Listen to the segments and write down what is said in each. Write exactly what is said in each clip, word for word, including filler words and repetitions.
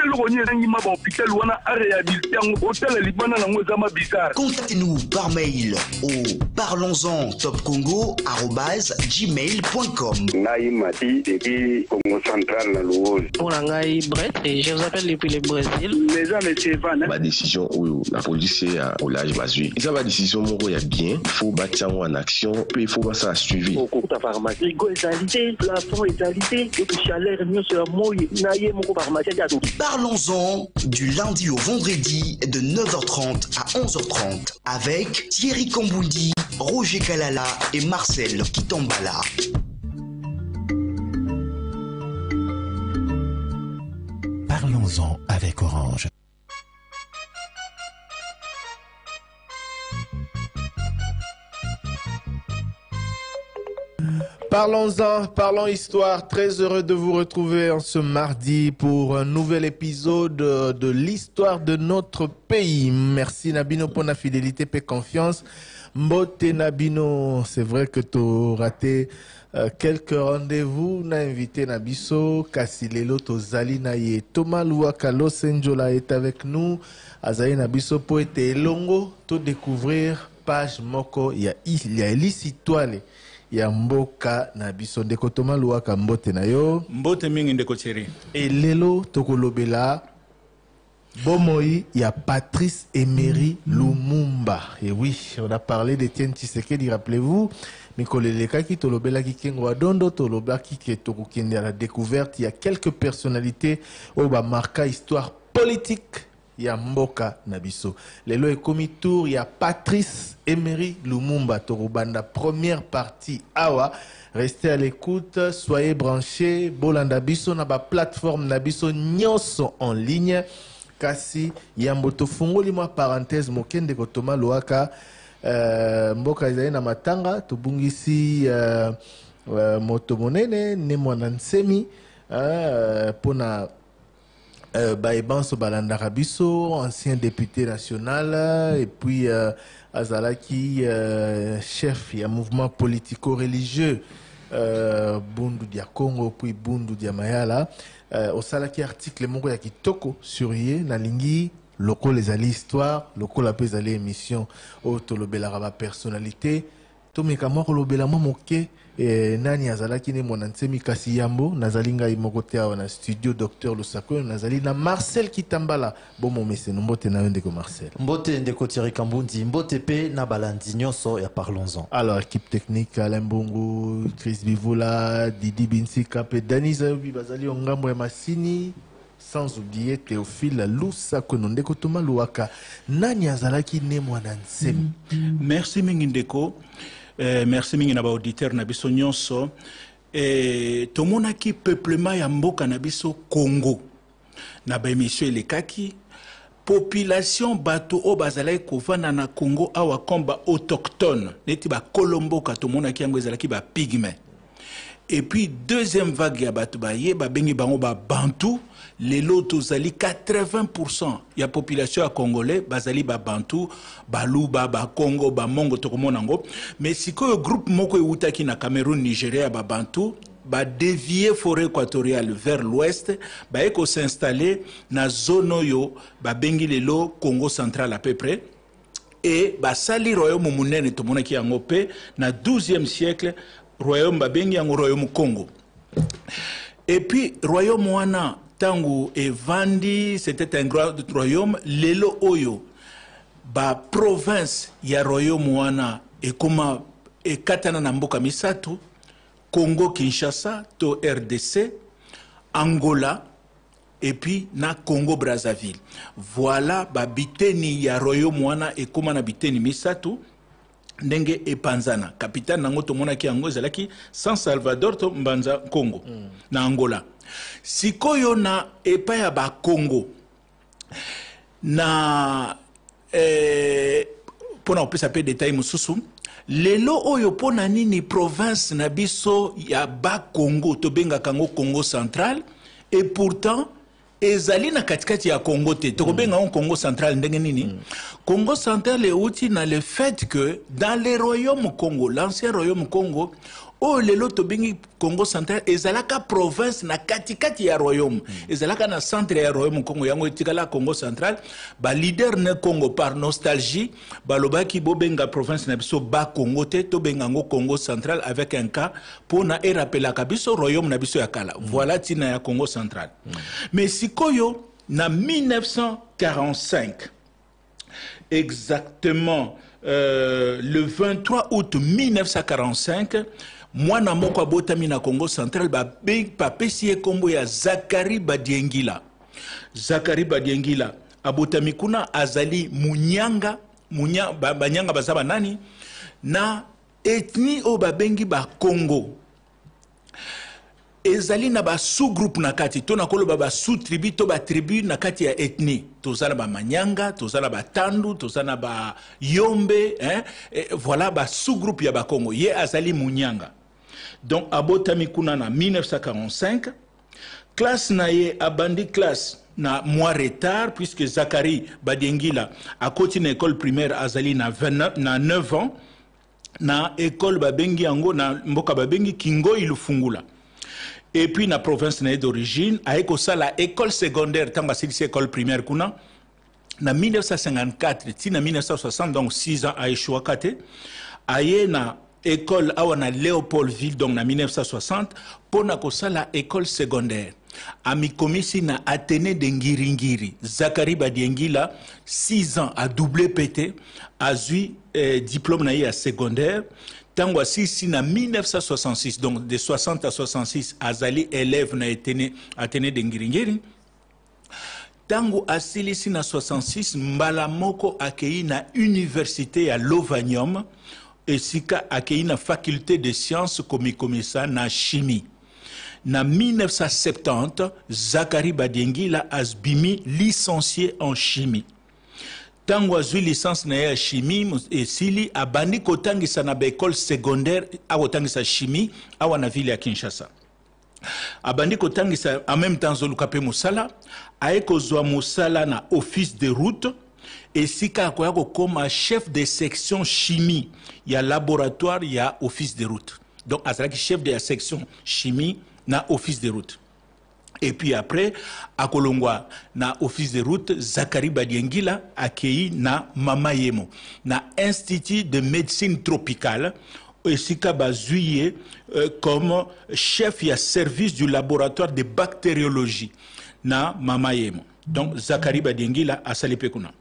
Contactez-nous par mail au parlons-en topcongo arobase gmail point com. Naïmati depuis Congo Central na Louose. Pour la Naï Brett et je vous appelle depuis le Brésil. Les gens de Van. Ma décision où la police est au large basé. Ça va décision mon il y a bien, il faut battre en action, puis il faut pas ça suivi. Au cours de la pharmacie, rigo égalité, plafond égalité, et puis chaleur mieux sur moi naïe mon pharmacie à tout. Parlons-en du lundi au vendredi de neuf heures trente à onze heures trente avec Thierry Kamboundi, Roger Kalala et Marcel Kitambala. Parlons-en avec Orange. Parlons-en, parlons histoire. Très heureux de vous retrouver en ce mardi pour un nouvel épisode de l'histoire de notre pays. Merci Nabino pour la fidélité et confiance. Mbote Nabino, c'est vrai que tu as raté euh, quelques rendez-vous. On a invité Nabiso, Kassilelo, Tozali Naye. Thomas Louaka Los Angeles est avec nous. Azaï Nabiso pour être longo, tout découvrir page Moko. Il y a, il y a Elisi Toile. Ya mboka na biso ndeko Thomas Louaka mbote na yo mbote mingi ndeko Thierry et lelo tokolobela bomoi ya Patrice Emery Lumumba. Et oui, on a parlé d'Étienne Tshisekedi, rappelez-vous Mikoleleka qui tolobela ki kengo adondo toloba ki ke tokokende à la découverte. Il y a quelques personnalités au ba marka histoire politique ya mboka nabiso. Lelo ekomi tour ya Patrice Emery Lumumba Torobanda, première partie awa. Restez à l'écoute, soyez branchés. Bolanda biso na ba plateforme nabiso nyonso en ligne. Kasi yamboto fungoli moi parenthèse mokende ko Thomas Louaka euh, mboka izali na matanga tobungisi euh, euh, moto monene ne mwana nsemi euh, pona Euh, Baïbanso Balandarabiso, ancien député national, et puis euh, Azalaki, euh, chef du mouvement politico-religieux euh, Bundu dia Congo, puis Bundu dia Mayala. Euh, au salaki article Moko ya Kitoko sur Yé, Nalingi, loko les alliés histoire, loko la pèse alliés émission, au tolobela raba personnalité, tomeka moko lobela moke. Et nani azalaki ne monansemi kasi yambo nazalinga imokote awa na studio docteur Lusako nazali na Marcel Kitambala bomo mese mbote na ndeko Marcel mbote ndeko Thierry Kamboundi mbote pe na balandi nyonso ya parlons-en. Alors équipe technique Alain Bongo, Chris Bivula, Didi Binsika pe Dani Zayobi bazali ongambo ya masini, sans oublier Théophile Lusako ndeko Thomas Louaka. Nani azalaki ne monansemi. Merci mingi ndeko. Euh, merci mingi na ba auditeur na biso nyonso et tomona ki peuplement ya mboka na biso Congo na ba émission elekaki population bato o bazalaki kovanda na Congo awa komba autochtone neti ba kolomboka tomona ki yango ezalaki ba pygmée. Et puis deuxième vague ya bato ba ye ba bengi bango ba bantu lelo tozali quatre-vingts pour cent ya population ya congolais bazali ba bantu baluba ba Congo ba mongo tokomona ngo. Mais sikoyo groupe moko eutaki na Cameroun Nigeria ba bantu ba dévier forêt équatoriale vers l'ouest ba eko s'installer na zone yo ba bengi lelo Congo central à peu près. Et ba sali royaume munene tomona ki yango pe na douzième siècle royaume ba bengi yango royaume Congo. Et puis royaume wana tangu et Vandi, c'était un grand royaume. Lelo Oyo, ba province ya royaume wana et comment et katana na mboka misatu, Congo Kinshasa, to R D C, Angola et puis na Congo Brazzaville. Voilà ba biteni ya royaume wana et comment na biteni misatu. Ndenge e Panzana, capitaine nango to mona ki yango zalaki San Salvador to Mbanza Congo mm. na Angola. Sikoyo na epa ya ba Congo na eh, pona opesa pe détail mususu lelo oyo pona nini province na biso ya ba Congo to benga kango Congo central et pourtant ezali na katikati ya Congo te to benga mm. Congo central ndenge nini mm. Congo central est outil na le fait que dans les royaumes Congo l'ancien royaume Congo o lelo to bengi Congo central ezalaka province na kati kati ya royaume mm. ezalaka na centre ya royaume Congo yango etikala Congo central ba leader ne Congo par nostalgie balobaki bo benga province na biso ba Congo te to benga ngo Congo central avec un cas pour na e rappelaka biso royaume na biso ya kala mm. voilà tina ya Congo central mm. mais sikoyo na mille neuf cent quarante-cinq exactement euh, le vingt-trois août mille neuf cent quarante-cinq mwana moko abotami na Congo central ba papesi kombo ya Zakari Badiengila. Zakari Badiengila abotami kuna azali munyanga munya ba, banyanga bazaba nani na ethnie o babengi ba Congo ezali na ba sous-groupe na kati to na koloba ba sous-tribu to ba tribu na kati ya ethnie tozala ba manyanga tozala ba tandu tozala ba yombe hein et voilà ba sous-groupe ya ba Congo ye azali munyanga. Donc abotami kuna na mille neuf cent quarante-cinq classe na ye abandi classe na mois retard puisque Zakari Badiengila a continué école primaire azali na vingt-neuf na neuf ans na école babengi yango na mboka babengi Kingo Ilufungula. Et puis na province na d'origine aeko sala école secondaire tamba silisi école primaire kuna na mille neuf cent cinquante-quatre ti na mille neuf cent soixante donc six ans a échoué kate aye na école awana Léopoldville donc na mille neuf cent soixante pona ko sala école secondaire ami komisi na Athénée de Ngiringiri Zakari Badiengila six ans a doublé pété a eu eh, diplôme na ya secondaire. Tango asisi na mille neuf cent soixante-six donc de soixante à soixante-six azali élève na Athénée Athénée de Ngiringiri. Tango asilisi na soixante-six mbala moko akei na université ya Lovanium esika akei na faculté de sciences komi komisa na chimie. Na mille neuf cent soixante-dix Zakari Badiengila asbimi licencié en chimie. Tango azui licence na ya chimie esili abandi kotangisa na école secondaire awotangisa chimie awa na ville ya Kinshasa. Abandi kotangisa en même temps zoluka pe musala aeko zwa musala na office de route esika akoya kokoma chef de section chimie ya laboratoire ya office de route. Donc azalaki chef de la section chimie na office de route. Et puis après, à Kolongwa, na office de route, Zakari Badiengila accueilli na Mama Yemo, na Institut de médecine tropicale, et Sika Bazuye euh, comme chef et service du laboratoire de bactériologie na Mama Yemo. Donc Zakari Badiengila a Salipekuna.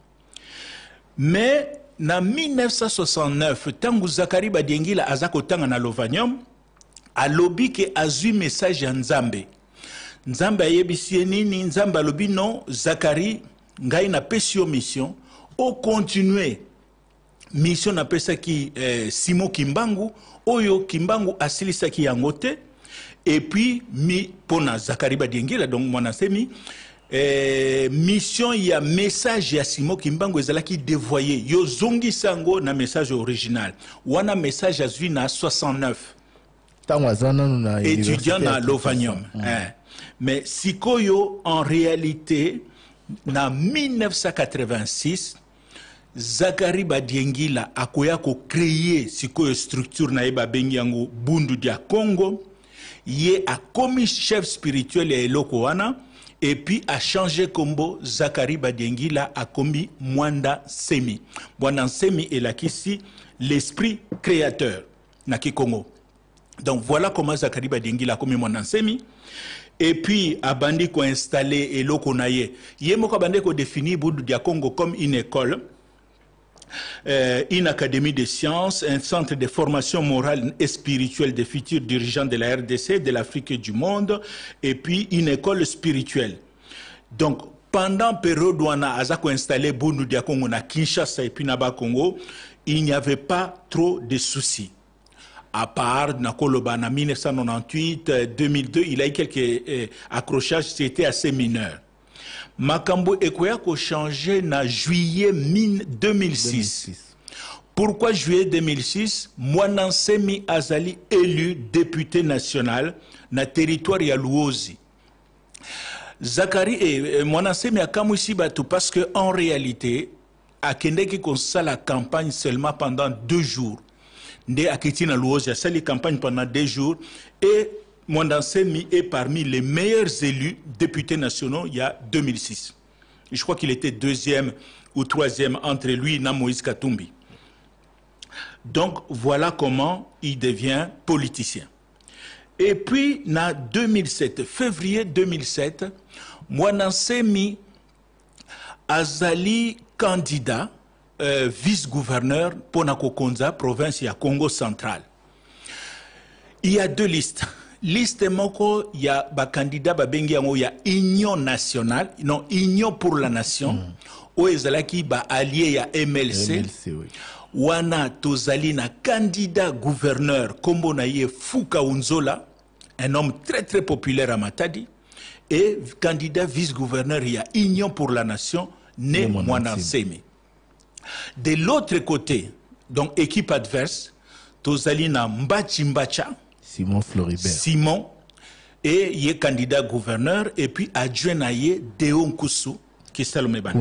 Mais na mille neuf cent soixante-neuf, tant que Zakari Badiengila a Zakotanga na Lovanium, a lobby que a eu message en Nzambe. Nzambe ayebisi nini Nzambe alobi non Zakari ngai na pesio mission o continuer mission na pesa ki eh, Simo Kimbangu oyo Kimbangu asilisa ki yangote et puis mi pona Zakari Badiengila donc mwana semi eh, mission ya message ya Simo Kimbangu ezalaki dévoyé yo zongi sango na message original wana message azwi na soixante-neuf étudiant na Lovanium mm. hein. Mais Sikoyo, en réalité, en mille neuf cent quatre-vingt-six, Zakari Badiengila a créé Sikoyo structure na eba bengiango Bundu dia Congo, yé a commis chef spirituel et Elokoana, et puis a changé combo Zakari Badiengila a commis Mwanda Semi. Mwanda Semi est là ici l'esprit créateur na Kikongo. Donc voilà comment Zakari Badiengila a commis Mwanda Semi. Et puis, Abandi ko installé et loko naye. Yemo Abandi ko défini Bundu dia Congo comme une école, euh, une académie de sciences, un centre de formation morale et spirituelle des futurs dirigeants de la R D C, de l'Afrique et du monde, et puis une école spirituelle. Donc, pendant période où on a Azako installé Bundu dia Congo na Kinshasa et puis Naba Congo, il n'y avait pas trop de soucis. À part Nakoloba en mille neuf cent quatre-vingt-huit, deux mille deux, il a eu quelques euh, accrochages, c'était assez mineur. Makambo Ekoyako changé en juillet deux mille six. Pourquoi juillet deux mille six? Mwanansemi Azali élu député national na territoire ya Luozi. Zakari et Mwanansemi a kamousi batou parce que en réalité, à Kendeki qu'on sa la campagne seulement pendant deux jours. Nde Aketina Louoja, c'est la campagne pendant deux jours. Et Mwanda Nsemi est parmi les meilleurs élus députés nationaux il y a deux mille six. Je crois qu'il était deuxième ou troisième entre lui et Moïse Katumbi. Donc voilà comment il devient politicien. Et puis, en deux mille sept, février deux mille sept, Mwanda Nsemi azali candidat euh, vice-gouverneur pour la Kokonza, province ya Congo central. Il y a deux listes. Liste moko, il y a ba candidat ba bengi yango, il y a Union nationale, non, Union pour la nation, mm. Ou ezalaki ba allié ya M L C. M L C, oui. Wana tozali na candidat gouverneur kombo na ye Fuka Unzola, un homme très très populaire à Matadi, et candidat vice-gouverneur il y a Union pour la nation, né Mwanda Nsemi. De l'autre côté, donc équipe adverse, tozali na Mbachi Mbacha, Simon Floribert. Simon, et il est candidat gouverneur, et puis adjoint na ye Deon Kusu, qui est Salomé Bana.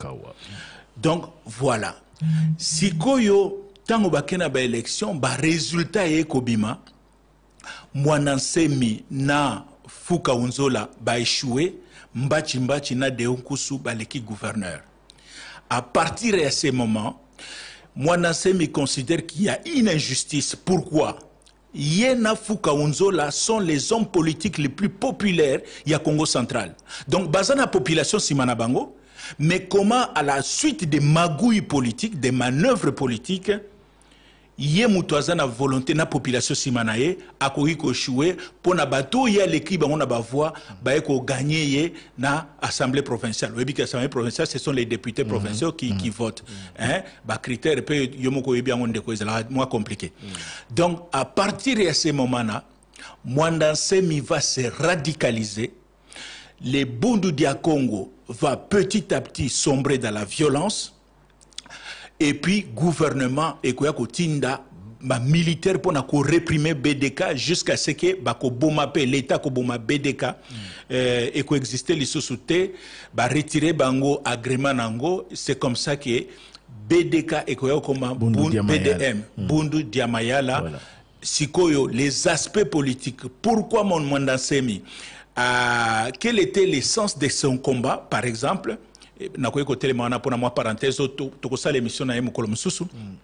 Donc voilà. Si koyo tango bakena ba élection, ba résultat est kobima, Mwanda Nsemi na Fuka Unzola ba échoué, Mbachi Mbachi na Deon Kusu ba l'équipe gouverneur. À partir de ce moment, Mwanda Nsemi considère qu'il y a une injustice. Pourquoi? Yena Fuka Unzola sont les hommes politiques les plus populaires il y a Congo central. Donc, bazana population simana bango, mais comment à la suite des magouilles politiques, des manœuvres politiques, yé mutuazana volonté na population simanaye akoki ko chouer pour na bato ya l'équipe on a ba voix ba ko gagner yé na assemblée provinciale. Oui, que l'assemblée provinciale ce sont les députés mm -hmm. provinciaux qui, mm -hmm. qui votent. Mm -hmm. Hein, ba critère peut yomoko yebi on de ko moins compliqué. Mm -hmm. Donc à partir de ce moment-là, Mwanda Nsemi va se radicaliser. Les Bundu dia Congo va petit à petit sombrer dans la violence. Et puis, gouvernement, et quoi tinda, ma militaire pour réprimer B D K jusqu'à ce que bako bomapé l'État ko boma B D K mm. euh, et coexister les sociétés, ba retirer bango agrément nango, c'est comme ça que B D K et quoi comme B D M, mm. Bundu Diamayala, voilà. Sikoyo, les aspects politiques. Pourquoi mon Mwanda Nsemi euh, quel était l'essence de son combat, par exemple? Nakoye côté mana pour moi parenthèse to ko sala émission na yemo kolomsusu.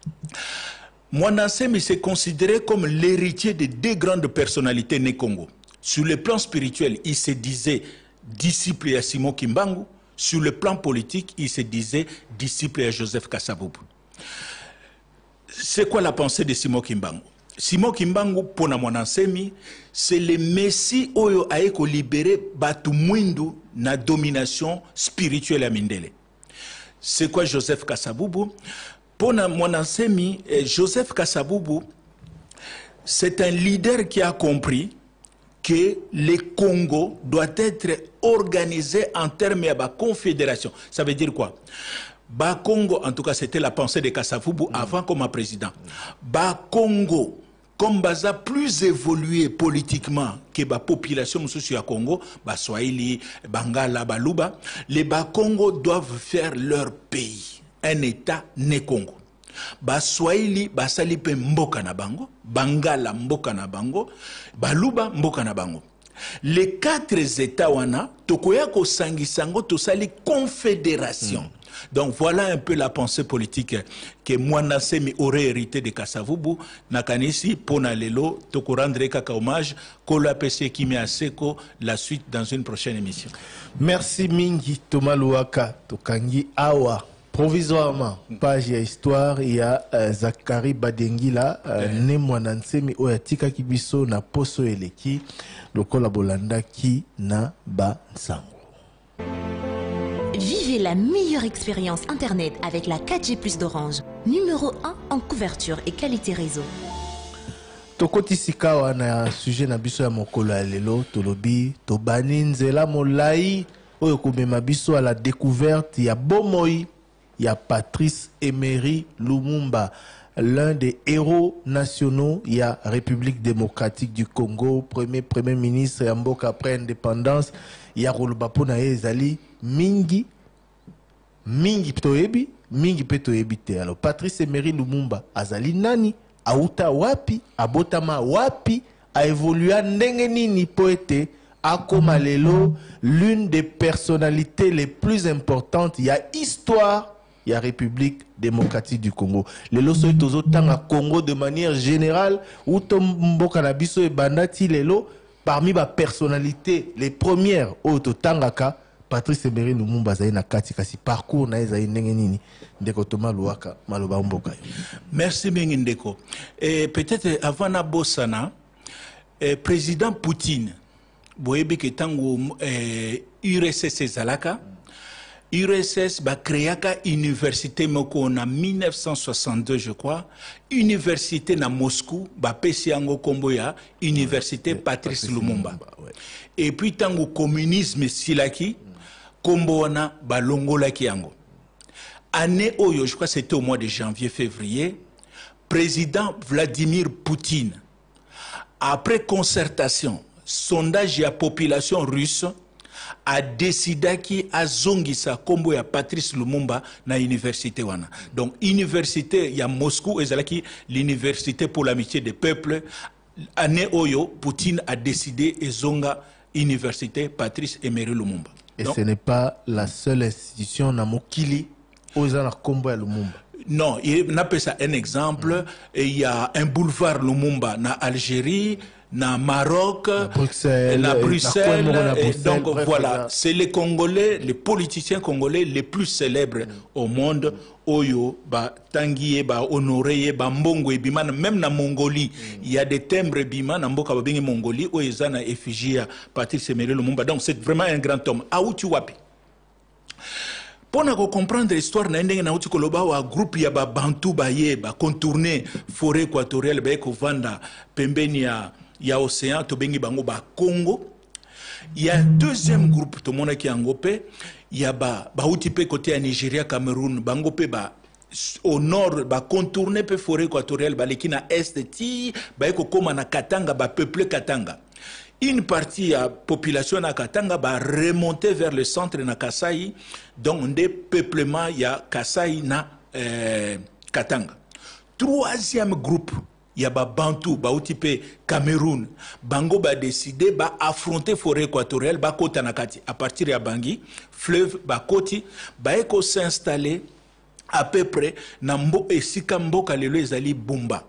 Mwanda Nsemi s'est considéré comme l'héritier de deux grandes personnalités né Congo. Sur le plan spirituel, il se disait disciple à Simon Kimbangu. Sur le plan politique, il se disait disciple à Joseph Kasavubu. C'est quoi la pensée de Simon Kimbangu? Simon Kimbangu, pour Mwanda Nsemi, c'est le Messie oyo aeko libéré batu mwindu na domination spirituelle à Mindele. C'est quoi Joseph Kasavubu? Pour Mwanda Nsemi, Joseph Kasavubu, c'est un leader qui a compris que le Congo doit être organisé en termes de confédération. Ça veut dire quoi? Ba Congo, en tout cas, c'était la pensée de Kasavubu mmh. avant comme président. Ba Congo, comme baza plus évolué politiquement que la population de Congo, ba Swahili, Bangala, Baluba, les Ba Congo doivent faire leur pays, un État né Congo. Ba Swahili, ba Salipe Mboka na bango, Bangala Mboka na bango, Baluba Mboka na bango. Les quatre États wana, tokoya ko sangisango to sali confédération. Mm. Donc voilà un peu la pensée politique que Mwanda Nsemi aurait hérité de Kasavubu. Nakanisi, pona lelo, toko rendre kaka hommage, kolo apese kimi aseko, la suite dans une prochaine émission. Merci Mingi Thomas Louaka, tokangi awa. Provisoirement, page ya histoire, il y a euh, Zakari Badengila, euh, yeah. né Mwanda Nsemi oyatika kibiso na poso eleki, lokola bolanda ki na ba nsango. Vivez la meilleure expérience Internet avec la quatre G plus d'Orange. Numéro un en couverture et qualité réseau. Tokoti sikawa na sujet na biso ya mokolo ya lelo, tolobi, tobani nzela molai, oyo komema biso à la découverte ya bomoi, ya Patrice Emery Lumumba, l'un des héros nationaux, il y a République démocratique du Congo, premier premier ministre ya mboka après indépendance, il y a Rolubapo na ezali mingi mingi toyebi mingi pe toyebi te. Alors Patrice Emery Lumumba azali nani auta wapi, abotama wapi, a évolué ndenge nini poete, akoma lelo l'une des personnalités les plus importantes, il y a histoire, il y a République démocratique du Congo. Lelo soy tozo tanga Congo de manière générale, ou tomboka na biso e bandati lelo, parmi les personnalités les premières au tangaka, Patrice Emery Lumumba zaina kati kasi parcours na ezai ndenge nini ndeko Thomas Luaka maloba mboka yo. Merci bien ndeko. Et peut-être avant na bosana eh, président Poutine boyebi ke tango eh, U R S S zalaka U R S S ba créaka université moko na mille neuf cent soixante-deux je crois, université na Moscou ba pesi yango kombo ya université ouais, Patrice, Patrice Lumumba. Lumumba ouais. Et puis tango communisme silaki kombo wana ba longolaki yango. Année oyo, je crois que c'était au mois de janvier février, président Vladimir Poutine après concertation sondage ya population russe a décidé qui a zongisa kombo ya Patrice Lumumba na université wana. Donc université ya Moscou ezalaki l'université pour l'amitié des peuples. Année oyo Poutine a décidé ezonga université Patrice Emery Lumumba. Et donc, ce n'est pas la seule institution na mokili osana kombo ya Lumumba. Non, il n'a pas ça un exemple. Il y a un boulevard Lumumba na Algérie, na Maroc, na Bruxelles, na Bruxelles, na et Bruxelles donc bref, voilà, c'est les Congolais, les politiciens congolais les plus célèbres mm. au monde. Oyo, ba tangiye, ba honoré, ba mbongo bima, même na Mongolie, il mm. y a des timbres bima, na mboka babingi Mongolie, oyo zana effigie à Patrice Emery Lumumba. Donc c'est vraiment un grand homme. Aouti wapi. Pour comprendre l'histoire, na ndenge na uti koloba wa groupe ya ba Bantu ba ye, ba contourner forêt équatoriale ba ko vanda pembeni ya ya océan to bengi bango ba Congo. Il y a un deuxième groupe to mona ki angope, il y a ba ba uti pe côté ya Nigeria, Cameroun, bango pe ba au nord ba contourner pe forêt équatoriale ba lekina est ti ba ko koma na Katanga ba peuple Katanga. Une partie de la population na Katanga va remonter vers le centre na Kasai, donc des peuplements il y a Kasai na euh, Katanga. Troisième groupe, il y a ba Bantu, ba Otipe Cameroun, Bango va décider ba affronter forêt équatoriale ba Kota Nakati à partir de Bangi, fleuve ba Koti, ba eko s'installer à peu près na mbo esika mboka lelo ezali Bumba.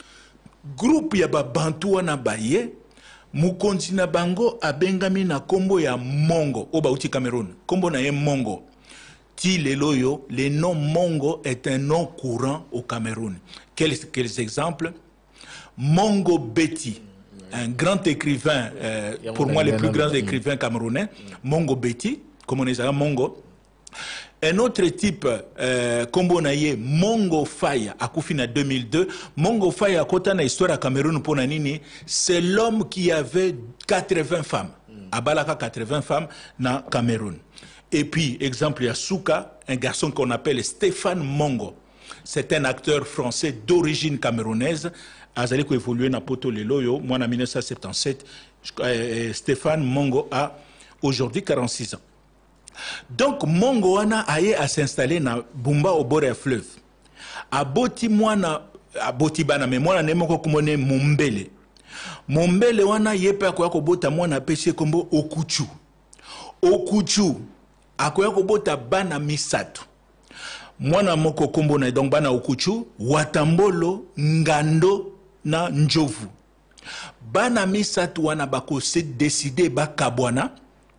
Groupe ya ba Bantu wana baye Mukonzi na bango abengami na kombo ya Mongo oba uti Cameroun kombo na ye Mongo ti leloyo le nom Mongo est un nom courant au Cameroun. Quels, quels exemples? Mongo Betty, un grand écrivain euh, pour moi le plus grand écrivain camerounais. Mongo Betty comme on les a Mongo. Un autre type, euh, kombo na ye Mongo Faye, akufina deux mille deux. Mongo Faye, à côté de l'histoire à Cameroun, pour Nanini, c'est l'homme qui avait quatre-vingts femmes. À Balaka, quatre-vingts femmes, na Cameroun. Et puis, exemple, il y a Souka, un garçon qu'on appelle Stéphane Mongo. C'est un acteur français d'origine camerounaise. Azali ko évolué na Poto Leloyo, moi en mille neuf cent soixante-dix-sept, euh, Stéphane Mongo a aujourd'hui quarante-six ans. Donc, Mongo wana aye à s'installer na Bumba au bord du fleuve. A boti mwana, a boti bana, mais mwana nemoko kumone Mumbele. Mumbele wana yepe akoya kobota mwana peshe kombo Okuchu. Okuchu, akoya kobota bana misatu. Mwana moko kombo na donc bana Okuchu, Watambolo, Ngando na Njovu. Bana misatu wana bako se décider ba kabwana.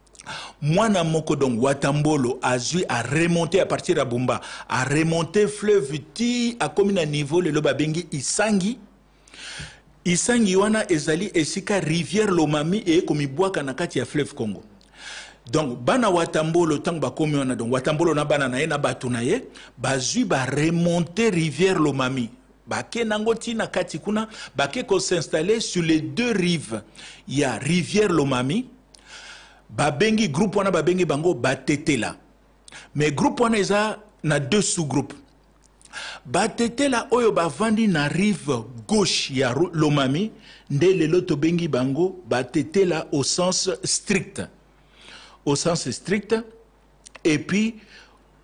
Mwana moko donc Watambolo a zui a remonté à partir de Bumba, a remonté fleuve ti a comme un niveau le loba bengi Isangi. Isangi wana ezali esika rivière Lomami et comme iboaka na kati ya fleuve Congo. Donc bana Watambolo tang ba komi wana donc Watambolo na bana na ye na batu na ye ba zui ba remonter rivière Lomami. Bake nangoti na kati kuna bake ko s'installer sur les deux rives. Il y a rivière Lomami. Babengi groupe wana babengi bango Batetela. Mais groupe wana eza na deux sous-groupes. Batetela oyo bavandi na rive gauche ya Lomami, nde lelo to bengi bango Batetela au sens strict. Au sens strict. Et puis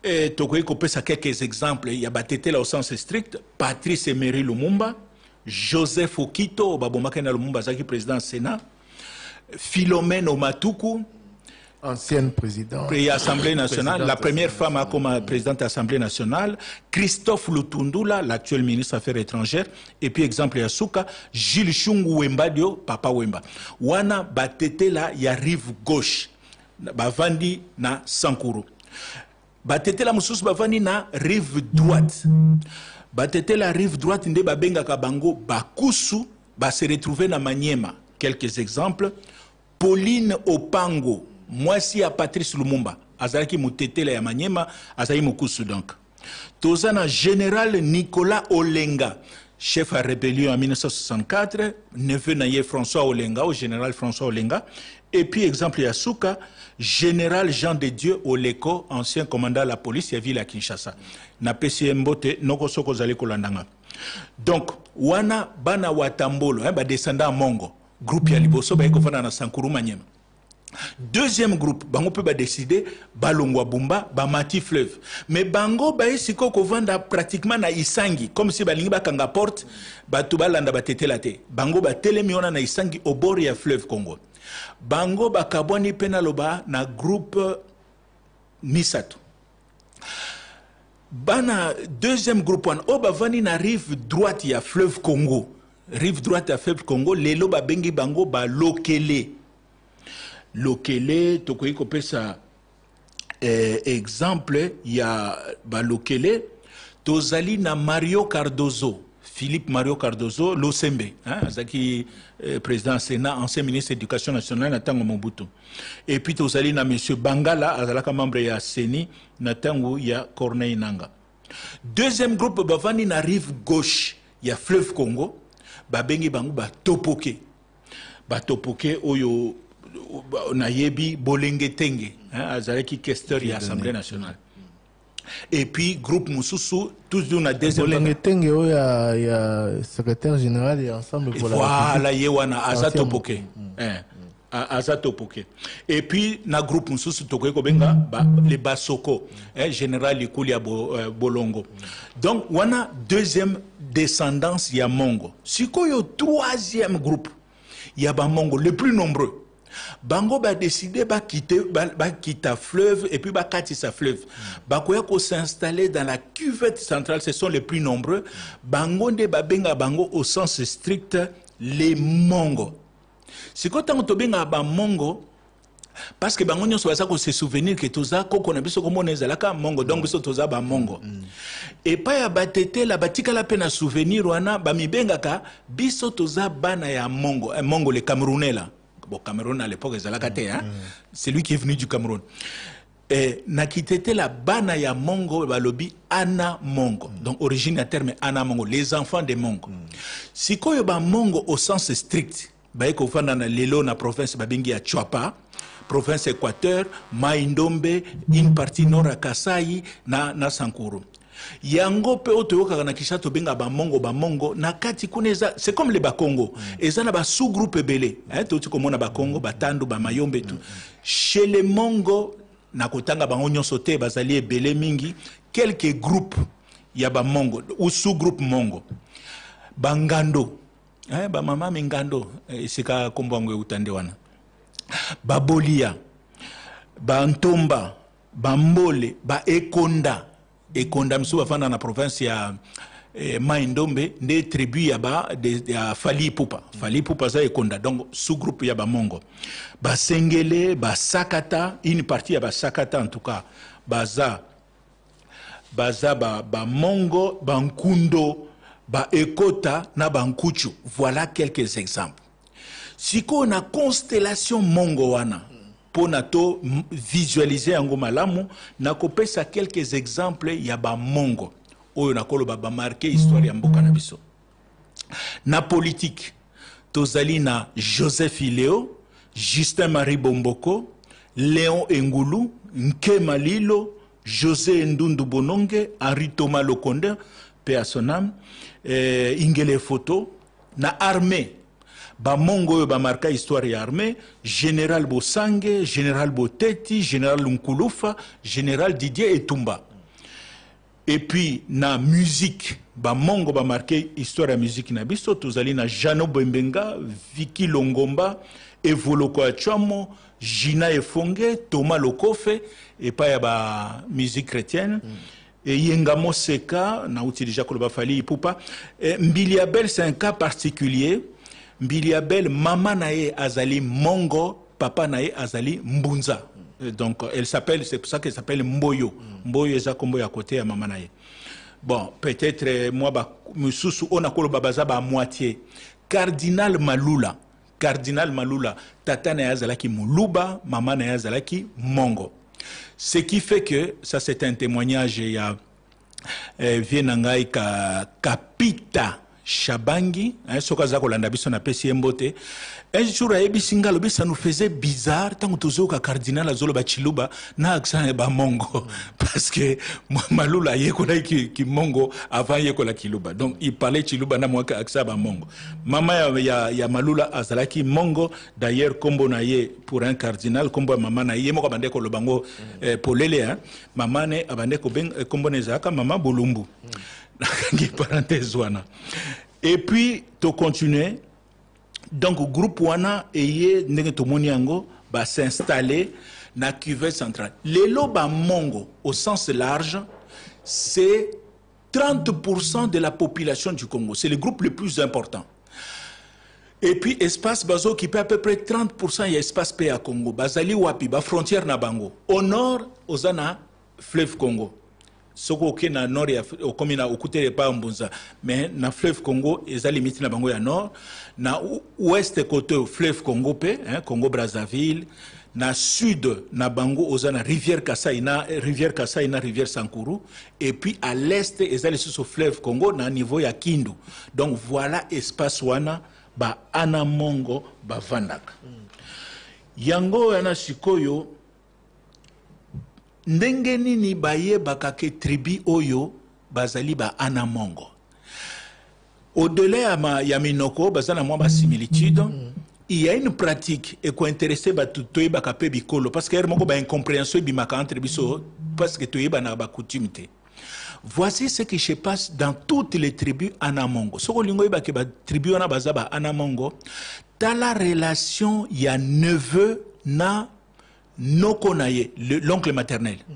Et Tokoy Kopesa quelques exemples. Il y a Batete là au sens strict, Patrice Emery Lumumba, Joseph Okito, Babomakena Lumumba, Zaki président du Sénat, Philomène Omatuku, ancienne présidente de l'Assemblée nationale, la première femme à comme présidente de l'Assemblée nationale, Christophe Lutundula, l'actuel ministre des Affaires étrangères, et puis exemple Yasuka, Gilles Chungu Wembadio, Papa Wemba. Wana Batete là, il y a rive gauche, Bavandi na Sankuru. Batete la mususu bavandi na rive droite. Batete la rive droite nde babenga kabango bakusu ba se retrouver na Maniema. Quelques exemples. Pauline Opango, moisi à Patrice Lumumba, azalaki mutete la ya Maniema, azali mukusu donc. Tozana général Nicolas Olenga, chef à rébellion en mille neuf cent soixante-quatre, neveu naye François Olenga, au général François Olenga. Et puis, exemple Yasuka, général Jean de Dieu Oleko, ancien commandant de la police, il y a à Kinshasa. Na P C M Bote, noko soko zale kolandanga. Donc, wana bana watambolo, hein, ba descendant Mongo, groupe ya liboso, ba ekofana na Sankuru Maniema. Deuxième groupe, bango peut ba décider, balongwa bumba, ba mati fleuve. Mais bango ba esiko kovanda pratiquement na Isangi, comme si balingi ba kanga porte, ba tubalanda ba tetelate. Bango ba telemiona na Isangi au bord ya fleuve Congo. Bango bakabwani penaloba na groupe Misato. Bana deuxième groupe one obavani na rive droite ya fleuve Congo. Rive droite ya fleuve Congo, lelo ba bengi bango ba lokele. Lokele tokoyi kopesa eh, exemple ya ba lokele tozali na Mario Cardozo. Philippe Mario Cardozo, l'Osembe, hein, Zaki, euh, président du Sénat, ancien ministre de l'Éducation nationale, Natango Mobutu. Et puis, tu as M. Bangala, Azalaka membre de la C E N I, Natango, il y a Corneille Nanga. Deuxième groupe, Bavani, na rive gauche, il y a Fleuve Congo, Babengi Bangu, ba Topoke. Ba Topoke, Oyo, Nayebi, Bolenge Tenge, hein, Azalaki Kester, il y a Assemblée nationale. Et puis, groupe Moussoussou, tous d'une a deuxième... Bolenge-Tenge, il y a, il y a secrétaire général et ensemble pour la voilà, il y a Azatopoke. Azatopoke. Et puis, na groupe Moussoussou, Tokoye Kobenga, les Basoko, général Likulia Bolongo. Donc, on a deuxième descendance, il y a Mongo. Si il y a troisième groupe, il y a Mongo, le plus nombreux. Bango ba décidé ba quitter ba, ba quitter fleuve et puis ba kati sa fleuve. Ba koya ko s'installer dans la cuvette centrale, ce sont les plus nombreux. Bango de ba benga bango au sens strict les Mongo. Si quand on to benga ba Mongo parce que bango nyonso ba ko se souvenir que toza koko na biso ko mona ezalaka Mongo donc biso toza ba Mongo. Et pas ya batete la batika la peine à souvenir wana ba mi benga ka biso toza bana ya Mongo, eh, Mongo les Camerounais là. Bon, Cameroun à l'époque, hein? C'est lui qui est venu du Cameroun. Et Nakitete la bana ya Mongo, balobi Ana Mongo. Donc, origine à terme Ana Mongo, les enfants des Mongo. Si ko yo ba Mongo au sens strict, ba eko fanda na lelo na province babingi ya Chuapa, province Équateur, Maindombe, une partie nord à Kasai, na, na Sankuru. Yango pe otoyoka na kisha to benga ba Mongo ba Mongo na kati kuneza c'est comme les Bakongo eza na ba sous-groupe belé hein to tikomona ba Kongo ba Tandu ba Mayombe tout chez les Mongo na kotanga ba onyo sote bazali belé mingi quelques groupes ya ba Mongo ou sous-groupe Mongo Bangando hein ba mama mingando isika kombangwe utande wana ba Bolia ba Ntomba ba Mbole ba Ekonda et condamné à dans la province ya eh, Maindombe des tribus yaba de ya Fali Pupa Fali Pupa za ekonda donc sous groupe yaba Mongo ba Sengele ba Sakata une partie yaba Sakata en tout cas baza baza ba, ba Mongo ba Nkundo ba Ekota na ba Nkuchu voilà quelques exemples si on a constellation Mongo wana pour nato visualiser en malamu na kopesa quelques exemples ya ba Mongo oyo nakolo ba marqué histoire ya mboka na biso na politique tozali na Joseph Iléo, Justin Marie Bomboko, Léon Engulu, Nkema Lilo, José Ndundu Bononge, Henri Thomas Lokonde, paix à son âme, eh, Ingele Photo na armée ba Mongo ba marka histoire ya armée, général Bosange, général Boteti, général Nkulufa, général Didier Etumba. Et puis na musique ba mongo ba marqué histoire de musique na biso tozali na Jano Bembenga, Vicky Longomba, Evoloko Achamo, Gina Efonge, Thomas Lokofe et pas ya ba musique chrétienne. Mm. Et Yengamo Seka na uti déjà koloba fali ipupa. Mbiliabel c'est un cas particulier. Mbiliabel mama nae azali mongo, papa nae azali mbunza. Donc elle s'appelle, c'est pour ça qu'elle s'appelle Mboyo. Mm. Mboyo eza kombo ya côté ya mama nae. Bon, peut-être moi ba mususu on a koloba baza ba moitié. Cardinal Malula. Cardinal Malula, tata na yazalaki Muluba, maman na yazalaki Mongo. Ce qui fait que, ça c'est un témoignage, il y a Vienangai ka Kapita Shabangi, hein, Sokaza Kolanda biso na pesi embote. Un jour, ça nous faisait bizarre tant que tu as cardinal azolo ba chiluba na accent ba mongo parce que Malula yekola ki ki mongo avant yekola kiluba. Donc il parlait chiluba na moi accent ba mongo. Maman ya ya Malula azalaki mongo d'ailleurs kombo na ye pour un cardinal kombo maman na ye moko bande ko lobango polele hein. Maman ne abande ko ben kombo ne zaka maman bolumbu. Ngi parenthèse wana. Et puis to continuer. Donc, le groupe Wana eye nenge tomoni yango ba s'installer na cuvette centrale. Les loba mongo au sens large, c'est trente pour cent de la population du Congo. C'est le groupe le plus important. Et puis espace bazo qui peut à peu près trente pour cent y a espace P à Congo. Bazali wapi ba frontière na bango. Au nord, ozana fleuve Congo. Soko ke na nord ya okomi na okutere pa mbunza mais na fleuve Congo eza limite na bango ya nord na ouest côté fleuve Congo pe hein, Congo Brazzaville na sud na bango oza na rivière Kasai na rivière Kasai na rivière Sankuru et puis à l'est eza le sous fleuve Congo na niveau ya Kindu. Donc voilà espace wana ba ana mongo ba vandaka mm. Yango yana sikoyo ndenge nini baye bakake tribu oyo bazali ba ana mongo. Au-delà ya ma ya minoko bazana mwa ba similitude, mm. Il y a une pratique et ko intéressé ba tutoy bakape bikolo parce que moko ba incompréhension bimaka entre biso parce que toyeba na ba coutumeté. Voici ce qui se passe dans toutes les tribus anamongo. Soko lingo ba ke ba tribu wana bazaba anamongo, dans la relation ya neveu na Nokonaye, l'oncle maternel. Mm.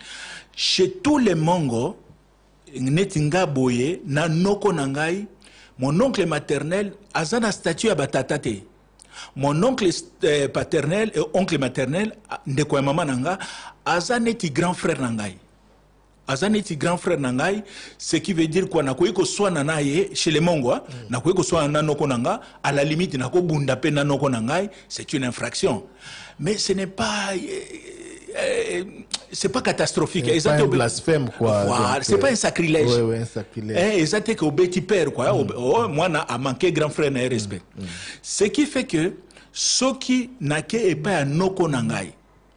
Chez tous les Mongos, Netinga Boye, na Nokonangai, mon oncle maternel, azana statue à batatate. Mon oncle euh, paternel et oncle maternel, Ndekwa Mama Nanga, azaneti grand frère Nangai. Azaneti grand frère Nangai, ce qui veut dire quoi, nakoyeko soit nanaye, chez les Mongos, mm. nakoyeko soit nanokonanga, à la limite, nako bundape nanokonangai, c'est une infraction. Mais ce n'est pas, euh, euh, c'est pas catastrophique. C'est pas un blasphème, quoi. Voilà, c'est euh, pas un sacrilège. Oui, oui, un sacrilège. Eh, exactement, qu'au petit père, quoi. Mm. Oh, moi, a manqué grand frère, n'a respect. Mm. Mm. Ce qui fait que, ce qui n'a qu'à pas un noko nangai.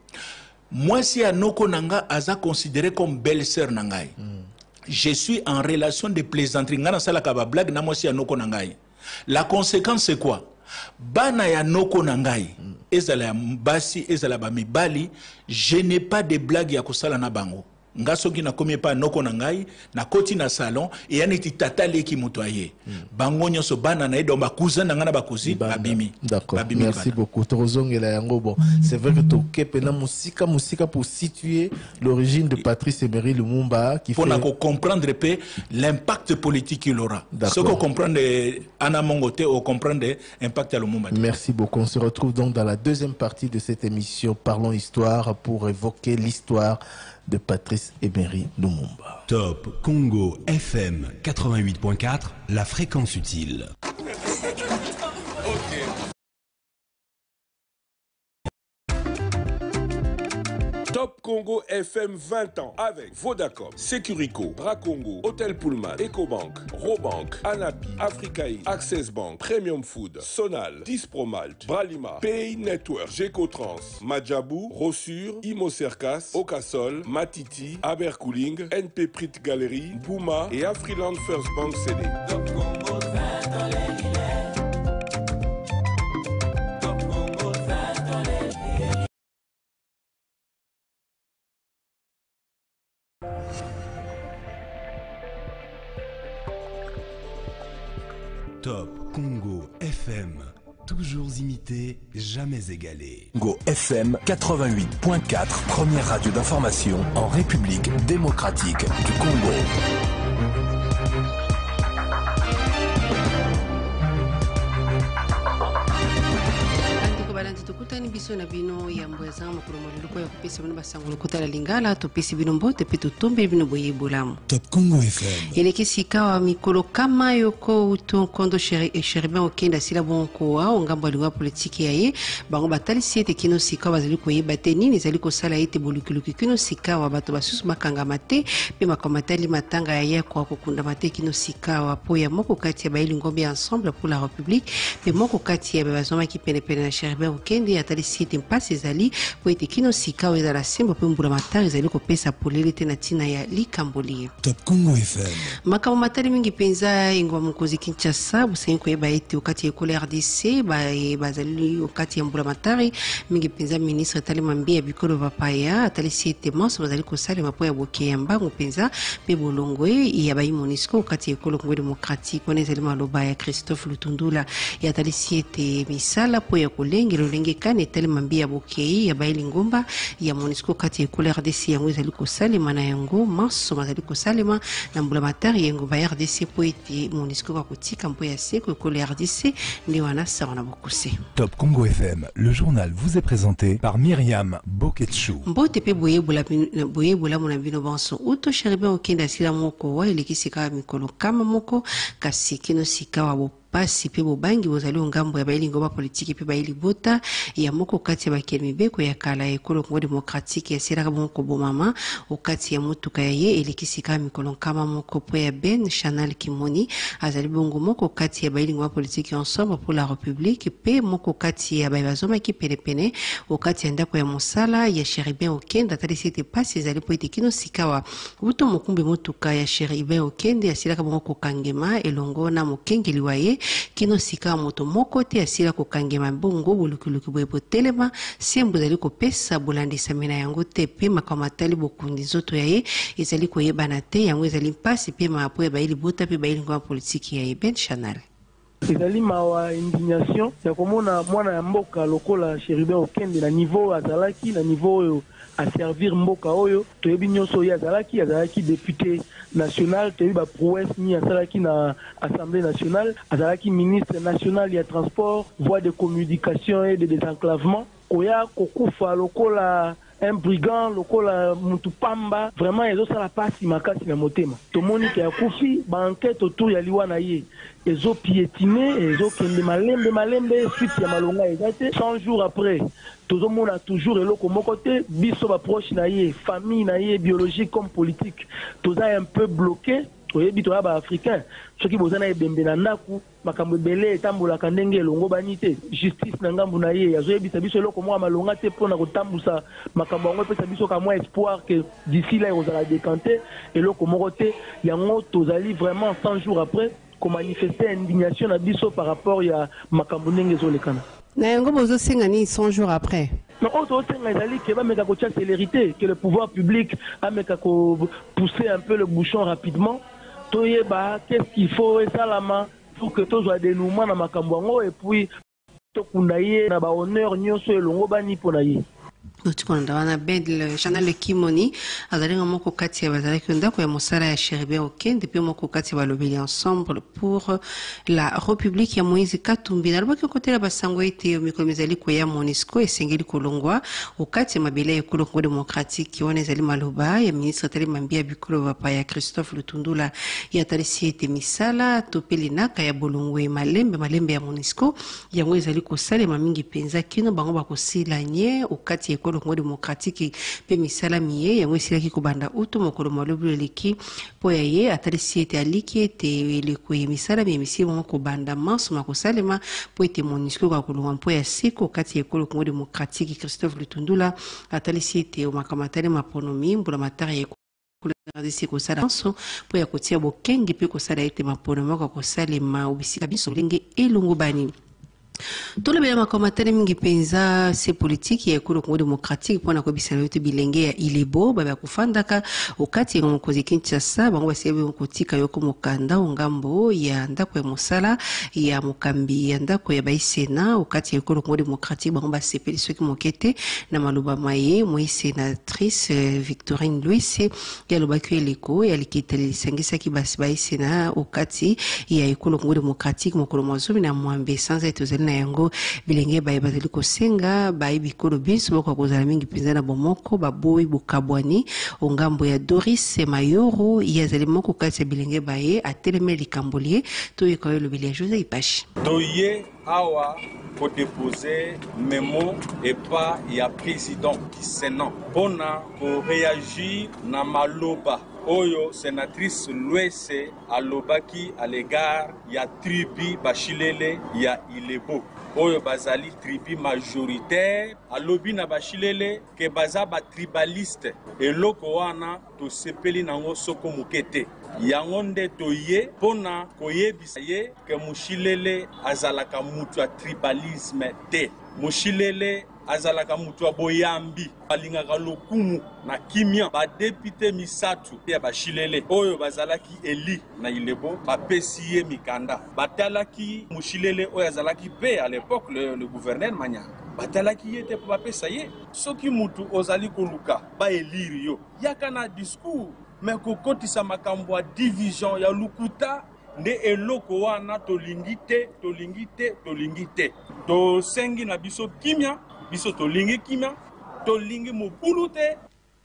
Moi, si un noko nanga, aza considéré comme belle-sœur nangai. Mm. Je suis en relation de plaisanterie. Ngana sala kaba blague, na moi si un noko nangai. La conséquence, c'est quoi? Bana ya noko nangai. Mm. Ezala basi, ezala ba mibali, je n'ai pas de blague ya kosala na bango. Ngasoki na komi pa noko nangai, na koti na salon, et yaneti tatale ki mutoye. Mm. Bango nyoso bana na edo ba cousin na ngana ba cousin, babimi. D'accord, merci bana. Beaucoup. Torozongela yango bon. C'est vrai que toke pena musika musika pour situer l'origine de Patrice Emery Lumumba qui pour fait... Pour comprendre l'impact politique qu'il aura. Ce qu'on comprend de Anna Mongote, on comprend l'impact à Lumumba. Merci beaucoup. On se retrouve donc dans la deuxième partie de cette émission Parlons Histoire pour évoquer l'histoire de Patrice Emery Lumumba. Top Congo F M quatre-vingt-huit point quatre, la fréquence utile. Top Congo F M vingt ans avec Vodacom, Securico, Bracongo, Hôtel Pullman, Ecobank, Robank, Anapi, Africaï, Access Bank, Premium Food, Sonal, Dispromalt, Bralima, Pay Network, Gecotrans, Majabou, Rossure, Imo Cercas, Ocasol, Matiti, Abercooling, N P Prit Gallery, Puma et Afriland First Bank C D. Top Congo vingt ans les Top Congo F M. Toujours imité, jamais égalé. Congo F M quatre-vingt-huit point quatre, première radio d'information en République démocratique du Congo. tukutani biso na bino ya mbweza makolo moloko ya kopesa bino basango lokotala lingala topesi bino mbote pe totombe bino boye bolamu. Top Congo F M. Elekisi kawa mikolo kama yoko uto kondo Cherubin Okende sila bonko wa ongambo aliwa politiki yaye bango batali siete kino sikawa zali koyeba te nini zali kosala ete bolukuluki kino sikawa bato basusu bakanga mate pe makomatali matanga yaye kwa kokunda mate kino sikawa po ya moko kati ya baili ngombe ensemble pour la République pe moko kati ya bazoma ki pene pene na Cherubin Okende atali siete mpasi ezali po ete kino sikawa ezala sembo pe mbula matanga ezali kopesa polele te na tina ya likamboli. Top Congo F M. Makamo matali mingi penza ingwa mukozi Kinshasa busenyi koyeba ete okati ekole R D C ba bazali okati ya mbula matari mingi penza ministre tali mambia bikolo bapaya atali siete manso bazali kosala mapo ya boke ya mbangu penza pe bolongwe ya bayi MONUSCO okati ekole Congo démocratique wana ezali maloba ya Christophe Lutundula ya atali siete misala po ya kolenge lolenge kane tali mambia boke ya bayi lingomba ya MONUSCO okati ekole R D C yango ezali kosalema na yango manso bazali kosalema na mbula matari yango ba R D C po ete MONUSCO kwa kutika mpo ya seko ekole R D C ndi wana sawana bokuse. Top Congo F M, le journal vous est présenté par Myriam Boketchou. Mbote pe boyebola boyebola mona bino banso uto Cherubin Okende sila moko wa elekisi ka mikolo kama moko kasi kino sikawa bo pasi pe bobangi bozali ngambo ya baili ngoma politiki pe baili bota ya moko kati ya bakeli mibeko ya kala ekolo Congo démocratique ya sira moko bomama okati ya mutuka ya ye elekisi ka mikolo kama moko po ya Ben Chanel Kimoni azali bongo moko kati ya baili ngoma politiki ensemble pour la République pe moko kati ya bazoma ki pene pene okati ya ndako ya mosala ya Cherubin Okende atali site pasi ezali po ete kino sikawa uto mokumbe mutuka ya Cherubin Okende ya sira moko kangema elongo na mokengeli waye kino sika moto moko te asila kokangema bongo bolukuluki boye botelema sembo ezali kopesa bolandisa mina yango te pe makamatali bokundi nzoto yaye ezali koyebana te yango ezali mpasi pe maapo ya baili bota pe baili ngoma politiki yaye Ben Chanel. ezali mawa indignation ya komona mwana ya mboka lokola Cherubin Okende na niveau azalaki na niveau oyo a servir mboka oyo toyebi nyonso ya azalaki azalaki député national toyebi ba prouesse ni azalaki na assemblée nationale azalaki ministre national ya transport voie de communication et de désenclavement koya kokufa lokola un brigand lokola mutu pamba vraiment ezo sala pasi makasi na motema tomoni ke akufi ba enquête autour ya liwa na ye ezo piétiner ezo kende malembe malembe suite ya malonga ezate cent jours après tozomona toujours eloko moko te biso ba proche na ye famille na ye biologique comme politique toza un peu bloqué oyebi toya ba africain soki bozana ebembe na ndaku makambo ebele etambolaka ndenge elongo bani te justice na ngambu na ye azoyebisa biso eloko mwa malonga te mpona kotambusa makambo yango epesa biso ka mwa espoir que d'ici là ezala décanté eloko moko te yango tozali vraiment cent jours après komanifester indignation na biso par rapport ya makambo ndenge ezolekana na yango bozosenga ni cent jours après. Non, autre ezali que ba meka ko tia célérité que le pouvoir public a meka ko pousser un peu le bouchon rapidement toyeba qu'est-ce qu'il faut et salama pour que tous soit dénouement na makambo ngo et puis to kundaye na ba honneur nyonso elongo bani pona ye. Tukonda wana Ben Chanel Kimoni azali moko kati ya bazali ndako ya mosala ya Cherubin Okende pe moko kati ya lobeli ensemble pour la République ya Moïse Katumbi na lobaki kote la basango ete mikolo mezali ko ya MONUSCO esengeli kolongwa okati ya mabele ya ekolo Congo démocratique wana ezali maloba ya ministre tali mambia bikolo bapa ya Christophe Lutundula ya talisi ete misala topeli naka ya bolongwe malembe malembe ya MONUSCO yango ezali kosalema mingi penza kino bango bakosilanye okati ya ekolo Congo démocratique pe misala miye yango esilaki kobanda utu mokolo malobi eleki po ya ye atalisi ete aliki ete eleko ye misala miye misi moko kobanda manso makosalema po ete MONUSCO kwa kolongwa mpo ya siko kati ya ekolo Congo démocratique Christophe Lutundula atalisi ete omakamatali maponomi mbula matari ya disi kosala manso po ya kotia bokengi pe kosala ete maponomi kwa kosalema obisika biso lenge elongo bani. Tole bela makomatane mingi penza se politique ya ekolo Congo démocratique pona ko bisana yote bilenge ya ilebo baba kufandaka okati ya mokozi Kinshasa bango basebe kotika yoko mokanda ongambo ya ndako ya mosala ya mokambi ya ndako ya baisena okati ya ekolo Congo démocratique bango basepeli soki mokete na maluba maye moi sénatrice Victorine Louis ya lobaki eleko ya likiteli sangisa ki basi baisena okati ya ekolo Congo démocratique mokolo mozomi na mwambe sanza etozeli na yango bilenge baye bazali kosenga baye bikolo biso boko kozala mingi penza na bomoko baboyi bokabwani ongambo ya Doris Mayoro yazali moko kati ya bilenge baye atelemeli likambolie to yekoyo lobeli ya José Ipashi Toye awa pour déposer memo et pas ya président du Sénat pona pour réagir na maloba Oyo sénatrice Louese alobaki à l'égard ya tribu bashilele ya Ilebo Oyo bazali tribu majoritaire alobi na bashilele ke baza ba tribaliste eloko wana to sepeli nango soko mukete yango nde toye pona koyebisa ye ke mushilele azalaka mutu ya tribalisme te mushilele azalaka mutu boyambi balingaka lokumu na kimia ba député misatu ya bashilele oyo bazalaki eli na Ilebo bapesi ye mikanda batalaki mushilele oyo azalaki pe à l'époque le, le gouverneur Manya batalaki yete po bapesa ye soki mutu ozali koluka ba eliri yo yaka na discours mais kokotisa makambo ya division ya lukuta nde eloko wana tolingi te tolingi te tolingi te to sengi na biso kimia biso tolingi kimia tolingi mobulu te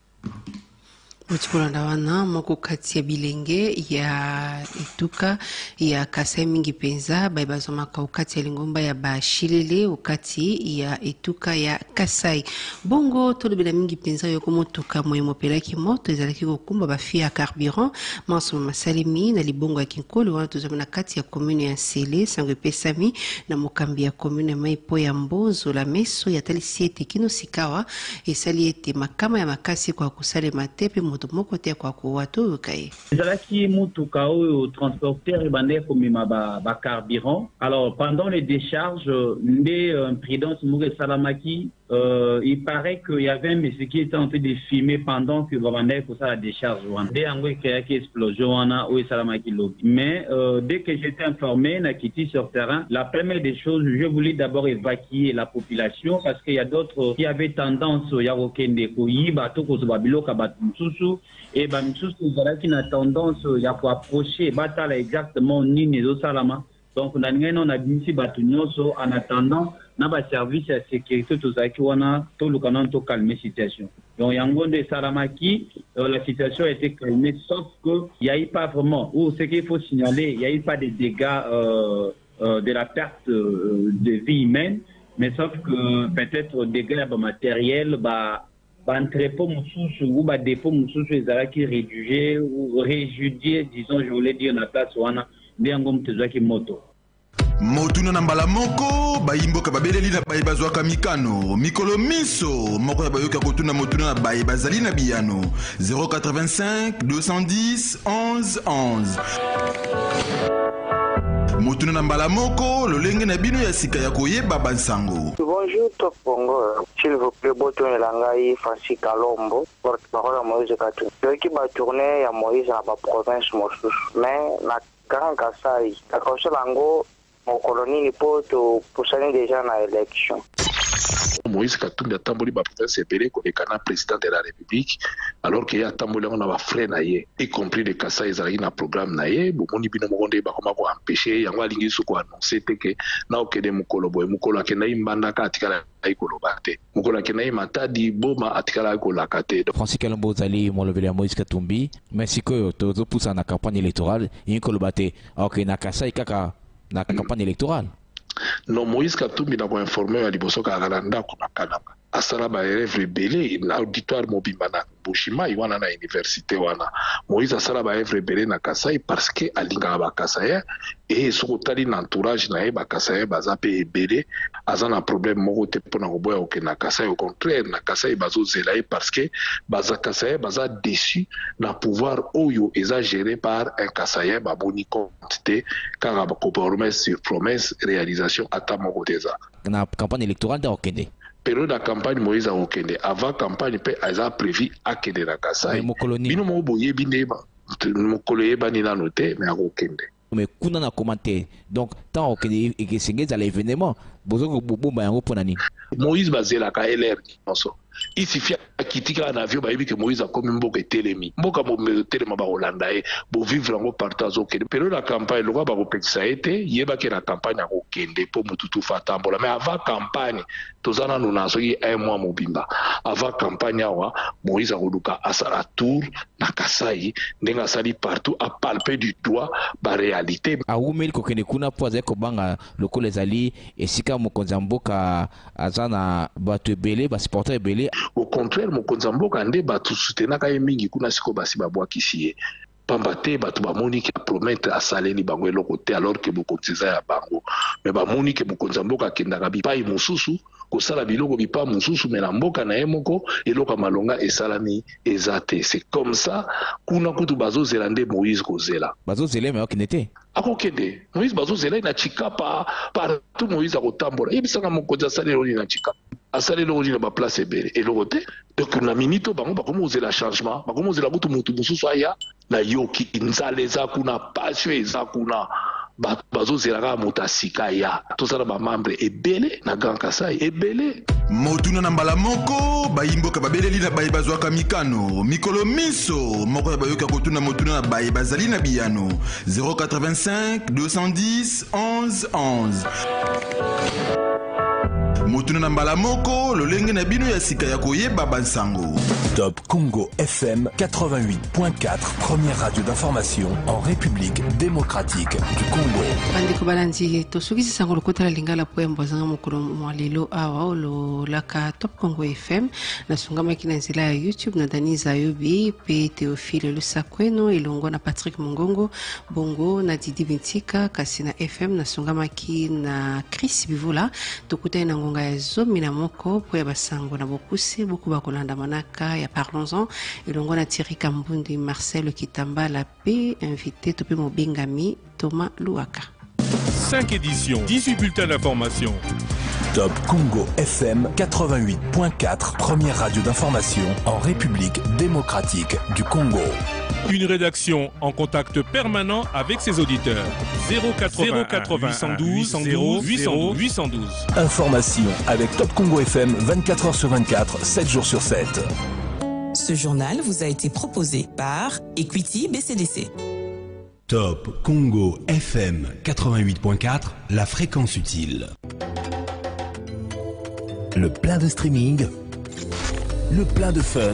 Mutukulanda wana moko kati ya bilenge ya ituka ya Kasai mingi penza baibazo maka ukati ya lingomba ya bashilele ukati ya ituka ya Kasai bongo tolo bila mingi penza yoko motuka moyo mopelaki moto ezalaki kokumba bafia ya carburant maso masalimi na libongo ya kinkolo wana tozamana kati ya commune ya Sele sango pesami na mokambi ya commune maipo ya Mbozo la meso ya talisiete kino sikawa esaliete makama ya makasi kwa kusale matepe moko te kwa kuwatu kai ezalaki mutuka oyo transporteur ebandeki komema ba, ba carburant alors pendant les décharges nde euh, imprudence moko esalamaki euh, il paraît qu'il y avait un monsieur qui était en train de filmer pendant que babandeki kosala décharge wana nde yango ekreaki explosion wana oyo esalamaki lobi mais euh, dès que j'étais informé nakiti sur terrain la première des choses je voulais d'abord évacuer la population parce qu'il y a d'autres qui avaient tendance ya kokende koyiba to kozoba biloko bato mosusu et bah misusu ezalaki na tendance ya koapprocher batala exactement nini ezosalama donc na ndenge on a bimisi bato nyonso en attendant na ba service ya sécurité tozalaki wana toluka nano to calmer situation donc yango nde esalamaki la situation a été calmée sauf que il y a eu pas vraiment ou ce qu'il faut signaler il y a eu pas de dégâts euh, euh, de la perte euh, de vie humaine mais sauf que peut-être dégâts matériels bah entrepôt mususu ou ba dépôt mususu ezalaki rédigé ou réjudié disons je voulais dire na place wana nde yango mtezwaki moto motuna na mbala moko bayimboka babeleli na baye bazwaka mikano mikolo miso moko ya bayoka kotuna motuna na baye bazali na biyano zéro quatre-vingt-cinq deux cent dix onze onze motuna na mbala moko lolenge na bino ya sika ya koyeba bansango. Bonjour Top Congo, s'il vous plaît boto elangai Francis Kalombo porte-parole à Moïse Katumbi. Yoki ba tourner ya Moïse na ba province mosusu mais na Grand Kasai la conseil lango mon colonie ni poto pusani déjà na élection. Moïse Katumbi atamboli ba province ebele koleka na président de la République alors que ya tamboli on a ba frère na ye y compris de Kasai ezali na programme na ye bomoni bino mokonde ba koma ko empêcher yango alingi su ko annoncer te ke na okede mukolo boy mukolo akena imbanda ka atikala ikolo bate mukolo akena imatadi boma atikala ikolo akate. Francis Kalombo zali molobeli ya Moïse Katumbi merci ko tozo pousa na campagne électorale ikolo bate ok na Kasai kaka na campagne électorale. Non, Moïse Katumbi n'a pas informé à Liboso Karalanda qu'on a Kanaka. asala baelève ebele na auditoire mobimba na Bushima wana na université wana. Moïse asala baelève ebele na Kasai parce que alingaka bakasaya et soki otali na entourage na ye bakasaya baza mpe ebele aza na problème moko te mpona koboya okende na Kasai. Au contraire na Kasai bazozela ye parce que baza kasaya baza déçu na pouvoir oyo eza géré par un kasaya baboni compte te kaka bapromesse sur promesse réalisation ata moko te eza na campagne électorale da okende période de campagne Moïse a okende avant campagne pe aza prévu akende na Kasai bino mo boyebi nde mokolo yebani nano te mais akokende mais kuna na commentaire donc tant okende ekesengeza l'événement bozo bomba yango pona nini Moïse bazelaka L R nyonso il suffit akitika na avion bayebi ke Moïse akomi mboka etelemi mboka motelema bakolanda ye bovivre yango partout azokende période ya campagne lokwa bakopekisa ye te yebaki na campagne akokende mpo motutu fa atambola mais avant campagne toza nanu na soki un mois mobimba avant campagne awa Moïse akoluka asala tour na Kasai ndenge asali partout apalpe du doigt baréalité awumeli kokende kuna po azali kobanga lokola ezali esika mokonzi ya mboka aza na bato ebele basupporter ebele. Au contraire mokonzi ya mboka nde bato soutenaka ye mingi kuna siko basi babwakisi ye pamba te bato bamoni ke promettre asaleli bango eloko te alors ke mokonzi eza ya bango mais bamoni ke mokonzi ya mboka akendaka bipai mosusu kosala biloko bipa mosusu me na mboka na ye moko eloko malonga esalami eza te. C'est comme ça kuna kutu bazozela nde Moïse kozela bazozela me okende te akokende Moïse bazozela na chikapa partout Moïse akotambola yebisanga mokonzi asali eloko na chikapa asali eloko na baplace ebele eloko te donc na minito bango bakomi kozela changement bakomi kozela kutu motu mosusu aya na yoki nzala eza kuna passion eza kuna bazozelaka moto asika ya tozala bamembre ebele na Grand Kasai ebele motuna na mbala moko bayimboka babeleli na baye bazwaka mikano mikolo miso moko ya bayoka kotuna motuna na baye bazali na biyano zéro quatre-vingt-cinq deux cent dix onze onze motuna na mbala moko lolenge na bino ya sika ya koyeba bansango. Top Congo F M quatre-vingt-huit point quatre, première radio d'information en République démocratique du Congo. Bandeko balandi tosukisi sango lokotala lingala po embozanga mokolo mwalelo awa ololaka Top Congo F M na sungamaki na nzela ya YouTube na Daniza Yobi pe Théophile Lusakweno elongo na Patrick Mongongo bongo na Didi Bintika kasi na F M na sungamaki na Chris Bivula tokutai na ngonga ya zomi na moko po ya basango na bokuse boku bakolanda manaka ya Parlons-en elongo na Thierry Kambundi Marcel Kitambala pe invité tope mobengami Thomas Louaka. cinq éditions, dix-huit bulletins d'information. Top Congo F M quatre-vingt-huit point quatre, première radio d'information en République démocratique du Congo. Une rédaction en contact permanent avec ses auditeurs. zéro quatre-vingts huit cent douze zéro huit cent douze. Information avec Top Congo F M vingt-quatre heures sur vingt-quatre, sept jours sur sept. Ce journal vous a été proposé par Equity B C D C. Top Congo F M quatre-vingt-huit point quatre, la fréquence utile. Le plein de streaming, le plein de fun,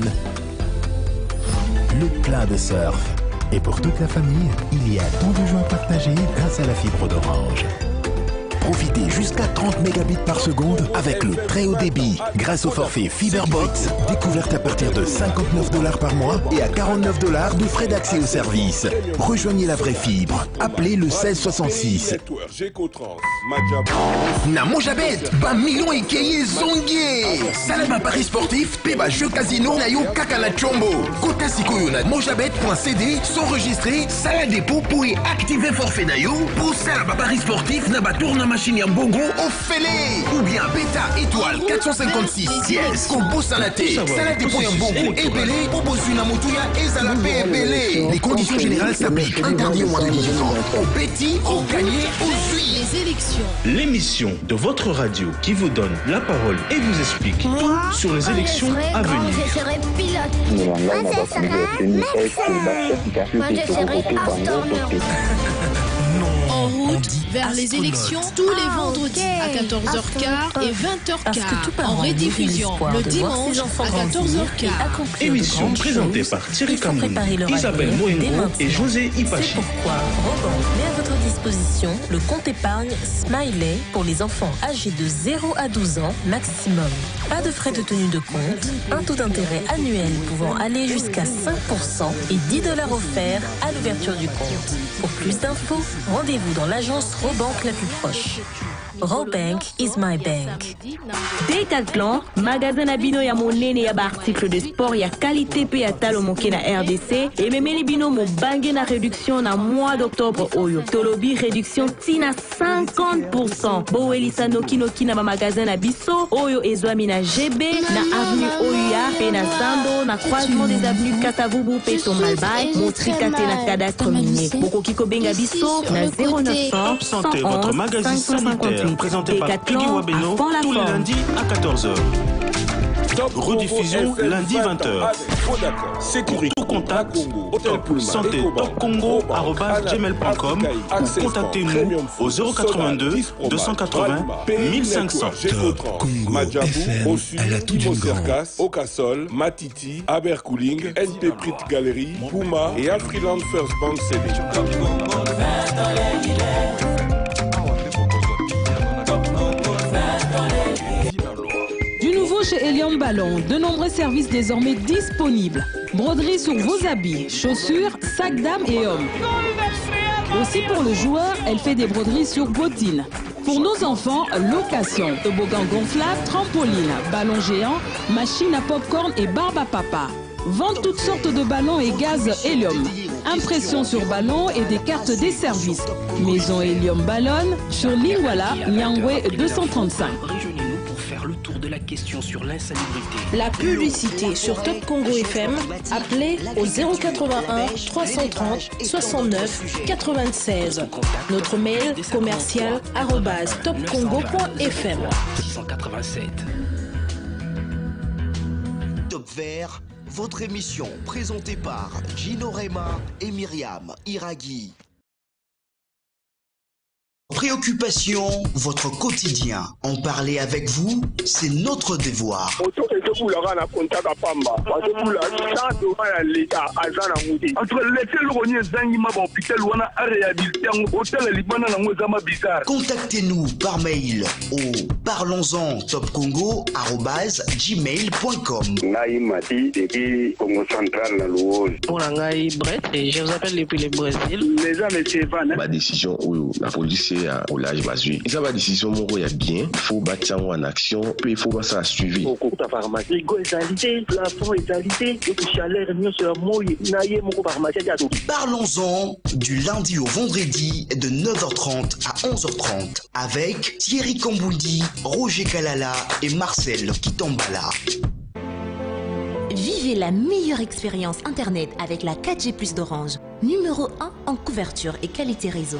le plein de surf. Et pour toute la famille, il y a tant de joie partagée grâce à la fibre d'Orange. Profitez jusqu'à trente mégabits par seconde avec le très haut débit grâce au forfait Fiberbox, découverte à partir de cinquante-neuf dollars par mois et à quarante-neuf dollars de frais d'accès au service. Rejoignez la vraie fibre. Appelez le seize soixante-six. Na Mojabet, ba million et keye zongier. Salama Paris sportif, peba jeu casino na yo kaka na chombo. Kota sikoyo na mojabet point c d s'enregistrer, sala dépôt pour y activer forfait na yo. Pour Salama Paris sportif na ba tourna machine ya mbongo au félé. Ou bien bêta étoile quatre cent cinquante-six dièse. Combo salaté, sala dépôt ya mbongo ébélé. Obosu na motuya et salapé ébélé. Les conditions générales s'appliquent. Interdit au moins de dix-huit ans. Au petit, au gagné, au suit. Les élections. L'émission de votre radio qui vous donne la parole et vous explique tout sur les élections à venir. Je serai pilote. Moi, je serai médecin. Moi, je serai astronaute. Non. en route vers les élections tous les vendredis à quatorze heures quinze et vingt heures quinze. En rediffusion le dimanche à quatorze heures quinze. Émission présentée par Thierry Kamboul, Isabelle Moengo et José Ipachi. C'est pourquoi Robank met à votre disposition le compte épargne Smiley pour les enfants âgés de zéro à douze ans maximum. Pas de frais de tenue de compte, un taux d'intérêt annuel pouvant aller jusqu'à cinq pour cent et dix dollars offerts à l'ouverture du compte. Pour plus d'infos, rendez-vous dans l'agence Robank la plus proche. Robank is my bank. Decathlon, magasin Abino ya monene ya ba article de sport ya qualité pe ya talo moke na R D C et memeli bino mo bangé na réduction na mois d'octobre oyo. Tolobi réduction tina cinquante pour cent. Bo elisa noki noki na ba magasin na biso oyo ezwami na G B na avenue Oya pe na Sando na croisement des avenues Katavubu pe Tombalbay Motrikate na cadastre minier. Boko kiko benga biso na zéro neuf cent Santé, votre magazine sanitaire présenté par Peggy Wabeno tous les lundis à quatorze heures. Rediffusion lundi vingt heures. Pour tout contact, top santé top congo arobase gmail point com ou contactez-nous au zéro quatre-vingt-deux deux cent quatre-vingts mille cinq cents. Top Congo F M à la toute Cercas, Okasol, Matiti, Abercooling, N P Prit Gallery, Puma et Afriland First Bank C D. Chez Helium Ballon, de nombreux services désormais disponibles. Broderie sur vos habits, chaussures, sacs dames et hommes. Aussi pour le joueur, elle fait des broderies sur bottines. Pour nos enfants, location, toboggan gonflable, trampoline, ballon géant, machine à popcorn et barbe à papa. Vente toutes sortes de ballons et gaz Helium. Impression sur ballon et des cartes des services. Maison Helium Ballon sur Lingwala, Nyangwe deux cent trente-cinq. Faire le tour de la question sur l'insalubrité. La publicité sur Top Congo F M, appelez au zéro quatre-vingt-un trois cent trente soixante-neuf quatre-vingt-seize. Notre mail commercial arobase topcongo point f m. six cent quatre-vingt-sept. Top Vert, votre émission présentée par Gino Rema et Myriam Iraghi. Préoccupation, votre quotidien. En parler avec vous, c'est notre devoir. Contactez-nous par mail au parlons-en topcongo arobase gmail point com. Je vous appelle depuis le Brésil. Les amis, c'est Van. Ma décision où la police au l'âge basé. Ça va décision mon il y a bien, faut bâtir en action, puis il faut pas ça suivi. Au cours de la pharmacie, égalité, plafond égalité, chaleur mieux sur moi, naïe mon pharmacie. Parlons-en du lundi au vendredi de neuf heures trente à onze heures trente avec Thierry Kamboudi, Roger Kalala et Marcel Kitambala. Vivez la meilleure expérience Internet avec la quatre G plus d'Orange. Numéro un en couverture et qualité réseau.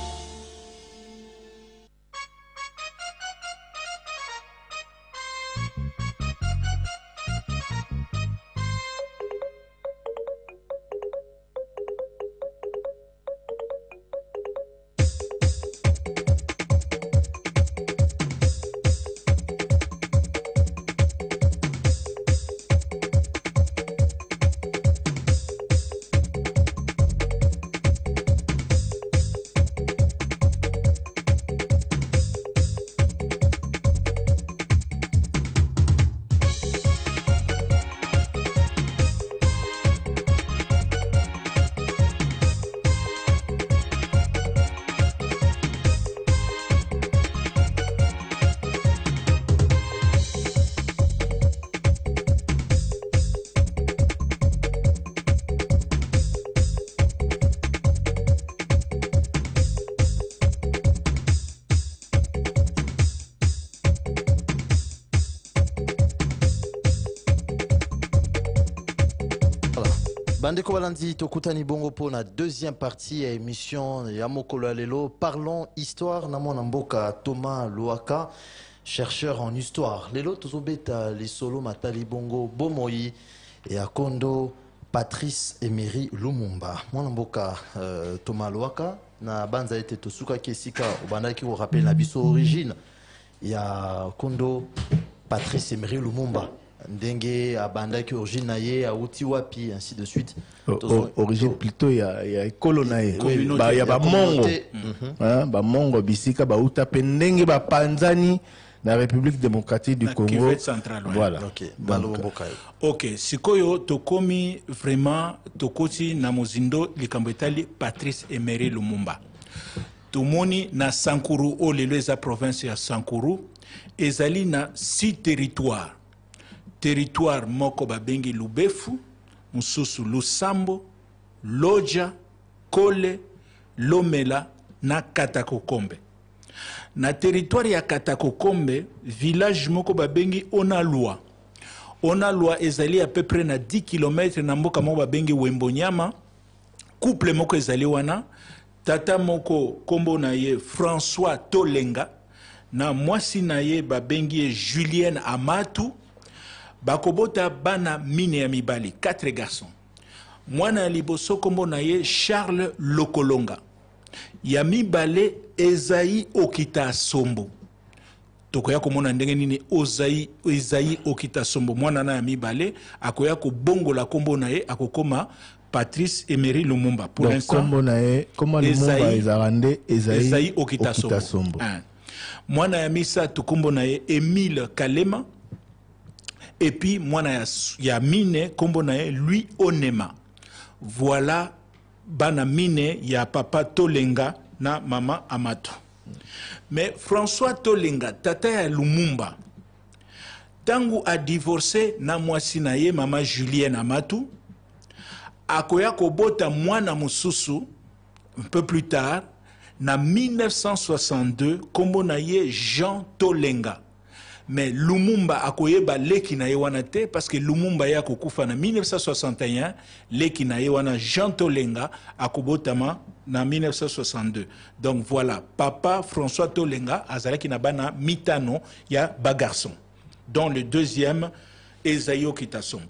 Bandeko Balandi Tokutani Bongo pour la deuxième partie à l'émission Yamokolo Alelo. Parlons histoire. Namon Mboka Thomas Louaka, chercheur en histoire. Lelo Tozobeta les solo Matali Bongo Bomoi et Akondo Patrice Emery Lumumba. Mon Mboka euh, Thomas Louaka, na banza ete tosuka kesika obandaki ko rappel na biso origine ya Kondo Patrice Emery Lumumba ndenge abandaki origine na ye auti wapi ainsi de suite. Origine plutôt ya ya ekolo na ye ba ya ba mongo hein ba mongo bisika ba uta pendenge ba panzani la République démocratique du Congo. Voilà. Ok. Donc, ok. Sikoyo tokomi vraiment tokoti na mozindo likambetali Patrice Emery Lumumba. Tomoni na Sankuru o lelo eza province ya Sankuru ezali na six territoires. Territoire moko babengi Lubefu, mususu Lusambo, Loja, Kole, Lomela na Katakokombe. Na territoire ya Katakokombe, village moko babengi Onalwa. Onalwa ezali à peu près na dix kilomètres na mboka moko babengi Wembonyama. Couple moko ezali wana. Tata moko kombo na ye François Tolenga. Na mwasi na ye babengi Julienne Amatu. Bakobota bana mine ya mibali, quatre garçons. Mwana liboso kombo na ye Charles Lokolonga. Ya mibale Ezaï Okita Sombo. Tokoya komona ndenge nini Ozaï Ezaï Okita Sombo mwana na ya mibale akoya ko bongo la kombo na ye akokoma Patrice Emery Lumumba. Pour l'instant kombo na ye comment Lumumba ezarande Ezaï Ezaï Okita, Okita Sombo. Sombo. Mwana ya misa tukombo na ye Émile Kalema. Et puis mwana ya, ya mine kombo na ye lui Onema. Voilà bana mine ya papa Tolenga na mama Amato. Mais François Tolenga tata ya Lumumba tangu a divorcé na mwasi na ye mama Julienne Amatu akoya kobota mwana mususu un peu plus tard na mille neuf cent soixante-deux kombo na ye Jean Tolenga. Mais Lumumba akoyeba leki na ye wana te parce que Lumumba ya kokufa na mille neuf cent soixante et un leki na ye wana Jean Tolenga akobotama na mille neuf cent soixante-deux. Donc voilà, papa François Tolenga azalaki na bana mitano ya ba garçon, dont le deuxième Ezaï Okita Sombo.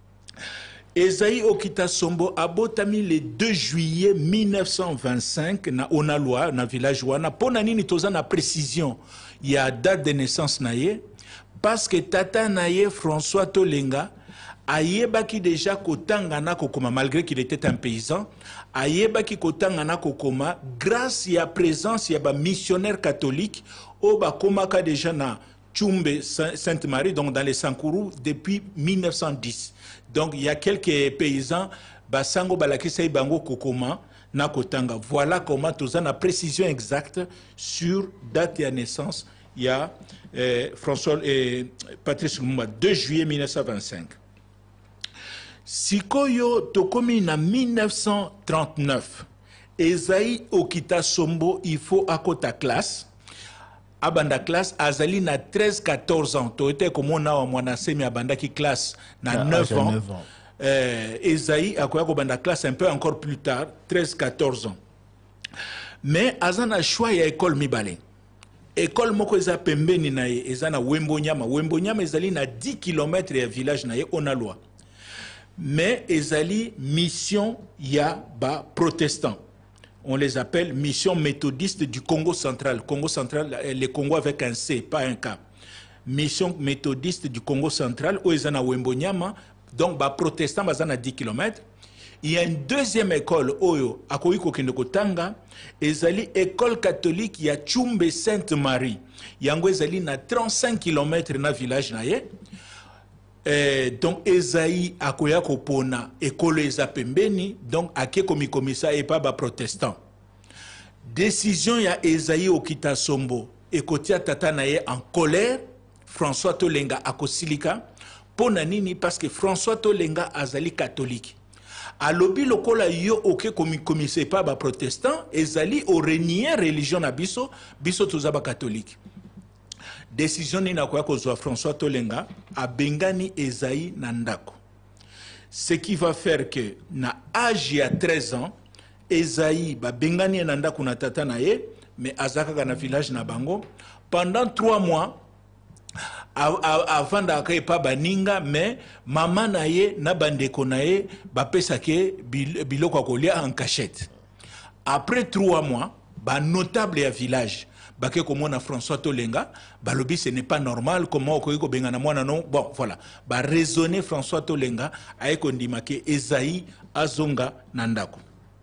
Ezaï Okita Sombo abotami le deux juillet mille neuf cent vingt-cinq na Onalwa na village wana pona nini toza na précision ya date de naissance na ye parce que tata na ye François Tolenga ayebaki déjà kotanga na kokoma malgré qu'il était un paysan ayebaki kotanga na kokoma grâce ya présence ya ba missionnaire catholique au ba komaka déjà na Tchumbe Sainte-Marie donc dans les Sankuru depuis mille neuf cent dix. Donc il y a quelques paysans basango balakisa bango kokoma na kotanga. Voilà comment tous en a précision exacte sur date de naissance. Il y a euh, François et euh, Patrice Lumumba deux juillet mille neuf cent vingt-cinq. Sikoyo tokomi na mille neuf cent trente-neuf. Ezaï Okita Sombo il faut à kota classe. Abanda classe azali na treize quatorze ans. To était comme on a au mwana semi abanda ki classe na neuf ans. Euh, Ezaï akoya ko banda classe un peu encore plus tard, treize quatorze ans. Mais azana choix ya école mibale. École moko eza pembeni na ye ezana Wembonyama. Wembonyama ezali na dix kilomètres ya village na ye Onalwa. Mais ezali mission ya ba protestants. On les appelle mission méthodiste du Congo central. Congo central, le Congo avec un C, pas un K. Mission méthodiste du Congo central, où ils en ont Wembonyama, donc bah, protestants, bah, à dix kilomètres. Il y a une deuxième école, Oyo, à Koiko Kinokotanga, et zali école catholique, il y a Tchumbe Sainte-Marie. Il y a na trente-cinq kilomètres dans le village. Euh, donc Ezaï akoya kopona école eza pembeni donc ake komi komisa et pas ba protestant. Décision ya Ezaï Okita Sombo ekotia tata na ye en colère. François Tolenga akosilika pona nini parce que François Tolenga azali catholique. Alobi lokola yo oke komi komisa pas ba protestant ezali o renier religion na biso biso tozaba catholique. Décision ni na kwa kozwa François Tolenga a bengani Ezaï Nandako. Ce qui va faire que na âge ya treize ans Ezaï ba bengani Nandako na tata na ye mais azaka na village na bango pendant trois mois avant d'akay pa baninga mais maman na ye na bandeko na ye ba pesake biloko kolia en cachette. après trois mois ba notable ya village bake komona François Tolenga balobi ce n'est pas normal comment okoki kobengana mwana non bon voilà ba raisonner François Tolenga ayeko ndimake Esaïe azonga na ndako.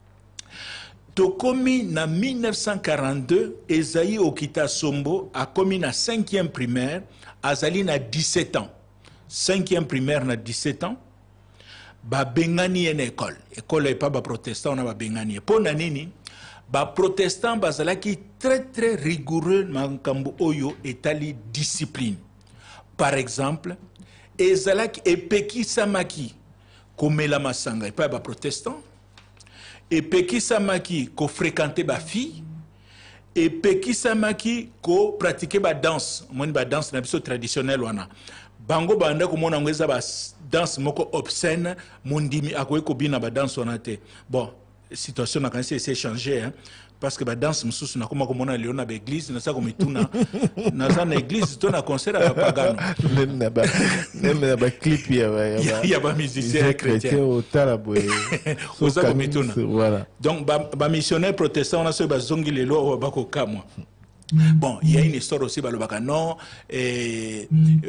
Tokomi na mille neuf cent quarante-deux Esaïe Okita Sombo a commis na cinquième primaire azali na dix-sept ans. Cinquième primaire na dix-sept ans ba bengani en école école est pas ba protestant na ba bengani po na nini ba protestant bazalaki très très rigoureux makambo oyo etali discipline. Par exemple ezalaki epeki samaki komela masanga pas ba protestant epeki samaki ko fréquenter ba fille epeki samaki ko pratiquer ba danse moni ba danse na biso traditionnel wana bango banda komona ngeza ba danse moko obscène mondimi akoye ko bina ba danse wana te. Bon situation na kanisi s'est changé hein parce que ba danse mususu na koma komona leo na ba église na sa komituna na za na église to na concert à pagano même na ba même na ba clip ya ba ya ba musicien chrétien au talabwe oza komituna voilà. Donc ba, ba missionnaire protestant na so ba zongi lelo ba ko kamwa. Bon, il y a une histoire aussi, balobaka non, et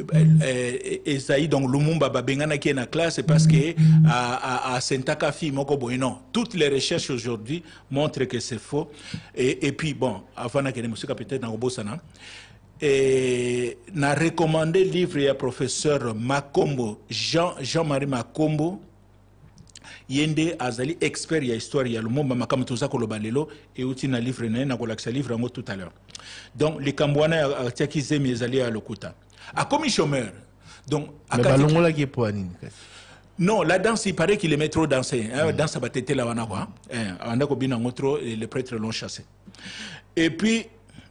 Esaïe donc Lumumba babengana qui est na classe parce que à à Sentaka fi moko boy non. Toutes les recherches aujourd'hui montrent que c'est faux. Et et puis bon, avant na kene musique peut-être na obosana. Et na recommandé livre ya professeur Makombo Jean Jean-Marie Makombo. Yende azali expert ya histoire ya Lumumba makama tuza koloba lelo et uti na livre na na kolakisa livre ngo tout à l'heure. Donc les Kambouana atiaki zemi ezali à lokuta. A commis chômeur. Donc mais balongola qui pour anine. Non, la danse il paraît qu'il aimait trop danser. Hein, mm. Danse batete la wana quoi. Hein, anda ko bina ngotro les prêtres l'ont chassé. Et puis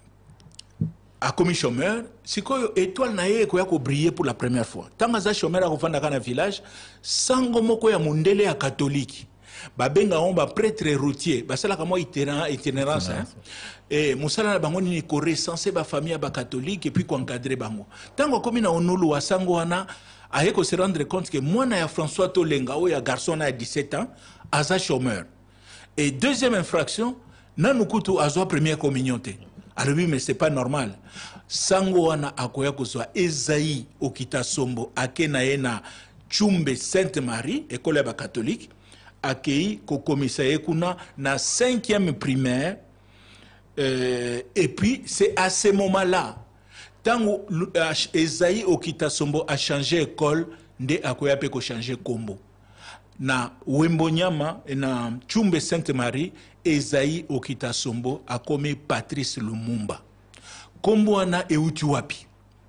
a commis chômeur, si quoi étoile na ye ko ya ko briller pour la première fois. Tanga za chômeur a ko fanda kana village, sango moko ya mundele ya catholique. Ba benga on ba prêtre routier, ba sala ka mo itinérance itinérance hein. Et musala na bango ni ko recenser ba famille ba catholique et puis ko encadrer bango. Tango komi na onulu wa sango wana a ko se rendre compte que mwana ya François Tolenga o ya garçon na dix-sept ans aza chômeur. Et deuxième infraction, nanukutu azwa première communion te. Alors oui, mais c'est pas normal. Sango wana akoya kozwa Esaïe Okita Sombo akena ena Chumbe Sainte Marie école ba catholique akei ko commissaire kuna na cinquième primaire euh, et puis c'est à ce moment-là tango Esaïe Okita Sombo a changé école nde akoya pe ko changer kombo na Wembonyama na Chumbe Sainte Marie Esaïe Okita Sombo a commis Patrice Lumumba. Kombo wana euti wapi?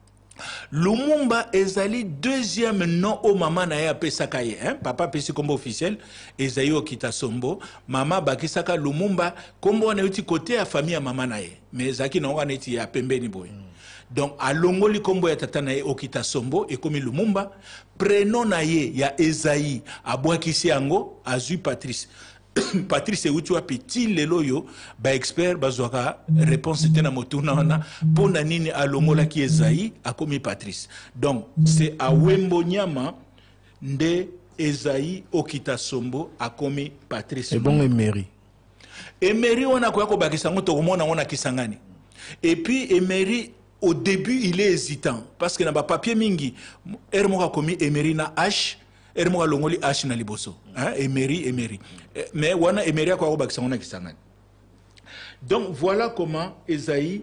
Lumumba ezali deuxième nom au maman na ya pesaka ye, hein? Papa pesi kombo officiel Esaïe Okita Sombo, mama bakisaka Lumumba kombo wana euti côté ya famille ya mama na ye. Mais zaki na wana eti ya pembeni boy. Donc à longoli kombo ya tata na ye Okita Sombo et comme Lumumba, prénom na ye ya Esaïe abwakisi yango azui Patrice. Patrice Eutwa petit leloyo ba expert bazwaka réponse tena motuna wana pona nini alongola ki Esaïe a commis Patrice. Donc c'est à Wembonyama nde Esaïe Okita Sombo a commis Patrice. Et bon Emery. Emery wana kwa ko bakisa ngoto komona wana kisangani. Et puis Emery au début il est hésitant parce que na ba papier mingi ermo ka commis Emery na H Ermo longoli H na liboso, hein, Emery, Emery. Mais wana Emery a quoi bakisangona kisangani. Donc voilà comment Esaïe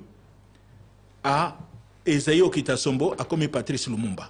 a Esaïe Okita Sombo a commis Patrice Lumumba.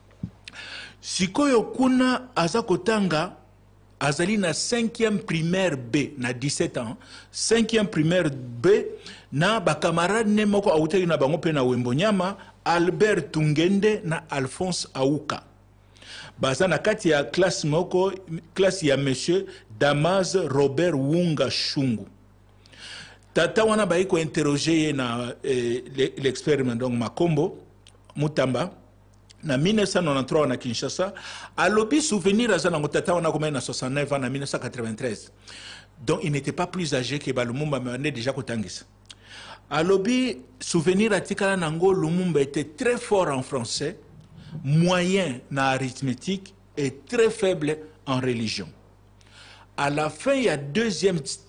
Sikoyo kuna azakotanga azali na cinquième primaire B na dix-sept ans, cinquième primaire B na ba camarade ne moko awuteli na bango pe na Wembonyama Albert Tungende na Alphonse Aouka. Baza na kati ya classe moko classe ya monsieur Damas Robert Wunga Shungu. Tata wana ba iko interroger na eh, l'expériment donc Makombo Mutamba na mille neuf cent quatre-vingt-treize na Kinshasa alobi souvenir azana tata wana comme na soixante-neuf ans na mille neuf cent quatre-vingt-treize. Donc il n'était pas plus âgé que Lumumba mais on est déjà kotangisa. Alobi souvenir atikala nango Lumumba était très fort en français, moyen en arithmétique et très faible en religion. À la fin, il y a deuxième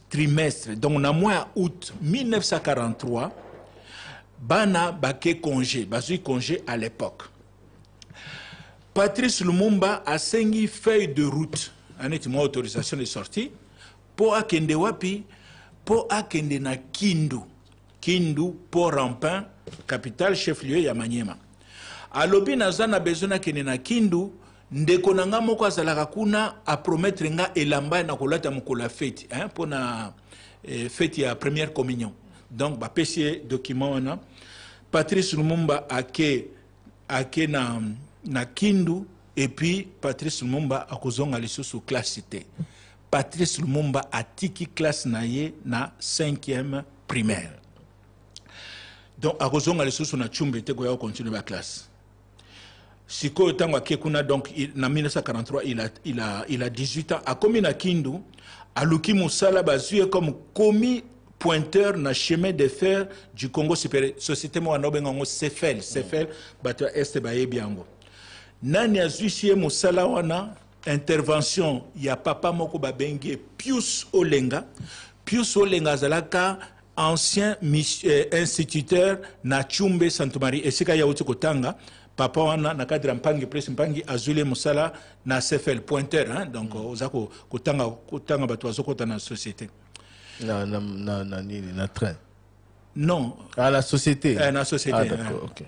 trimestre, donc na mois août mille neuf cent quarante-trois, bana baké congé, bazui congé à l'époque. Patrice Lumumba a cinq feuilles de route, en étant autorisation de sortie, pour akende wapi, pour akende na Kindu. Kindu, Port Rampin, capitale chef-lieu ya Maniema. Alobi nazana besoin akende na Kindu, ndeko nanga moko azalaka kuna a promettre nga elamba na kolata mukula fête, hein, pour na eh, fête ya première communion. Donc ba pesier document wana Patrice Lumumba ake ake na na Kindu et puis Patrice Lumumba akozonga lisusu classe cité. Patrice Lumumba atiki classe na ye na cinquième primaire. Donc akozonga lisusu na chumbe te goya continuer ba classe. Siko tango akekuna donc na mille neuf cent quarante-trois il a il a il a dix-huit ans a commis na Kindu aluki musala bazue comme commis pointeur na chemin de fer du Congo supérieur société mo anobenga ngo Cefel Cefel bato este ba yebiango nani azuisie musala wana intervention ya papa moko babengi Pius Olenga. Pius Olenga zalaka ancien euh, instituteur na Chumbe Sainte Marie esika ya uti kotanga papa wana na cadre mpangi presse mpangi azule musala na Cefel pointeur, hein, donc mm. ozako kotanga kotanga bato azokota na société na na na na ni na train non à la société à la société ah d'accord, hein. OK.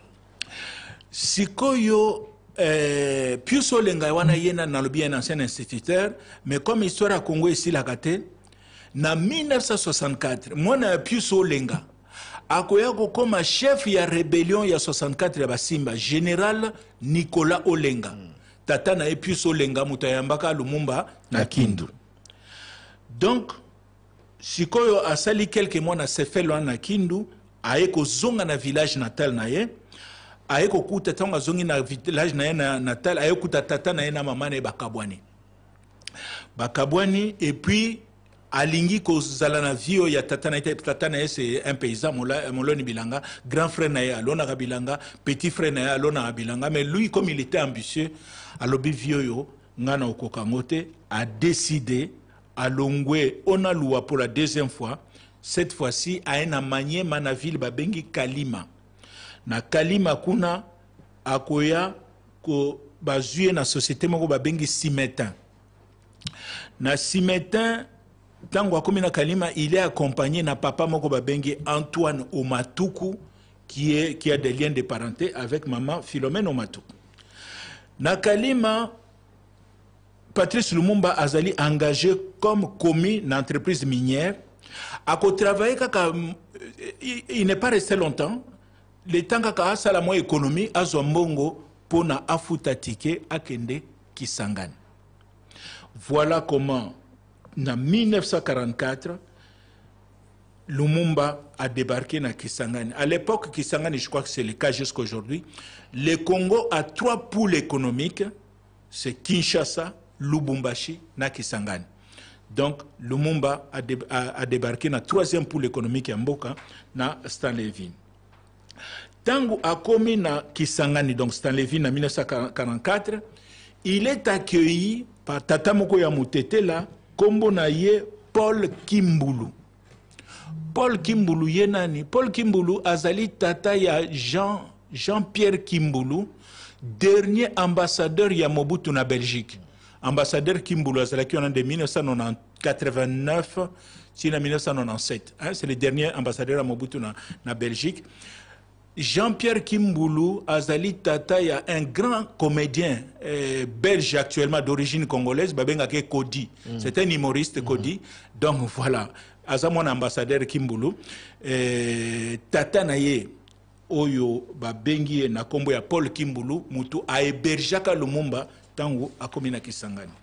Sikoyo euh, Pius Olenga wana yena na lobi un ancien instituteur, mais comme histoire à Congo ici la kate na mille neuf cent soixante-quatre mwana Pius Olenga akoya comme chef ya rébellion ya soixante-quatre ya Basimba général Nicolas Olenga mm. tata na Pius Olenga mutayambaka Lumumba na Kindu. Donc sikoyo asali quelques mois na Cefel na Kindu aeko zonga na village natal na ye aeko kuta tonga zongi na village na ye na natal aeko kuta tata na ye na mama na ye bakabwani bakabwani et puis alingi kozala na vio ya tata na ye tata na ye c'est un paysan moloni bilanga grand frère na ye alona bilanga petit frère na ye alona bilanga mais lui comme il était ambitieux alobi vio yo ngana okokangote a décidé à Longwe, on a loué pour la deuxième fois, cette fois-ci à une manière na ville babengi Kalima. Na Kalima kuna akoya ko bazuye na société moko babengi Simetin. Na Simetin tango akomi na Kalima, il est accompagné na papa moko babengi Antoine Omatuku qui est qui a des liens de parenté avec maman Philomène Omatuku. Na Kalima Patrice Lumumba azali engagé comme commis dans l'entreprise minière. À travailler, il n'est pas resté longtemps. Le temps qu'il a fait la économie, à Zombongo, pour na afutatike akende Kisangani. Voilà comment, en mille neuf cent quarante-quatre, Lumumba a débarqué dans Kisangani. À l'époque, Kisangani, je crois que c'est le cas jusqu'à aujourd'hui, le Congo a trois pôles économiques, c'est Kinshasa, Lubumbashi na Kisangani. Donc Lumumba a, dé, a, a débarqué dans la troisième pôle économique ya mboka na Stanleyville. Tango a commis na Kisangani, donc Stanleyville en mille neuf cent quarante-quatre, il est accueilli par Tata Moko ya Mutete là, kombo na ye Paul Kimbulu. Paul Kimbulu ye nani? Paul Kimbulu azali tata ya Jean Jean-Pierre Kimbulu, dernier ambassadeur ya Mobutu na Belgique. Ambassadeur Kimbulu azalaki de mille neuf cent quatre-vingt-neuf à mille neuf cent quatre-vingt-dix-sept. Hein, c'est le dernier ambassadeur à Mobutu na, na Belgique. Jean-Pierre Kimbulu azali tata ya un grand comédien euh, belge actuellement d'origine congolaise, babengake Kodi. Mm. C'est un humoriste mm -hmm. Kodi. Donc voilà, aza mon ambassadeur Kimbulu. Euh, tata na ye oyo babengi na kombo ya Paul Kimbulu mutu a hébergaka Lumumba tango akomi na Kisangani.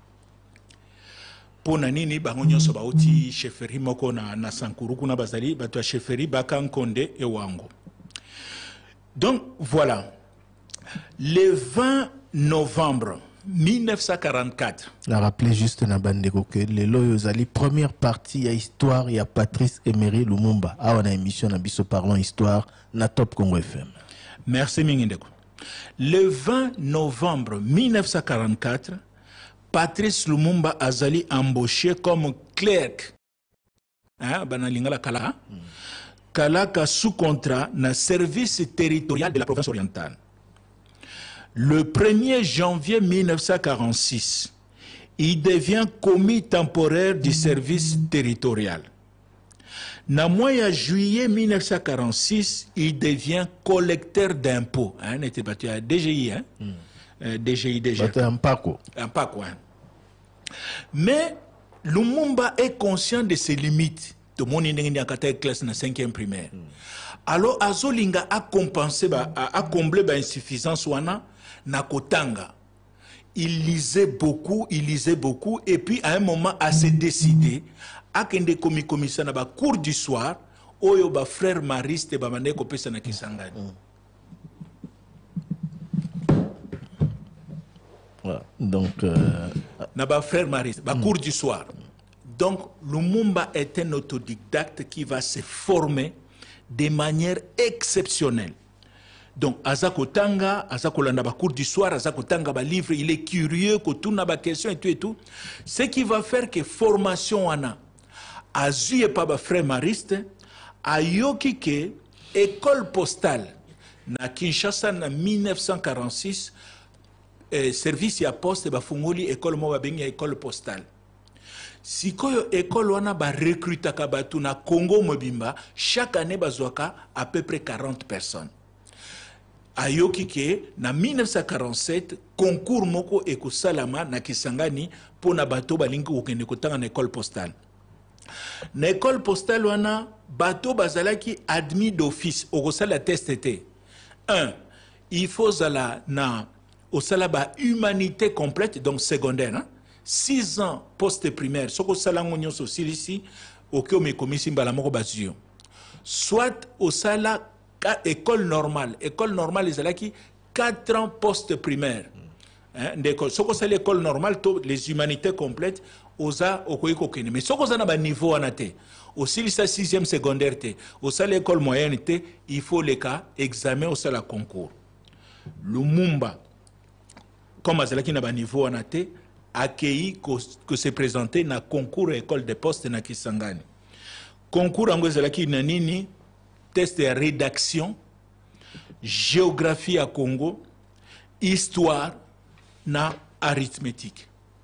Pona nini bango nyonso bauti chefferie moko na, na Sankuru kuna bazali bato ya chefferie Bakankonde et Wango. Donc voilà, le vingt novembre mille neuf cent quarante-quatre. On a rappelé juste na bandeko que le loyozali première partie ya histoire ya Patrice Emery Lumumba. Ah on a émission na biso parlons histoire na Top Congo F M. Merci Mingindeko. Le vingt novembre mille neuf cent quarante-quatre, Patrice Lumumba azali embauché comme clerc hein, banalingala kala kalaka sous contrat na service territorial de la province orientale. Le premier janvier mille neuf cent quarante-six, il devient commis temporaire du service territorial. Na mois juillet mille neuf cent quarante-six, il devient collecteur d'impôts. Hein, n'était pas à D G I, hein? Mm. Euh, D G I, D G I. Un paco. Un paco, hein. Mais Lumumba est conscient de ses limites. Tout le monde est en classe na cinquième primaire. Mm. Alors, Azolinga a compensé, ba, a, a comblé l'insuffisance wana na Kotanga. Il lisait beaucoup, il lisait beaucoup, et puis à un moment, a se décidé à kende komi komisa na ba cours du soir, oyo ba frère Mariste ba mane ko pesa na Kisangani. Mm. Voilà. Donc, euh... na ba frère Mariste, ba mm. cours du soir. Donc, Lumumba est un autodidacte qui va se former de manière exceptionnelle. Donc, Azako Tanga, Azako Landa ba cours du soir, Azako Tanga ba livre, il est curieux, que tout n'a pas question et tout et tout. Ce qui va faire que formation ana, Azuye pa ba frère Mariste, ayoki ke école postale, na Kinshasa na mille neuf cent quarante-six, eh, service ya poste ba fungoli école mo ba bengi école postale. Si koyo école wana ba recruta ka batu na Congo mobimba, chaque année bazwaka à peu près quarante personnes. Ayoki ke na mille neuf cent quarante-sept concours moko eko salama na Kisangani pour na bato balingi kokende kotanga na école postale. Na école postale wana bato bazalaki admis d'office au sala test était un, il faut zala na au sala ba humanité complète donc secondaire hein? six ans post primaire soko sala ngonyo so silisi okyo me komisi mbala moko bazio soit au sala école normale école normale ezalaki quatre ans post primaire hein d'école soko sala école normale to les humanités complètes oza okoyiko kene mais soko zana ba niveau anate au silisa sixième secondaire te au sala école moyenne te il faut les cas examen au sala concours Lumumba comme azalaki na ba niveau anate accueilli que se présentait na concours école de poste na Kisangani. Concours ango ezalaki na nini test de rédaction, géographie à Congo, histoire na arithmétique.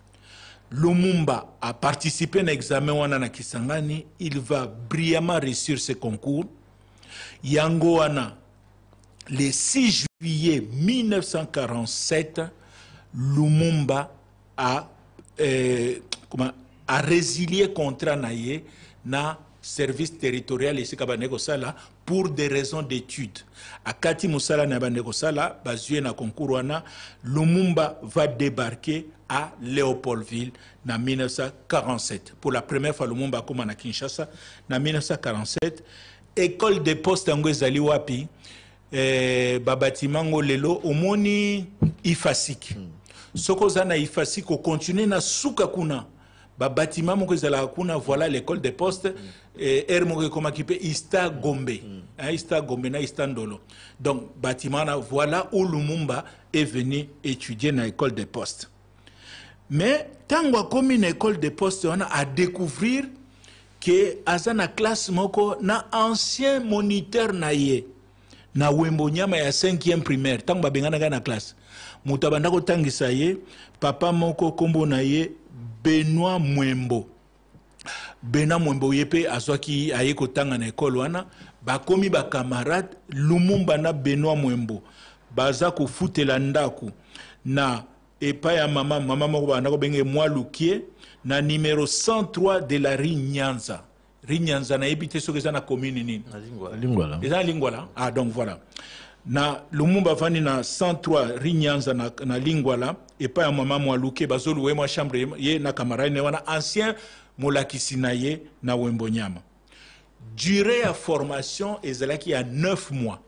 Lumumba a participé à l'examen wana na Kisangani, il va brillamment réussir ce concours. Yango wana le six juillet mille neuf cent quarante-sept, Lumumba a, euh, comment, a résilié contrat naye na service territorial ici kabaneko sala pour des raisons d'études. A kati musala na baneko sala bazue na concours wana Lumumba va débarquer à Léopoldville en mille neuf cent quarante-sept. Pour la première fois Lumumba comme na Kinshasa en mille neuf cent quarante-sept. École de poste ngo ezali wapi eh, babatimango lelo omoni ifasik. Hmm. Soko zana ifasi ko continuer na suka kuna ba bâtiment moko ezala kuna voilà l'école des postes et er moko comme équipé Ista Gombe hein Ista Gombe na Ista Ndolo donc bâtiment na voilà où Lumumba est venu étudier na école des postes mais tango comme une école des postes on a à découvrir que azana classe moko na ancien moniteur na ye na Wembonyama ya cinquième primaire tango ba bengana na classe mutabanda ko tangisa ye papa moko kombo na ye Benoît Mwembo Benoît Mwembo yepe azwaki aye ko tanga na école wana bakomi ba camarade Lumumba na Benoît Mwembo baza ko futela ndaku na epa ya mama mama moko banda ko benge moi Lukie na numéro cent trois de la rue Nyanza rue Nyanza na ebité soki za na commune nini na Lingwala eza Lingwala ah donc voilà na Lumumba vani na cent trois Rinyanza na, na Lingwala et pas un moment moi Luke bazolu we moi chambre ye na camarade ne wana ancien molakisi na ye na Wembonyama. Durée à formation ezalaki à neuf mois.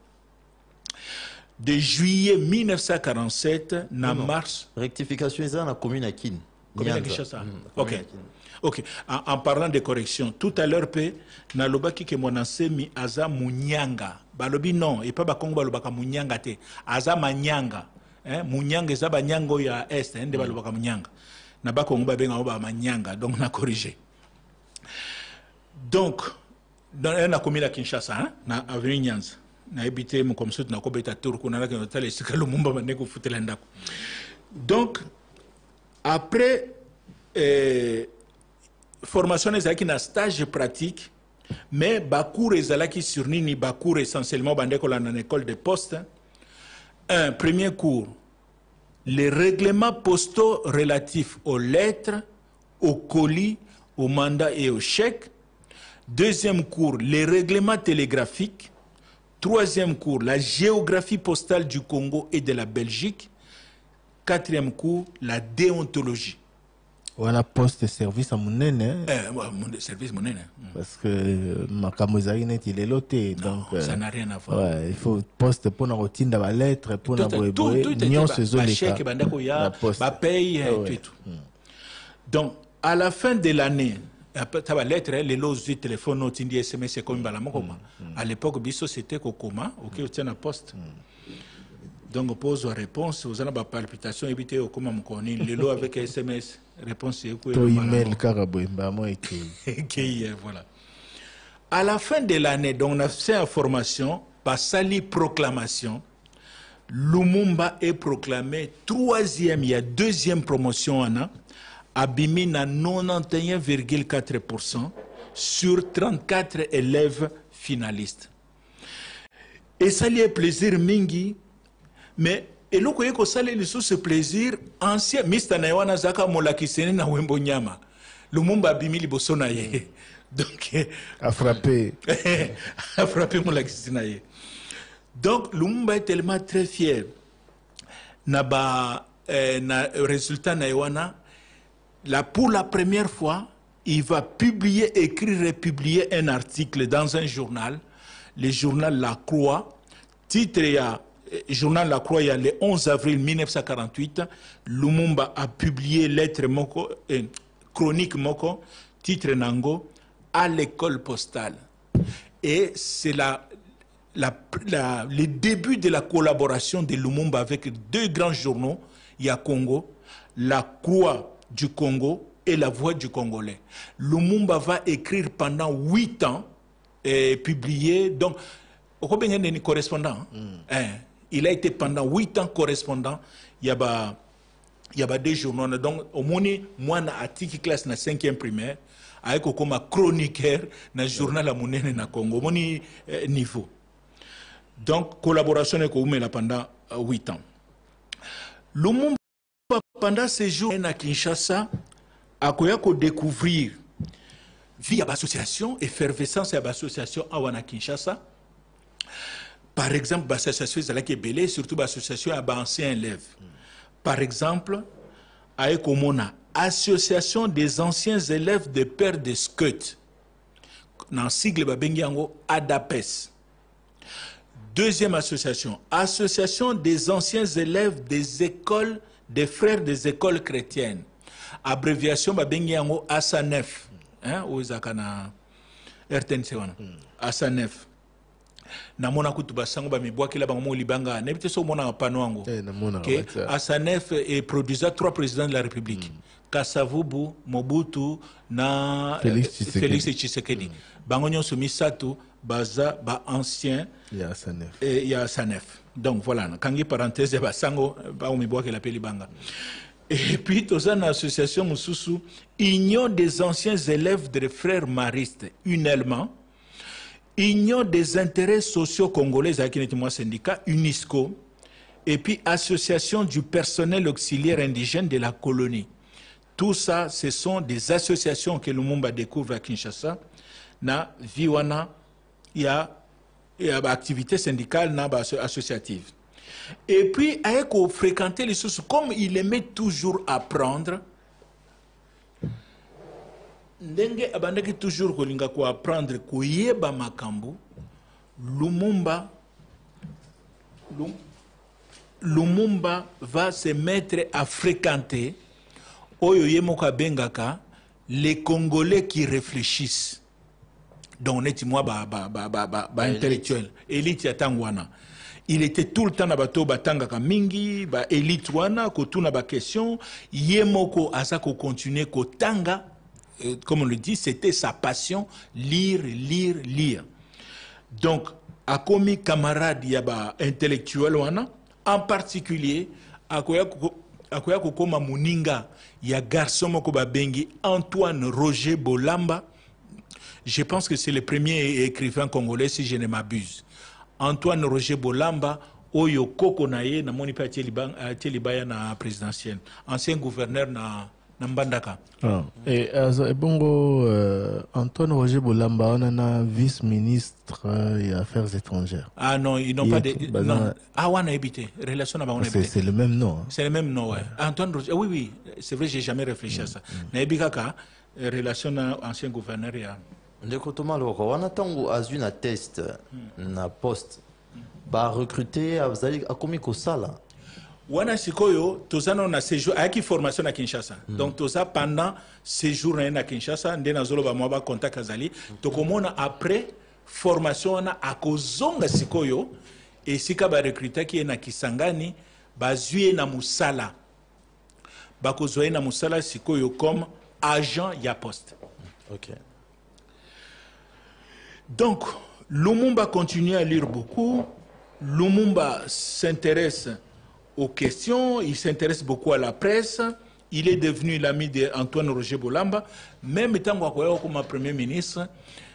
De juillet mille neuf cent quarante-sept na non, mars rectification ezala na commune à Kin. Commune à Kinshasa. Mm, OK. OK. En, en parlant de correction, tout à l'heure pe na lobaki ke monasemi aza Munyanga. Balobi non, et pas bakongo balobaka Munyanga te. Aza Manyanga. Hein, Munyanga eza banyango ya est, hein, de balobaka Munyanga. Na bakongo babenga ba Manyanga, donc na corrigé. Donc, dans la commune de Kinshasa, hein, na avenue Nyanza, na habité mon comme ça, na kobeta tour, qu'on a là, qu'on a là, c'est que le Lumumba va négo foutre l'endako. Donc, après euh, formation des qui na stage pratique, mais bakour ezalaki sur nini bakour essentiellement bandeko la dans l'école de poste. Un premier cours, les règlements postaux relatifs aux lettres, aux colis, aux mandats et aux chèques. Deuxième cours, les règlements télégraphiques. Troisième cours, la géographie postale du Congo et de la Belgique. Quatrième cours, la déontologie. On a poste service à Mounene. Euh, mon service Mounene. Parce que ma camozaïne il est loté. Donc, euh, ça n'a rien à voir. Ouais, il faut poste pour la routine de la lettre, pour la boé boé. Tout, tout, tout. Chèque, la poste. La paye, tout et tout. Donc, à la fin de l'année, tu as lettre, les lots du téléphone, tu dis S M S, c'est comme Balamokoma. À l'époque, biso c'était Kokoma, ok, tu tiens la poste. Donc, on pose la réponse, vous avez une palpitation, évitez au comment on les lots avec S M S. Réponse c'est quoi? Ton email caraboué, bah moi et voilà. À la fin de l'année, donc on a fait une formation, par sali proclamation, Lumumba est proclamé troisième, il y a deuxième promotion en a, abimi na quatre-vingt-onze virgule quatre pour cent sur trente-quatre élèves finalistes. Et ça lui est plaisir mingi, mais et l'autre côté, ça lui ce plaisir ancien Mister Naiwana Zaka Molakisene na Wembo Nyama. Lumumba abimi liboso na ye. Donc a frappé a frappé Molakisene. Donc Lumumba est tellement très fier. Na ba eh, na résultat Naiwana. Là, pour la première fois, il va publier, écrire et publier un article dans un journal, le journal La Croix. Titre, il y a, journal La Croix, il y a le onze avril mille neuf cent quarante-huit, Lumumba a publié lettre moko, euh, chronique moko, titre Nango, à l'école postale. Et c'est la, la, la, le début de la collaboration de Lumumba avec deux grands journaux, il y a Congo, La Croix du Congo et La Voix du Congolais. Lumumba va écrire pendant huit ans et publier. Donc, correspondant. Mm. Hein, il a été pendant huit ans correspondant. Il y a il y a des journaux. Donc, au moins, moi, na article classe na cinquième primaire, avec comme chroniqueur na journal à Mounene na Congo. Mon niveau. Donc, collaboration avec Lumumba pendant huit ans. Lumumba pendant ces jours à Kinshasa, a découvrir via l'association, effervescence à l'association à Kinshasa. Par exemple, l'association est belée, surtout l'association à anciens élèves. Par exemple, avec l'association des anciens élèves des pères de Skeut. Dans le sigle A D A P E S. Deuxième association, association des anciens élèves des écoles des frères des écoles chrétiennes. Abréviation babengi yango A S A N E F. Hein, ou zakana R T N C wana. A S A N E F. Na mona kutu basango ba mibwaki la bango libanga. Nebite so mona pano yango. Okay. A S A N E F est produisant trois présidents de la République. Mm. Kasavubu, Mobutu na Félix Tshisekedi. Félix Tshisekedi. Mm. Bango nyonso misato baza ba ancien. Il y a A S A N E F. Et il y a A S A N E F. Donc voilà, quand il y a parenthèse, il y a Sango, il appelle Banga. Et puis, dans une association, Moussoussou, Union des anciens élèves des frères maristes, UNELMA, Union des intérêts sociaux congolais, avec un syndicat, UNESCO, et puis Association du personnel auxiliaire indigène de la colonie. Tout ça, ce sont des associations que Lumumba découvre à Kinshasa. Na Viwana, il y a et à activité syndicale associative. Et puis, avec fréquenter les sources, comme il aimait toujours apprendre, ndenge abandaki toujours kolinga ko apprendre ko yeba makambo, Lumumba Lum, Lumumba va se mettre à fréquenter oyo yemoka bengaka les Congolais qui réfléchissent. Donc, on est moi, bah, bah, bah, bah, bah, bah, intellectuel. Élite Yatangwana. Il était tout le temps na bato batanga mingi, ba élite wana, ko tuna ba question, yemoko asako continuer ko tanga euh, comme on le dit, c'était sa passion, lire, lire, lire. Donc, a commis camarade yaba intellectuel wana, en particulier, a koya kokoma muninga ya garçon moko bengi Antoine Roger Bolamba. Je pense que c'est le premier écrivain congolais, si je ne m'abuse. Antoine Roger Bolamba, oyo koko na ye na moni pa Télibaya na présidentielle, ancien gouverneur na na Mbandaka. Ah. Et euh, bongo euh, Antoine Roger Bolamba, on a un vice-ministre des euh, Affaires étrangères. Ah non, ils n'ont il pas de... de... Bah, non. non. Ah, on a habité. Relation à c'est, c'est le même nom. Hein. C'est le même nom, ouais. Ah, Antoine Roger, oui, oui. C'est vrai, j'ai jamais réfléchi mmh. à ça. Naibikaka, mm. relation à ancien gouverneur. Ndeko Tomaloko, on a tango azu na test na poste. Ba recruter a komi ko sala. Wana sikoyo tozana na séjour aki formation na Kinshasa. Mm. Donc toza pendant séjour na Kinshasa ndena zolo ba mwa ba contact azali to komona après formation na akozonga sikoyo et sika ba recruter ki na Kisangani bazui na musala. Ba kozoi na musala sikoyo comme agent ya poste. OK. Donc, Lumumba continue à lire beaucoup. Lumumba s'intéresse aux questions, il s'intéresse beaucoup à la presse. Il est devenu l'ami d'Antoine Roger Bolamba. Même étant comme Premier ministre,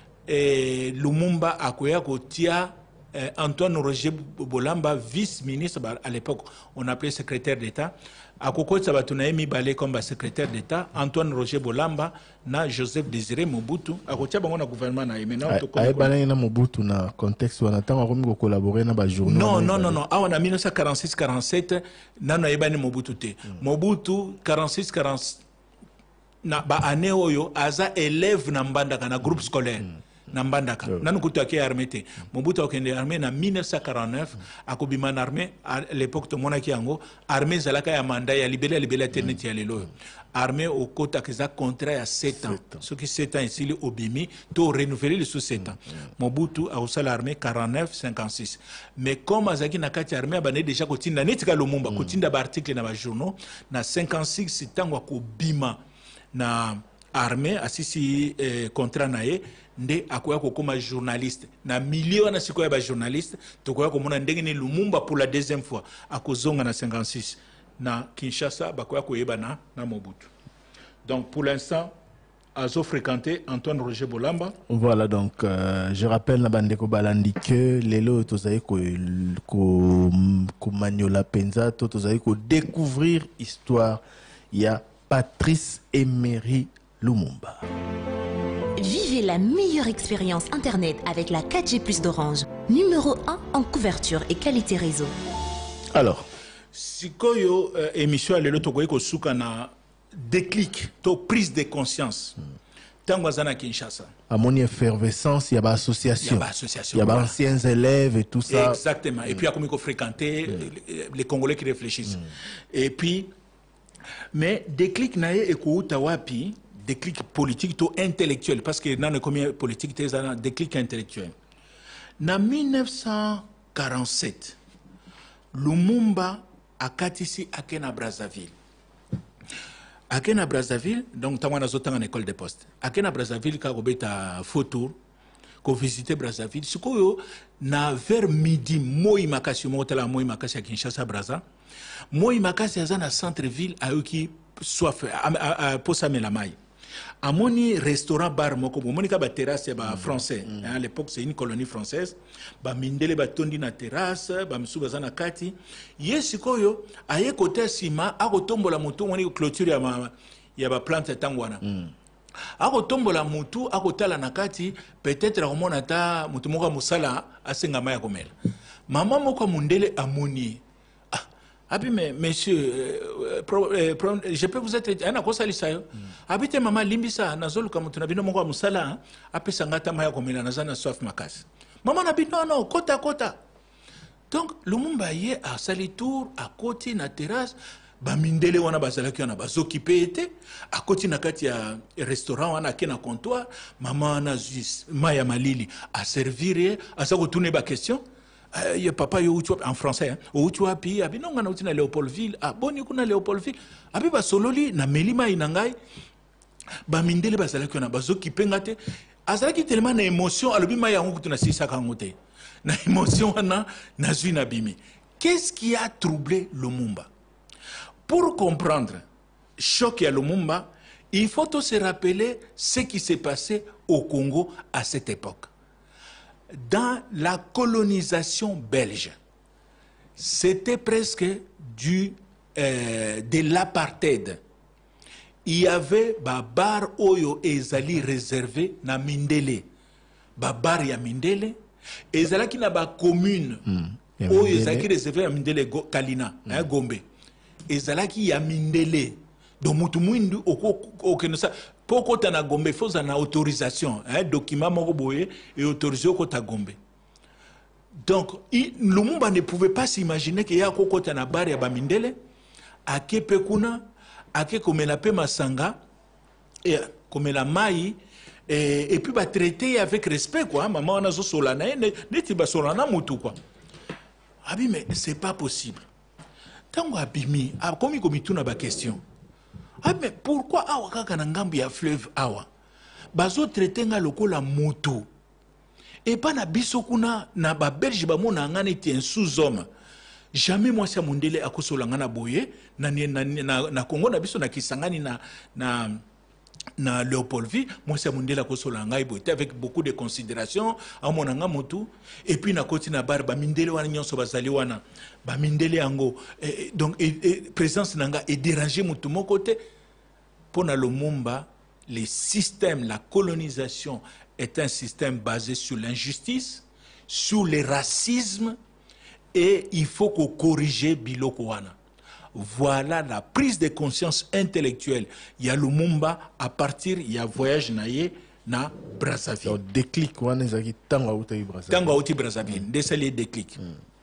et Lumumba a tia Antoine Roger Bolamba, vice-ministre, à l'époque, on appelait secrétaire d'État. À Koko Tsabatunaemi Balé comme secrétaire d'État, Antoine Roger Bolamba, na Joseph Désiré Mobutu. À Kotia Bango gouvernement na Yémen. Aïe Balé na Mobutu na contexte où on attend à Romy collaborer na ba journal. Non, non, non, non. Ah, on a mille neuf cent quarante-six quarante-sept, nano Yébane Mobutu te. Mobutu quarante-six quarante-sept, na ba année oyo, aza élève na Mbandaka na groupe scolaire. Na Mbandaka. Nanu kutu ake armée te. Mobutu akende armée na mille neuf cent quarante-neuf, akobima na armée à l'époque de monaki yango, armée zalaka ya mandat ya libérer libérer eternité ya lelo. Armée au kota keza contrat à sept ans. Ce qui sept ans ici le obimi, to renouveler le sous sept ans. Mobutu a aussi l'armée quarante-neuf cinquante-six. Mais comme azaki na kati armée abane déjà kotinda netika Lumumba, kotinda ba article na ba journaux na cinquante-six tango akobima na armée asisi eh, contrat nae nde akoya kokoma journaliste na milieu na sikoya ba journaliste tokoya komona ndenge ni Lumumba pour la deuxième fois akozonga na cinquante-six na Kinshasa bakoya koyeba na na Mobutu. Donc pour l'instant azo fréquenté Antoine Roger Bolamba. Voilà, donc euh, je rappelle na bandeko balandi que lelo tozai ko ko ko manyola penza to tozai ko découvrir histoire ya Patrice Emery Lumumba. Vivez la meilleure expérience Internet avec la quatre G plus d'Orange. Numéro un en couverture et qualité réseau. Alors, sikoyo euh, émission lelo tokoyi ko suka na déclic, to prise de conscience. Tango azana Kinshasa. À mon effervescence, il y a pas association. Il y a pas association. Il y a pas voilà. anciens élèves et tout ça. Exactement. Mm. Et puis, il y a comme il faut fréquenter mm. les, les Congolais qui réfléchissent. Mm. Et puis, mais déclic nae et kouta wapi, déclic politique to intellectuel, parce que dans le combien politique, c'est un déclic intellectuel. En mille neuf cent quarante-sept, Lumumba a katisi akena Brazzaville. Akena Brazzaville, donc tu as une école de poste. Akena Brazzaville, quand on a un photo, quand on visite Brazzaville, c'est que na vers midi, moi makasi moi tala moi makasi à Kinshasa Brazza, moi makasi à un centre-ville à eux qui soif à Posa Melamai. À mon restaurant bar moko moni ka ba terrasse ba français mm. À l'époque c'est une colonie française ba mindele ba tondi na terrasse ba msuba zana kati yesikoyo aye côté sima akotombola moto moni clôture ya ma, ya ba plante tangwana mm. Akotombola moto akotala na kati peut-être akomona ta moto moko musala asenga maya komela mama moko mundele amoni. Abi mais monsieur euh, pro, euh, pro, je peux vous être ana ko salisa yo habite mama limbisa nazolu kama tunabino mongo musala apesa ngata maya komela nazana soif makasi mama na bino non kota kota. Donc Lumumba ye a sali tour à côté na terrasse ba mindele wana bazalaki wana bazokipe ete à côté na kati ya restaurant wana kena comptoir mama na jus maya malili a servir a sa ko tourner ba question. Euh, papa yo en français hein o tu api abi non ngana utina Léopoldville ah boni kuna Léopoldville abi ba sololi na melima inangai ba mindele bazalaki na bazo kipenga te azalaki tellement na émotion alobi ma yango kutuna sisa kangote na émotion wana na zui na bimi. Qu'est-ce qui a troublé Lumumba? Pour comprendre choc à Lumumba, il faut se rappeler ce qui s'est passé au Congo à cette époque. Dans la colonisation belge, c'était presque du, euh, de l'apartheid. Il y avait babar oyo ezali réservé na Mindele. Babar ya Mindele, ezalaki na ba commune oyo ezalaki réservé na Mindele Kalina, na Gombe. Ezalaki ya Mindele. Donc mutu mwindu okenosa poko tana Gombe faut na autorisation, un document moko boye et autorisé ko ta Gombe. Donc Lumumba ne pouvait pas s'imaginer qu'il y a koko tana bar ya ba Mindele ake pekuna ake komela pe masanga et komela mai et, et puis ba traiter avec respect quoi, maman na zo solana ne ti ba solana mutu quoi. Abi mais c'est pas possible. Tango abimi a komi komi tuna ba question. Ah mais pourquoi awa kaka na ngambu ya fleuve awa bazo traiter nga lokola moto et pas na biso kuna na ba belge ba mona ngana ti un sous-homme. Jamais moi sia Mundele akosola ngana boye na na, na na Congo na biso na Kisangani na na na Léopoldville moi sia Mundele akosola ngai boye avec beaucoup de considération a mona nga moto et puis na koti na bar ba Mindele wana nyonso bazali wana ba Mindele yango eh, donc eh, eh, présence nanga est dérangé moto mon côté. Pour Lumumba, le système, la colonisation est un système basé sur l'injustice, sur le racisme, et il faut qu'on corrige Biloko wana. Voilà la prise de conscience intellectuelle. Il y a Lumumba à partir, il y a voyage naïe na Brazzaville. Donc déclic wana ezaki tanga uti Brazzaville. Tanga uti Brazzaville. C'est les déclics.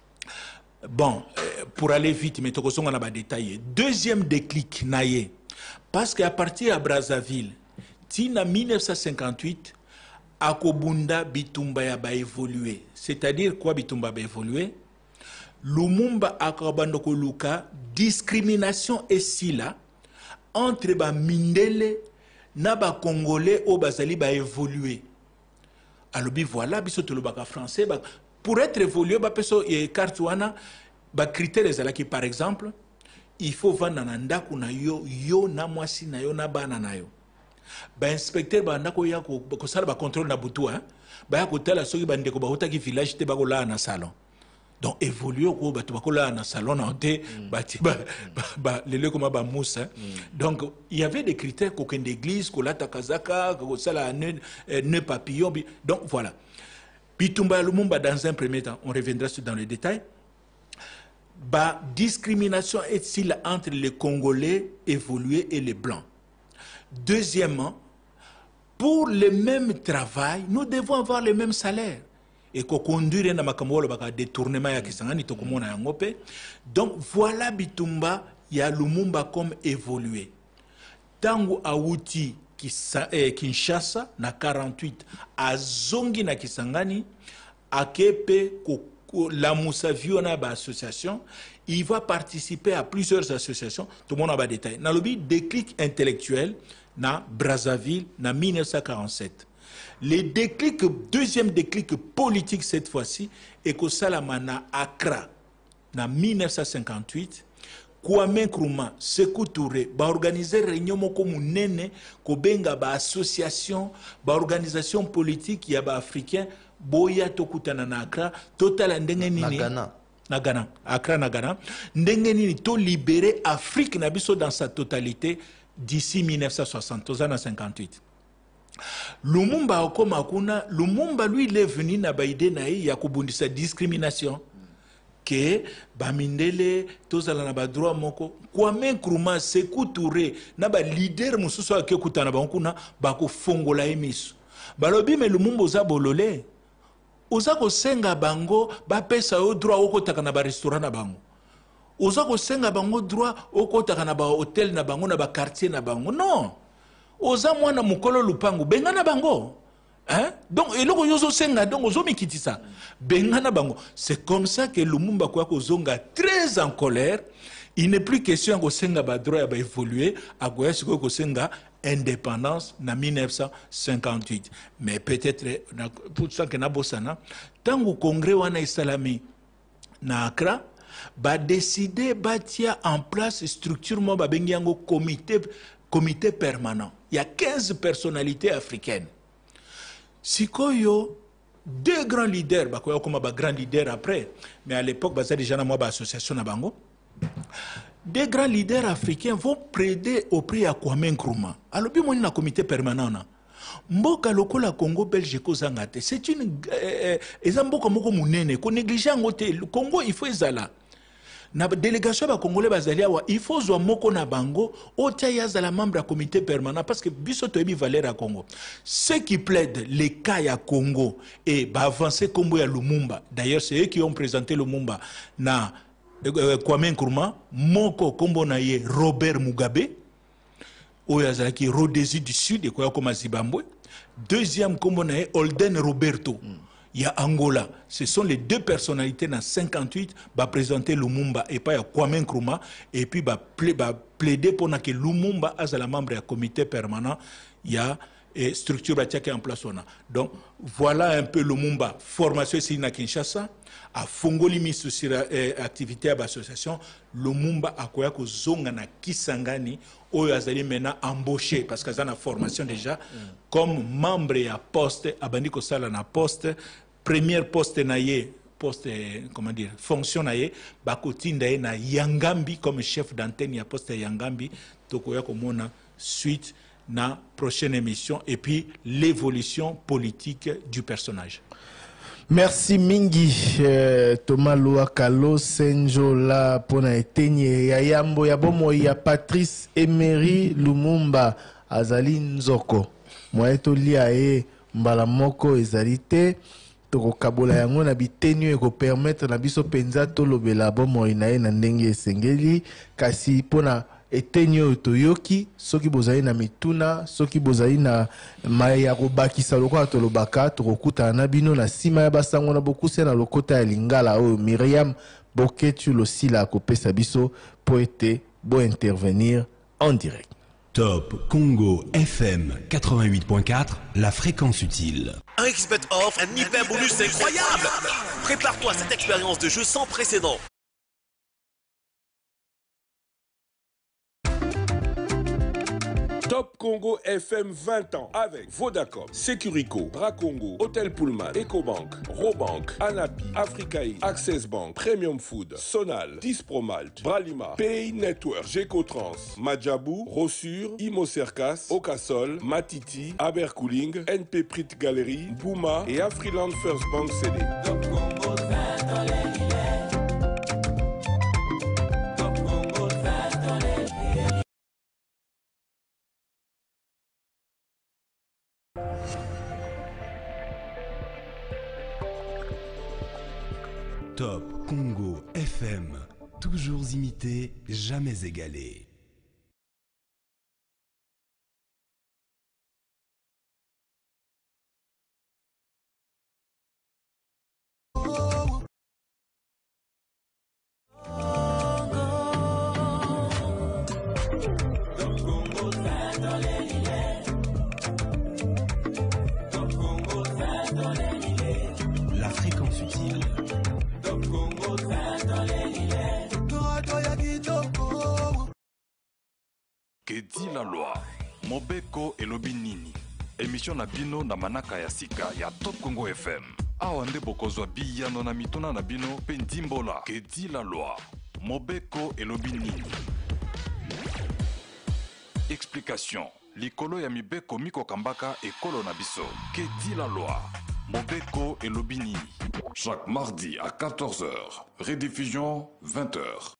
Bon, pour aller vite, mais on a pas détaillé. Deuxième déclic naïe. Parce qu'à partir de Brazzaville, en mille neuf cent cinquante-huit, Akobunda Bitumba a évolué. C'est-à-dire quoi Bitumba a évolué? Lumumba Akabandoko Luka, discrimination et sila entre ba Mindele na ba Congolais au Bazali a évolué. Alors voilà, biso le baka français. Pour être évolué, ba peso et kartuana, ba critères ezalaki par exemple. Il faut vendre na ndaku na yo yo na mwasi na yo na bana na yo. Ba inspecteur ba ndako ya ko ko sala ba contrôle na butu hein. Ba ya ko tala soki ba ndeko ba hotaki village te ba ko la na salon. Donc évoluer ko ba to ba ko la na salon na te ba ti ba ba le le comme ba moussa. Donc il y avait des critères ko ken d'église ko la takazaka ko sala ne ne papillon. Donc voilà. Bitumba Lumumba dans un premier temps, on reviendra sur dans le détail. Bah, discrimination est-il entre les Congolais évolués et les Blancs. Deuxièmement, pour le même travail, nous devons avoir le même salaire. Et qu'on conduire dans ma détournement ya Kisangani to komona yangope. Donc voilà Bitumba ya Lumumba comme évolué. Tango Awuti Kinshasa na quarante-huit a zongi na Kisangani akepe ko la Moussavion a ba association, il va participer à plusieurs associations, tout le monde a ba détail. Dans le déclic intellectuel, na Brazzaville, na mille neuf cent quarante-sept. Le déclic, deuxième déclic politique cette fois-ci, est que Salama na Accra, na mille neuf cent cinquante-huit, Kwame Nkrumah, Sékou Touré, ba organiser réunion moko munene, ko benga ba association, ba organisation politique ya ba africain, boya tokutana na Accra total ndenge nini na Ghana na Ghana Accra na Ghana ndenge nini to libérer Afrique na biso dans sa totalité d'ici mille neuf cent soixante aux années cinquante-huit. Lumumba okoma kuna Lumumba lui il est venu na baide na ya kubundisa discrimination que bamindele tozala na ba droit moko Kwame Nkrumah Sékou Touré na ba leader mususu akekutana ba kuna ba ko fongola emiso balobi me Lumumba oza bolole oza ko senga bango ba pesa yo droit okotaka na ba restaurant na bango oza ko senga bango droit okotaka na ba hotel na bango na ba quartier na bango non oza mwana mukolo lupango benga na bango hein donc eloko yozo senga donc ozo mikitisa benga na bango. C'est comme ça que Lumumba kwa ko zonga très en colère. Il n'est plus question que senga ba droit ba évoluer à goya siko ko senga indépendance en mille neuf cent cinquante-huit. Mais peut-être, pour ça que nous avons tant que le Congrès wana isalami na Accra, ba décider bâtir en place structure mo ba bengi yango comité comité permanent. Il y a quinze personnalités africaines. Sikoyo deux grands leaders, bah quoi comme ba grand leader après, mais à l'époque bah ça déjà na moi ba association na bango. Des grands leaders africains vont plaider auprès de Kwame Nkrumah. Alors, bien, on a un comité permanent. Mboka lokola Congo belge kozangate. C'est une ezamboka moko munene ko négliger ngote le Congo il faut ezala. Na délégation ba congolais bazalia wa il faut zo moko na bango otia yazala membre du comité permanent parce que biso toyebi valeur à Congo. Ceux qui plaident les cas ya Congo et ba avancer Kombo ya Lumumba. D'ailleurs, c'est eux qui ont présenté Lumumba na Kwame Nkrumah, moko kombo na ye Robert Mugabe, oyazala ki Rhodésie du Sud et quoi comme Zimbabwe. Deuxième kombo na ye Holden Roberto, il y a Angola. Ce sont les deux personnalités dans cinquante-huit ba présenter Lumumba et pas ya Kwame Nkrumah et puis ba, pla ba plaider pour que Lumumba azala membre du comité permanent. Il y a et structure en place. Donc voilà un peu Lumumba formation ici na Kinshasa. À Fongoli mis sur activité à l'association, Lumumba a quoi que zonga na Kisangani, ou azali maintenant embauché parce que ça a formation déjà mm. comme membre à poste, à bandiko sala na poste, première poste naie, poste comment dire, fonction naie, bakotinda na Yangambi comme chef d'antenne à poste Yangambi, tokoya komona suite na prochaine émission et puis l'évolution politique du personnage. Merci mingi euh, Thomas Louakalo Senjola pona etenye ya yambo ya bomo ya Patrice Emery Lumumba azali nzoko moyeto lia e mbala moko ezalite toko kabola yango na bitenyo eko permettre na biso penza to lobela bomo ina e na ndenge esengeli kasi pona etenyo toyoki soki bozali na mituna soki bozali na maya kobakisa lokola tolobaka tokokuta na bino na sima ya basango na bokusia na lokota ya lingala oyo Myriam Boketu losila kopesa biso po ete bo intervenir en direct. Top Congo F M quatre-vingt-huit point quatre, la fréquence utile. Un X Bet offre un hyper bonus incroyable. Prépare-toi à cette expérience de jeu sans précédent. Top Congo F M vingt ans avec Vodacom, Securico, Bracongo, Hôtel Pullman, Ecobank, Robank, Anapi, Africaï, Access Bank, Premium Food, Sonal, Dispromalt, Bralima, Pay Network, Gecotrans, Madjabou, Rossure, Imo Cercas, Okasol, Matiti, Abercooling, N P Prit Gallery, Bouma et Afriland First Bank C D. Top Congo vingt ans les Top Congo F M, toujours imité, jamais égalé. La fréquence utile. Que dit la loi? Mobeko elobi nini? Émission na bino na manaka ya sika ya Top Congo F M. Awa nde bokozwa biyano na mituna na bino pe ndimbola. Que dit la loi? Mobeko elobi nini? Explication. Likolo ya mibeko miko kambaka ekolo na biso. Que dit la loi? Mobeko elobi nini? Chaque mardi à quatorze heures. Rediffusion vingt heures.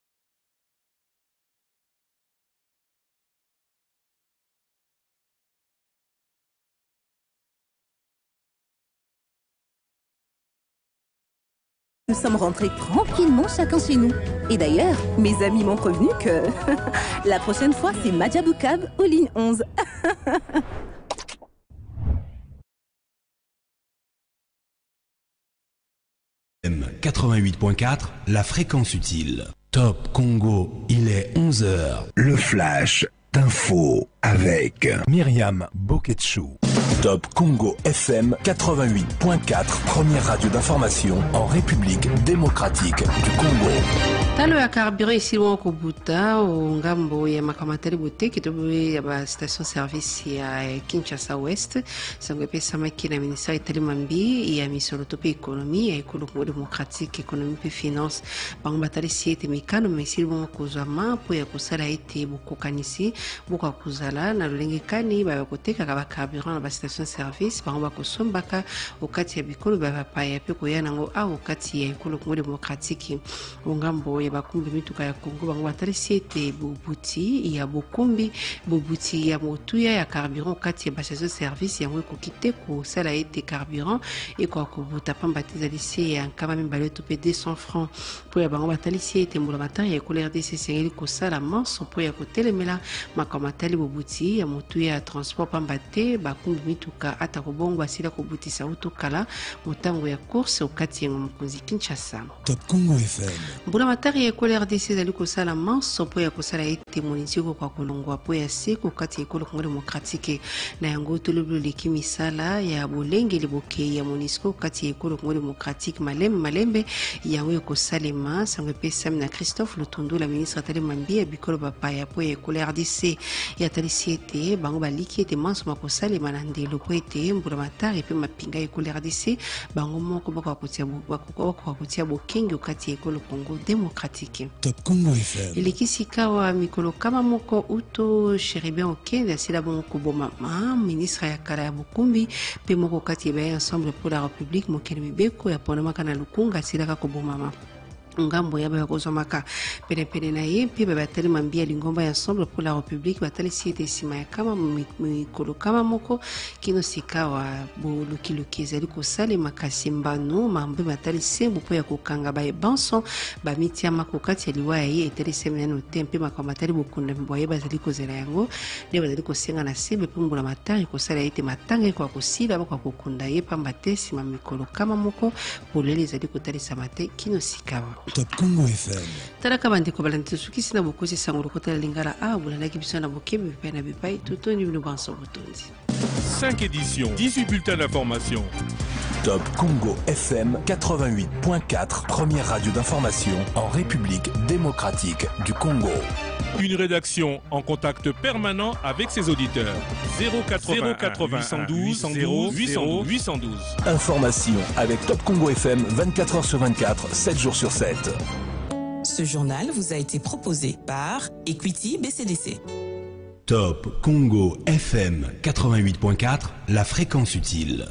Nous sommes rentrés tranquillement chacun chez nous. Et d'ailleurs, mes amis m'ont prévenu que la prochaine fois, c'est Madjabou Cab aux lignes onze. quatre-vingt-huit point quatre, la fréquence utile. Top Congo, il est onze heures. Le flash Info avec Myriam Boketchou. Top Congo F M quatre-vingt-huit point quatre, première radio d'information en République démocratique du Congo. Talo ya carburant ici loin Kobuta au ngambo ya makamatari bote kitobe ya ba station service ya Kinshasa West sangwe sama kina ministère itali mambi ya misolo tope économie ya écolo démocratique économie et finance bango batali siete mikano mesili bon kozama po ya kosala ete bokokanisi boka kozala na lolenge kani ba koteka ka ba carburant na ba station service bango ba kosombaka okati ya bikolo ba pa ya pe koyana ngo a okati ya écolo démocratique ngambo ya bakumbi mituka ya Kongo bango batalisi ete bobuti ya bokumbi bobuti ya motuya ya carburant kati ya bastation service yango ekokite kosala ete carburant ekoka kobuta pamba te ezalisi ya nkama mibale to pe deux cents francs po ya bango batalisi ete mbula matari ya ekolo R D C esengeli kosala manso po ya kotelemela makambo atali bobuti ya motuya ya transport pamba te bakumbi mituka ata kobongo asila kobutisa utokala motango ya course okati yango mokonzi Kinshasa. Top Congo F M. Mbula matari ya ekolo R D C ezali kosala manso po ya kosala ete monisiko kwa kolongwa po ya seko kati ya ekolo Congo démocratique na yango toloblo leki misala ya bolenge liboke ya monisiko kati ya ekolo Congo démocratique malembe malembe yawe ekosalema sangwe pesa na Christophe Lutundu la ministre atali mambi ya bikolo bapaya po ya ekolo R D C ya talisi ete bango baliki ete manso makosalema na ndelo po ete mbula matari pe mapinga ya ekolo R D C bango moko bako kotia bokenge kati ya ekolo Congo démocratique. Top Congo F M. Ilikisika wa mikolo kama moko uto Chéribin Okende asila bon koboma ma ministre ya kala ya Bukumbi pe moko kati ya ensemble pour la République mokele mibeko ya pona makana lukunga asila ka koboma ma ngambo ya ba kozomaka pene pene na ye pe ba batali mambia lingomba ya ensemble pour la République batali siete sima ya kama mikolo kama moko kino sikawa bo luki luki ezali kosale makasi mbano mambe batali sembo po ya kokanga ba banson ba mitia makokati ya liwa ye etali semena no tempe makamba batali bokunda mboye bazali kozela yango ne bazali kosenga na sembe pe mbula matari kosala ete matanga kwa kosila ba kwa kokunda ye pamba te sima mikolo kama moko polele ezali kotalisa mate kino sikawa. Top Congo F M. Talaka bandeko balante sukisi na bokosi sangolo kotala lingala a bulana kibiso na bokebi pe na bipai tutoni bino banso botondi. cinq éditions, dix-huit bulletins d'information. Top Congo F M quatre-vingt-huit point quatre, première radio d'information en République démocratique du Congo. Une rédaction en contact permanent avec ses auditeurs. zéro quatre-vingts huit cent douze zéro huit cent douze. Information avec Top Congo F M vingt-quatre heures sur vingt-quatre, sept jours sur sept. Ce journal vous a été proposé par Equity B C D C. Top Congo F M quatre-vingt-huit point quatre, la fréquence utile.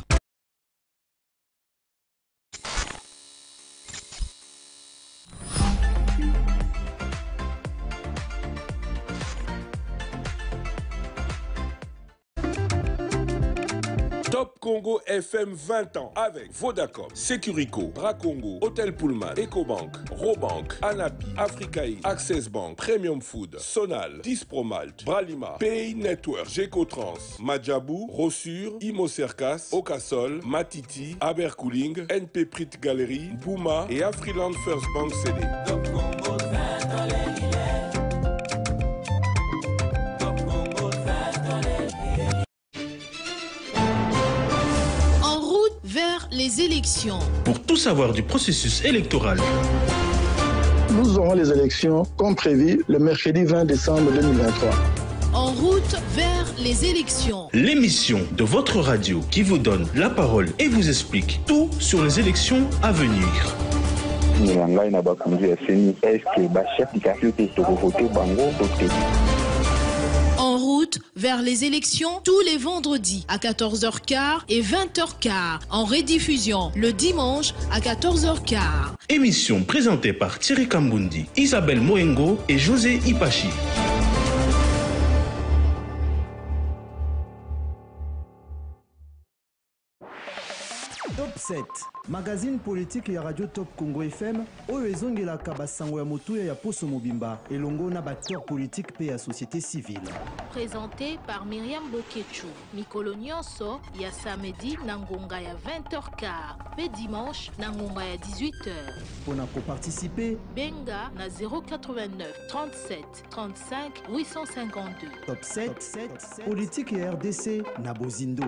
Top Congo F M vingt ans avec Vodacom, Securico, Bracongo, Hotel Pullman, EcoBank, Robank, Anapi, Africaï, Access Bank, Premium Food, Sonal, Dispromalt, Bralima, Pay Network, Gecotrans, Madjabou, Rossure, Imo Cercas, Okasol, Matiti, Abercooling, N P Prit Gallery, Bouma et Afriland First Bank C D. Top Congo vingt ans les vers les élections. Pour tout savoir du processus électoral, nous aurons les élections comme prévu le mercredi vingt décembre deux mille vingt-trois. En route vers les élections. L'émission de votre radio qui vous donne la parole et vous explique tout sur les élections à venir. En route vers les élections tous les vendredis à quatorze heures quinze et vingt heures quinze. En rediffusion le dimanche à quatorze heures quinze. Émission présentée par Thierry Kambundi, Isabelle Moengo et José Ipachi. Top sept, magazine politique ya Radio Top Congo F M, oyo ezongelaka basango ya motuya ya Poso Mobimba, elongo na acteur politique pe ya société civile. Présenté par Myriam Bokechu. Mikolo nyonso ya samedi na ngonga ya vingt heures quinze, pe dimanche na ngonga ya dix-huit heures. Pour na participer, benga na zéro quatre-vingt-neuf trente-sept trente-cinq huit cent cinquante-deux. Top sept, Top sept, politique et R D C na Bozindo.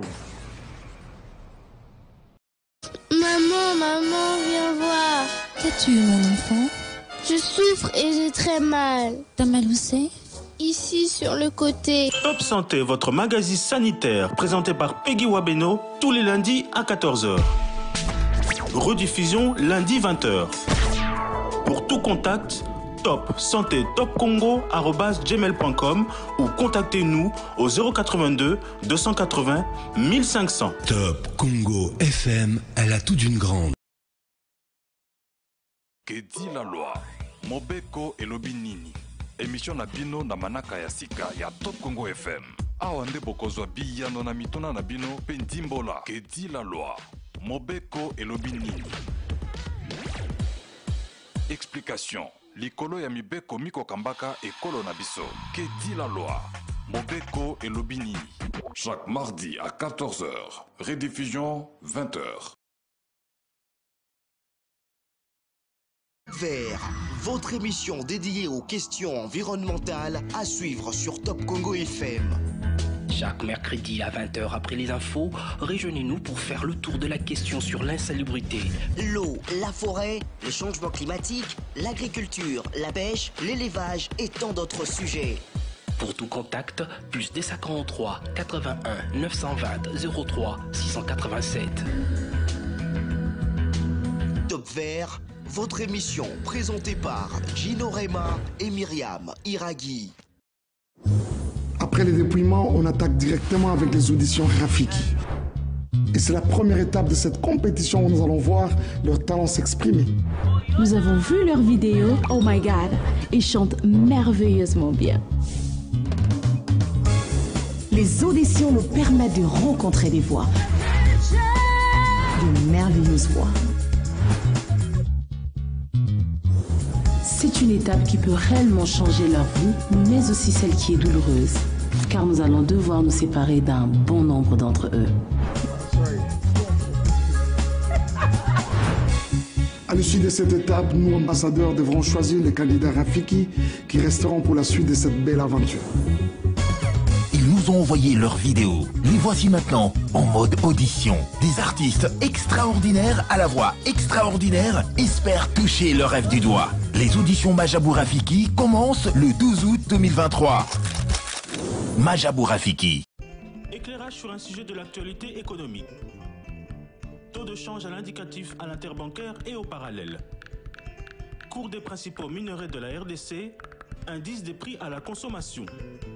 Maman, maman, viens voir. Qu'as-tu, mon enfant? Je souffre et j'ai très mal. T'as mal où c'est? Ici, sur le côté. Top Santé, votre magazine sanitaire, présenté par Peggy Wabeno, tous les lundis à quatorze heures. Rediffusion lundi vingt heures. Pour tout contact, top santé top congo arobase gmail point com ou contactez-nous au zéro quatre-vingt-deux deux cent quatre-vingts mille cinq cents. Top Congo F M, elle a tout d'une grande. Que dit la loi? Mobeko et Lobinini. Émission na bino na manaka ya sika ya Top Congo F M. Awande bokozwa biyano na mitona na bino pe ndimbola. Que dit la loi? Mobeko et Lobinini. Explication. Likolo ya mibeko miko kambaka et kolo na biso. Que dit la loi? Mobeko et Lobinini. Chaque mardi à quatorze heures. Rediffusion vingt heures. Vert, votre émission dédiée aux questions environnementales à suivre sur Top Congo F M. Chaque mercredi à vingt heures après les infos, rejoignez-nous pour faire le tour de la question sur l'insalubrité. L'eau, la forêt, le changement climatique, l'agriculture, la pêche, l'élevage et tant d'autres sujets. Pour tout contact, plus deux cent quarante-trois quatre-vingt-un neuf cent vingt zéro trois six cent quatre-vingt-sept. Top Vert, votre émission présentée par Gino Rema et Myriam Iraghi. Après les dépouillements, on attaque directement avec les auditions Rafiki. Et c'est la première étape de cette compétition où nous allons voir leurs talents s'exprimer. Nous avons vu leurs vidéos. Oh my God, ils chantent merveilleusement bien. Les auditions nous permettent de rencontrer des voix. De merveilleuses voix. C'est une étape qui peut réellement changer leur vie, mais aussi celle qui est douloureuse, car nous allons devoir nous séparer d'un bon nombre d'entre eux. À l'issue de cette étape, nous, ambassadeurs, devrons choisir les candidats Rafiki qui resteront pour la suite de cette belle aventure. Ils nous ont envoyé leurs vidéos. Les voici maintenant en mode audition. Des artistes extraordinaires à la voix extraordinaire espèrent toucher le rêve du doigt. Les auditions Majabou Rafiki commencent le douze août deux mille vingt-trois. Majabou Rafiki. Éclairage sur un sujet de l'actualité économique. Taux de change à l'indicatif à l'interbancaire et au parallèle. Cours des principaux minerais de la R D C. Indice des prix à la consommation.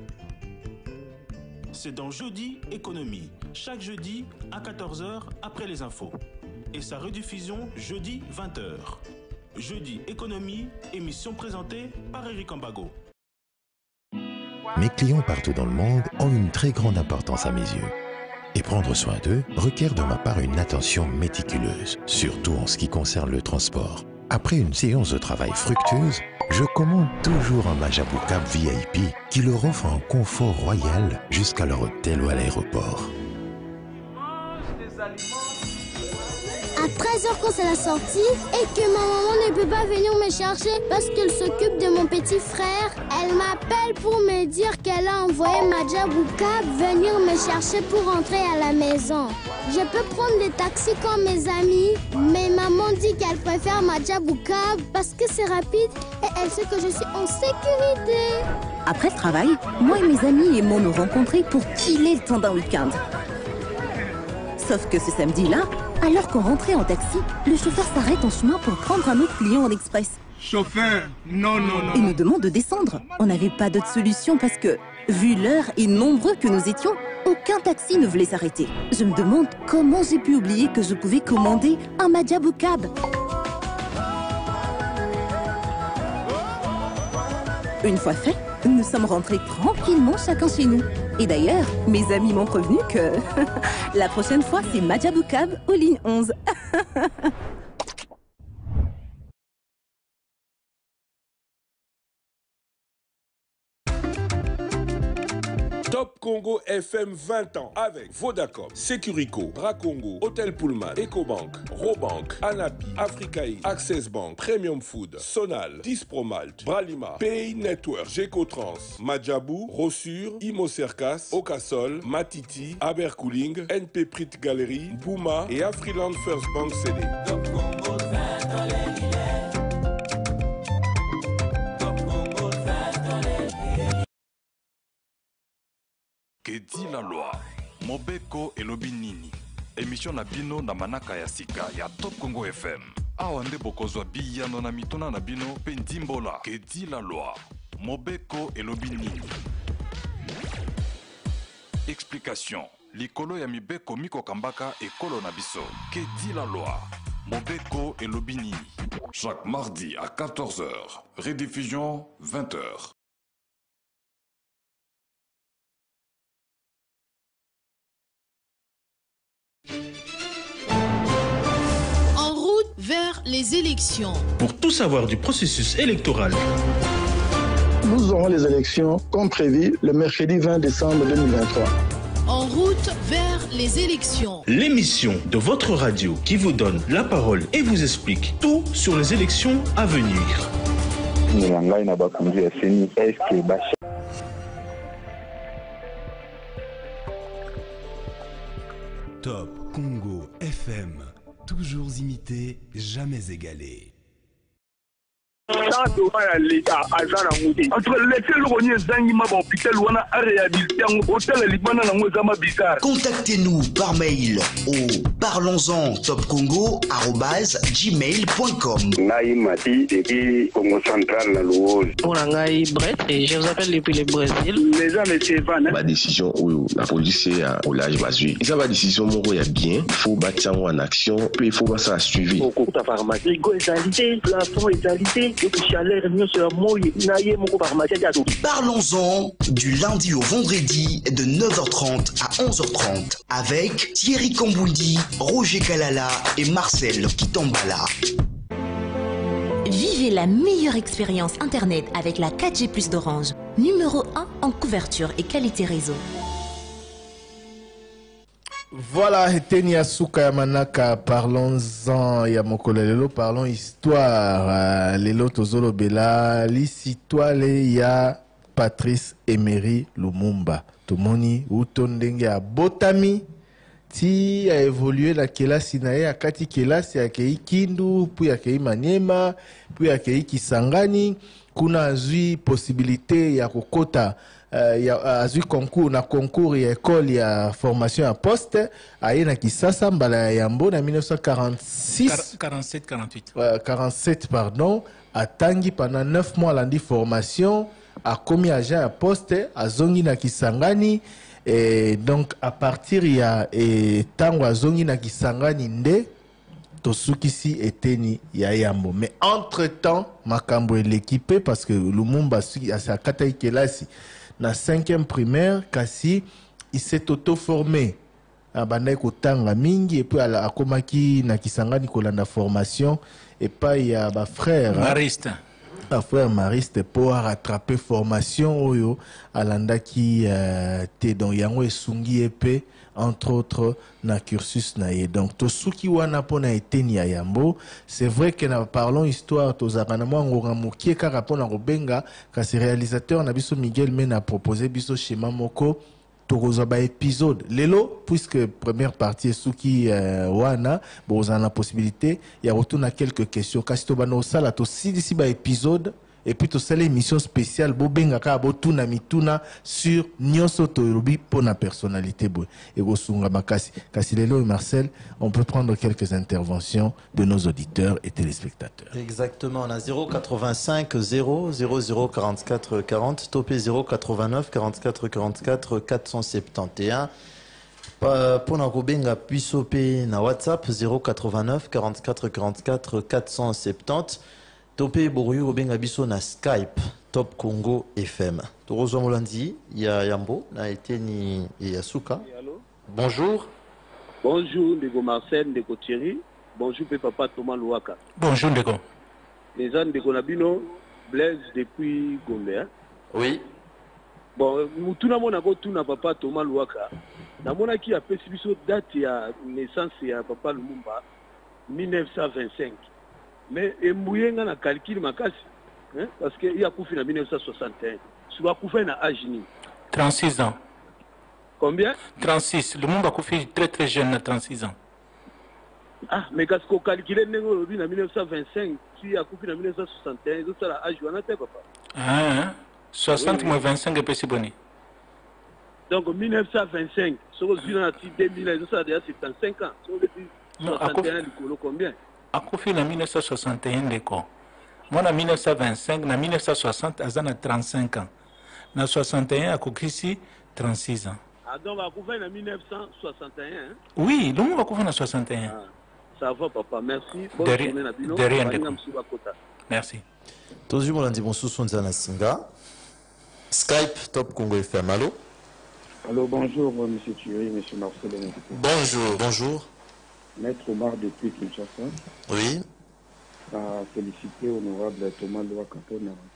C'est dans Jeudi Économie, chaque jeudi à quatorze heures après les infos. Et sa rediffusion jeudi vingt heures. Jeudi Économie, émission présentée par Eric Ambago. Mes clients partout dans le monde ont une très grande importance à mes yeux. Et prendre soin d'eux requiert de ma part une attention méticuleuse, surtout en ce qui concerne le transport. Après une séance de travail fructueuse, je commande toujours un Majabou Cab V I P qui leur offre un confort royal jusqu'à leur hôtel ou à l'aéroport. À treize heures quand c'est la sortie et que ma maman ne peut pas venir me chercher parce qu'elle s'occupe de mon petit frère, elle m'appelle pour me dire qu'elle a envoyé Majabou Cab venir me chercher pour rentrer à la maison. Je peux prendre des taxis comme mes amis, mais maman dit qu'elle préfère Majabou Cab parce que c'est rapide et elle sait que je suis en sécurité. Après le travail, moi et mes amis aimons nous rencontrer pour killer le temps d'un week-end. Sauf que ce samedi-là, alors qu'on rentrait en taxi, le chauffeur s'arrête en chemin pour prendre un autre client en express. Chauffeur, non, non, non. Il nous demande de descendre. On n'avait pas d'autre solution parce que, vu l'heure et nombreux que nous étions, aucun taxi ne voulait s'arrêter. Je me demande comment j'ai pu oublier que je pouvais commander un Majabou Cab. Une fois fait, nous sommes rentrés tranquillement chacun chez nous. Et d'ailleurs, mes amis m'ont prévenu que la prochaine fois, c'est Madjaboukab aux lignes onze. Top Congo F M vingt ans avec Vodacom, Securico, Bracongo, Hotel Pullman, Ecobank, Robank, Anapi, Africaï, Access Bank, Premium Food, Sonal, Dispromalt, Bralima, Pay Network, Gecotrans, Madjabou, Rossure, Imo Cercas, Okasol, Matiti, Abercooling, N P Prit Gallery, Puma et Afriland First Bank C D. Top Congo vingt ans les Que dit la loi? Mobeko et Lobinini. Émission na bino na manaka ya sika ya Top Congo F M. Awande bokozwa biyano na mitona na bino pe ndimbola. Que dit la loi? Mobeko et Lobinini. Explication. Likolo ya mibeko miko kambaka ekolo na biso. Que dit la loi? Mobeko et Lobinini. Chaque mardi à quatorze heures. Rediffusion vingt heures. En route vers les élections. Pour tout savoir du processus électoral, Nous aurons les élections comme prévu le mercredi vingt décembre deux mille vingt-trois. En route vers les élections. l'émission de votre radio qui vous donne la parole et vous explique tout sur les élections à venir. Top Congo F M, toujours imité, jamais égalé. Contactez-nous par mail au parlons-en topcongo arobase gmail point com. Pour Nangaï Brett, et je vous appelle depuis le Brésil. Les gens de Sévan. Ma décision, oui, la police est au large basé. Et ça, ma décision, mon gars, il y a bien. Il faut battre en action, puis il faut pas ça suivre. Parlons-en du lundi au vendredi de neuf heures trente à onze heures trente avec Thierry Kamboundi, Roger Kalala et Marcel Kitambala. Vivez la meilleure expérience Internet avec la quatre G plus d'Orange. Numéro un en couverture et qualité réseau. Voilà, Eteni Asuka Yamanaka, parlons-en, Yamokole Lelo, parlons histoire. Lelo Tozolo Bela, l'histoire, il y a Patrice Emery Lumumba. Tomoni, Utondenge a Botami, ti a évolué la kelasi nae, a kati kelasi a kei Kindu, puis a kei Maniema, puis a kei Kisangani, kuna azui possibilité ya kokota. Il y a eu concours na concours et école il y a formation à poste à na Kisasa mbala yambo na mille neuf cent quarante-six quarante-sept quarante-huit quarante-sept pardon à Tangi pendant neuf mois lundi formation a commis agent à poste à zongi na Kisangani et donc à partir il y a et tango à zongi na Kisangani nde tosukisi eteni ya yambo mais entre temps makambo l'équipé parce que Lumumba a sa kata kelasi na cinquième primaire kasi il s'est auto-formé a bandai kotanga mingi et puis ala akomaki na Kisangani kolanda formation et pas il y a ba frère Mariste ba frère Mariste pour rattraper formation oyo alandaki euh, te donc yango esungi epé entre autres na cursus na ye donc to suki wana pona eteni ya yambo c'est vrai que na parlons histoire to zakana mo ngora mokie kaka pona robenga kasi réalisateur na biso Miguel Mena a proposé biso schéma moko to ba épisode lelo puisque première partie suki euh, wana bon on a la possibilité il y a retourne à quelques questions kasi to bano sala to si d'ici ba épisode et puis tout ça l'émission spéciale bobenga ka botuna mituna sur nyonso tolobi pour la personnalité boy et gosunga makasi kasi lelo et Marcel on peut prendre quelques interventions de nos auditeurs et téléspectateurs. Exactement, on a zéro quatre-vingt-cinq zéro zéro zéro quarante-quatre quarante topé zéro quatre-vingt-neuf quarante-quatre quarante-quatre quatre cent soixante-et-un pour na kobenga puiso pe na WhatsApp zéro quatre-vingt-neuf quarante-quatre quarante-quatre quatre cent soixante-dix. Topé Bourou Robenga Bisso na Skype Top Congo F M. Torozo Molandi, il y a Yambo, na été ni Yasuka. Bonjour. Bonjour, Ndeko Marcel, Ndeko Thierry. Bonjour, Papa Thomas Louaka. Bonjour, Ndeko. Les gens Ndeko Nabino, Blaise depuis Gombe. Hein? Oui. Bon, tout le monde a tout na Papa Thomas Louaka. Na mona qui a fait date ya naissance ya Papa Lumumba mille neuf cent vingt-cinq. Mais Mbouyenga na calcul makasi. Hein? Parce qu'il y a Koufi en mille neuf cent soixante et un. Soit Koufi na Agini. trente-six ans. Combien? trente-six. Le monde a Koufi très très jeune à trente-six ans. Ah, mais quand on calcule en mille neuf cent vingt-cinq, si a Koufi en mille neuf cent soixante et un, c'est la Agini, papa. Ah, soixante moins vingt-cinq est possible. Donc mille neuf cent vingt-cinq, sur le deux mille, ça a déjà soixante-cinq ans. Sur le soixante et un, combien? A Koufi en mille neuf cent soixante et un, d'accord. Moi, en mille neuf cent vingt-cinq, en mille neuf cent soixante, j'ai trente-cinq ans. En soixante et un, à Koufi, trente-six ans. Ah, donc, à Koufi, en mille neuf cent soixante et un, hein? Oui, le monde à Koufi en soixante et un. Ah, ça va, papa, merci. Bonne de journée, Nabino. De rien, merci. Tous les gens qui sont en Singa. Skype, Top Congo F M, allô? Allô, bonjour, M. Thierry, M. Marcel. Bonjour, bonjour. Maître Omar depuis Kinshasa. Oui. À féliciter honorable Thomas Louaka pour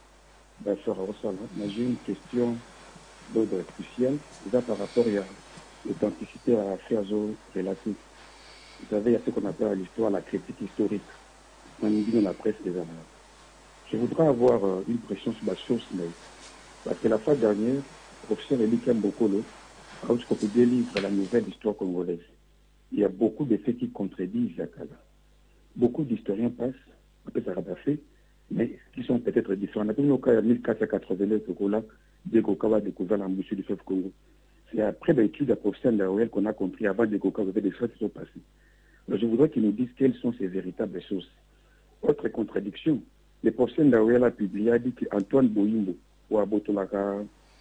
la faire Rossala. J'ai une question d'ordre crucial, par rapport à l'authenticité à l'affaire relative. Vous savez, il y a ce qu'on appelle à l'histoire la critique historique. On dit dans la presse des Arabes. Je voudrais avoir une pression sur la source, mais parce que la fois dernière, le professeur Elie Mbokolo a délivre la nouvelle histoire congolaise. Il y a beaucoup de faits qui contredisent la Kala. Beaucoup d'historiens passent, après ça a fait, mais qui sont peut-être différents. Dans le cas de mille quatre cent quatre-vingt-neuf, Degoka a découvert la mousse du fleuve Congo. C'est après l'étude de la professeur Ndaouel qu'on a compris avant Degoka avait des choses qui sont passées. Alors, je voudrais qu'ils nous disent quelles sont ces véritables sources. Autre contradiction, le professeur Ndaouel a publié, a dit qu'Antoine Boyimbo, ou Abotolaka,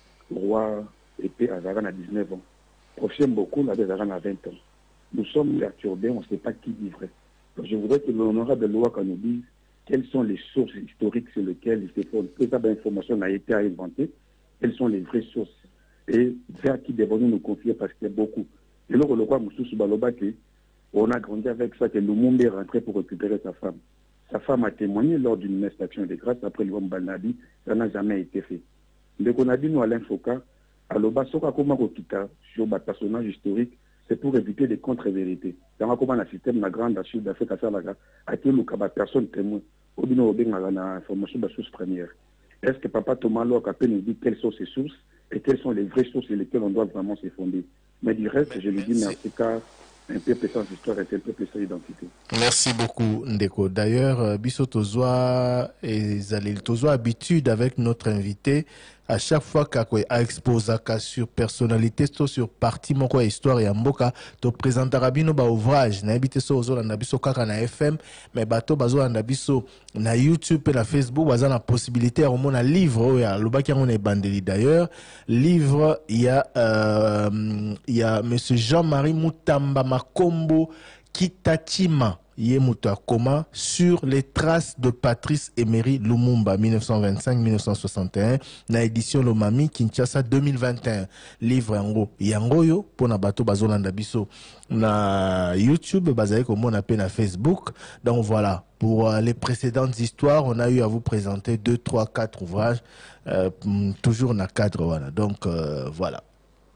roi épée Azaran à dix-neuf ans. Professeur Mboko avait Azaran à vingt ans. Nous sommes perturbés, on ne sait pas qui dit vrai. Donc, je voudrais que l'honorable Louaka nous dise quelles sont les sources historiques sur lesquelles il se fonde. Quelle information a été inventée, quelles sont les vraies sources. Et vers qui devons-nous nous confier parce qu'il y a beaucoup. Et là, le roi Moussou Balobake, on a grandi avec ça que Lumumba est rentré pour récupérer sa femme. Sa femme a témoigné lors d'une messe d'action de grâce après l'homme Balnabi, ça n'a jamais été fait. Donc on a dit nous Alain Foucault, à l'Oba Soka Koma Kokita, sur le personnage historique, c'est pour éviter des contre-vérités. Dans le système de la grande Sud d'Afrique, à qui nous avons personne témoin, au bino au bien la information de la source première. Est-ce que Papa Thomas Louaka peut nous dire quelles sont ces sources et quelles sont les vraies sources sur lesquelles on doit vraiment se fonder? Mais du reste, je lui dis merci car un peuple sans histoire est un peuple sans identité. Merci beaucoup, Ndeko. D'ailleurs, Bisso Tozoa et Zalil Tozoa habitude avec notre invité à chaque fois qu'il a exposé sur personnalité, sur parti, mon histoire et mboka, to présenter rabino ba ouvrage, na habité so ozo na biso kaka na F M, mais bato bazo na biso na YouTube et na Facebook, bazo na possibilité au mon livre, ya lobaki on est bandeli d'ailleurs, livre il y a euh, il y a monsieur Jean-Marie Moutamba Makombo Kitachima Yemuta Koma sur les traces de Patrice Emery Lumumba mille neuf cent vingt-cinq à mille neuf cent soixante et un na édition Lomami Kinshasa deux mille vingt et un livre yango yangoyo pour na bato bazolanda biso na YouTube bazali comme on appelle na Facebook. Donc voilà, pour euh, les précédentes histoires on a eu à vous présenter deux trois quatre ouvrages euh, toujours na cadre voilà. Donc euh, voilà.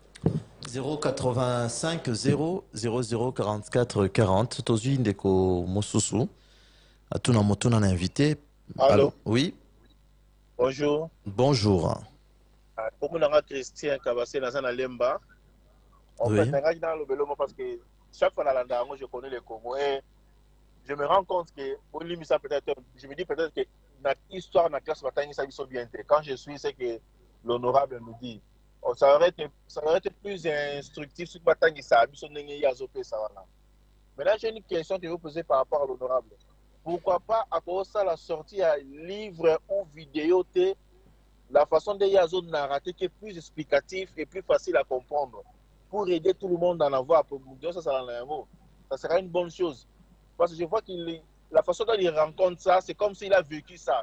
zéro quatre-vingt-cinq zéro zéro zéro quarante-quatre quarante tozwi ndeko mosusu atuna motuna na invité. Allô? Allô? Oui. Bonjour. Bonjour. Pour moi, Christian Kabassé Nazana Lemba. En oui. fait, dans le Belomo parce que chaque fois dans la moi je connais les Congo et je me rends compte que au limite ça peut-être je me dis peut-être que notre histoire dans classe bataille ça sont bien. Quand je suis c'est que l'honorable nous dit ça aurait été ça aurait été plus instructif sur bataille ça biso ndenge yazopé ça voilà. Mais là j'ai une question que je vais vous poser par rapport à l'honorable. Pourquoi pas à cause ça la sortie à livre ou vidéo t la façon de yazo narrater qui est plus explicatif et plus facile à comprendre pour aider tout le monde à en avoir pour ça ça ça sera une bonne chose parce que je vois qu'il la façon dont il rencontre ça c'est comme s'il a vécu ça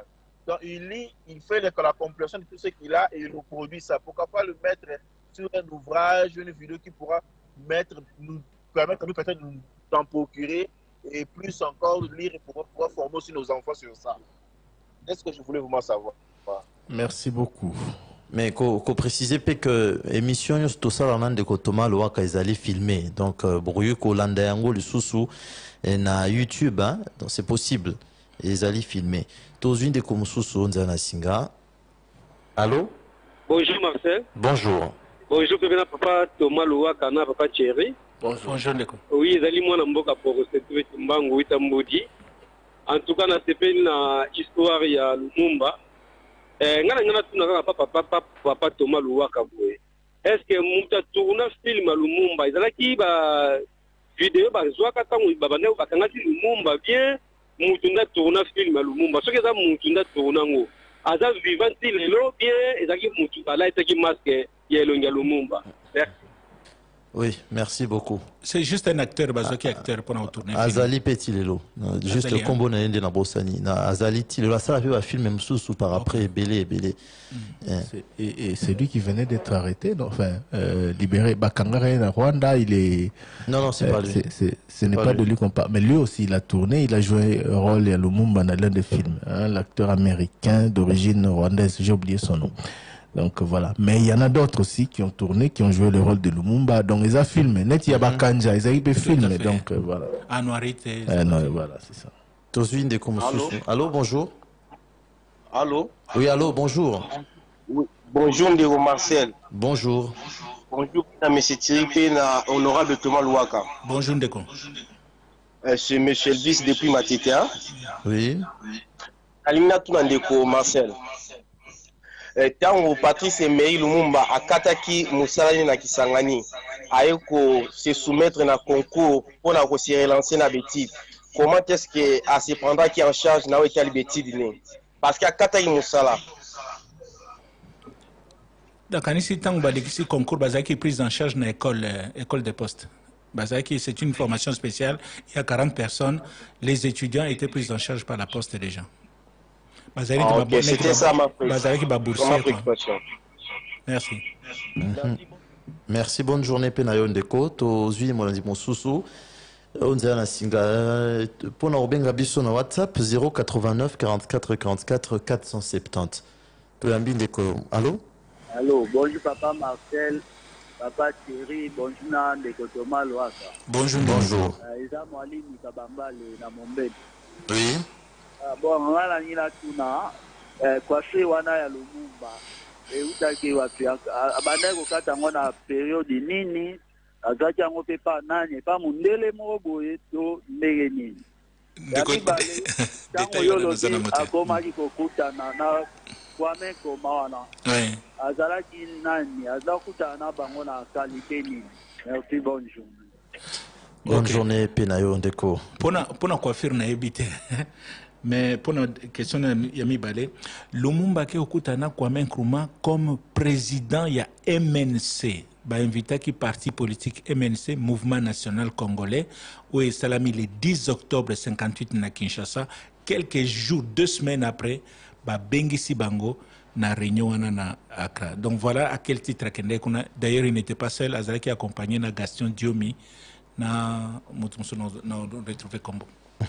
Donc il lit, il fait la, la compilation de tout ce qu'il a et il nous produit ça. Pourquoi pas le mettre sur un ouvrage, une vidéo qui pourra mettre, nous permettre à nous peut-être de nous en procurer et plus encore de lire et pouvoir, pouvoir former aussi nos enfants sur ça. C'est ce que je voulais vraiment savoir. Merci beaucoup. Mais qu'on qu précise que l'émission tout ça là de Kotoma le waka ils allaient filmer donc bruit Kolanda yango le sous et na YouTube hein donc c'est possible ils allaient filmer tous une de comme sous on na singa. Allô? Bonjour Marcel. Bonjour. Bonjour papa Thomas Louaka na papa Thierry. Bonjour. Bonjour Ndeko. Oui ils allaient moi na mboka pour cette mbango itambodi. En tout cas na sepeli na histoire ya Lumumba. Ngana ngana tunaka papa papa papa Thomas Louaka boye. Est-ce que muta tourna film Lumumba ezalaki ba vidéo ba zwaka tango ba bana ba kangati Lumumba bien mutunda tourna film Lumumba soki za mutunda tourna ngo aza vivant lelo bien ezaki mutu ala etaki masque ya elonga Lumumba. Merci. Oui, merci beaucoup. C'est juste un acteur, Bazoki acteur pour nous tourner. Azali Petit Lelo, juste le combo na yende na Bossani. Na Azali Ti Lelo, ça la fait un film même sous par après Belé Belé. Et c'est lui qui venait d'être arrêté, non? Enfin euh, libéré. Bakangare na Rwanda, il est. Non non, c'est euh, pas lui. Ce n'est pas, pas de lui qu'on parle. Mais lui aussi, il a tourné, il a joué un rôle à Lumumba dans l'un des films. Hein, l'acteur américain d'origine rwandaise, j'ai oublié son nom. Donc voilà. Mais il y en a d'autres aussi qui ont tourné, qui ont joué le rôle de Lumumba. Donc ils ont filmé. Net Yaba Kanja, ils ont filmé. Donc euh, voilà. Ah, noirité. Euh, non, voilà, c'est ça. Allô? Allô, bonjour. Allô? Oui, allô, bonjour. Oui. Bonjour, Ndéro Marcel. Bonjour. Bonjour, M. Thierry, honorable Thomas Louaka. Bonjour, Ndéko. Euh, c'est M. Elvis depuis Matita. Oui. Alimina Ndéko Marcel. Tango Patrice Emery Lumumba akataki musalani na Kisangani ayeko se soumettre na concours pour na ko se relancer na Betty. Comment est-ce que à se prendre qui en charge na wetali Betty dine parce que akataki musala. Donc ici tango badikisi concours bazaki prise en charge na école école de poste. Bazaki c'est une formation spéciale, il y a quarante personnes, les étudiants étaient pris en charge par la poste déjà. Bazari ah, okay. C'était ça ma préoccupation. Merci. Mm-hmm. Merci, bonne journée Penayon Deko. Tozui Molandi Mosusu. On dit à Singa pour na obenga biso na WhatsApp zéro quatre-vingt-neuf quarante-quatre quarante-quatre quatre cent soixante-dix. Toyambi Deko. Allô? Allô, bonjour papa Marcel, papa Thierry, bonjour na Ndeko Thomas Louaka. Bonjour, bonjour. Isa Mwali Nikabambale na Mombele. Oui. Bon, on a la tuna kwa se wana ya Lumumba e utaki wapi abandako kata ngona periode nini azaki yango pe pa nani pa mundele moko boye to ndenge nini yakibale tango yolote akomaki kokutana na Kwame Nkrumah wana azalaki nani azakutana na bango na kalite nini. Merci, bonne journée. Bonne okay. journée Penayo Ndeko. Pona pona coiffure na ebite. Mais pour notre question de Yami Balé, Lumumba qui okutana Kwame Nkrumah comme président, il y a M N C, bah invité qui parti politique M N C, Mouvement National Congolais, où il s'est mis le dix octobre cinquante-huit na Kinshasa, quelques jours, deux semaines après, bah Bengi Sibango na réunion na Accra. Donc voilà à quel titre Kende qu'on a. D'ailleurs, il n'était pas seul, Azalaki accompagné na Gaston Diomi na Mutumso na retrouvé Combo.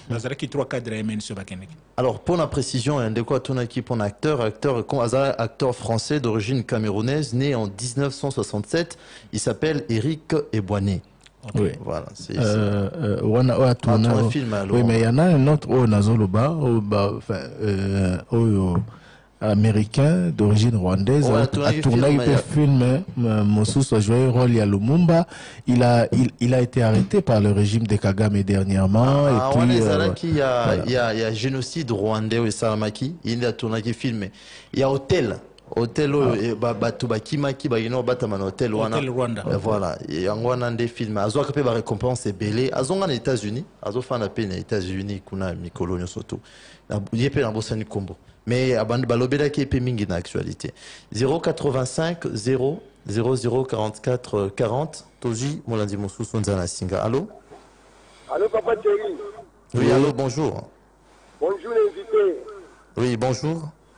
Alors, pour la précision, un de quoi ton équipe en acteur, acteur, acteur français d'origine camerounaise, né en mille neuf cent soixante-sept, il s'appelle Éric Ebouané. Okay. Oui, voilà. C'est euh, euh, on a, on a tourné, un film. Alors. Oui, mais il y en a un autre au Nazoloba, au enfin, euh, au américain d'origine rwandaise, a tourné un film, Moussous a joué un rôle à Lumumba. Il a, il, il a été arrêté par le régime de Kagame dernièrement. Ah, et puis, euh, il y a, voilà. il y a, il y a génocide rwandais au Salamaki. Il a tourné un film. Il y a Hôtel. Hôtel, Batuba Kimaki, Bayino Bataman Hôtel Rwanda. Voilà. Il y a un des films. Azo a la récompense est belé. Azo en États-Unis. Azo fait la peine aux États-Unis, kuna Mikolonio surtout. Il y a pas Bossani Combo. Mais abandi balobela qui est mingi dans l'actualité. zéro quatre-vingt-cinq zéro zéro zéro quarante-quatre quarante. Toji Molandi Moussou Sonzana Singa. Allô? Allô, papa Thierry. Oui, allô, bonjour. Bonjour, les invités. Oui, bonjour.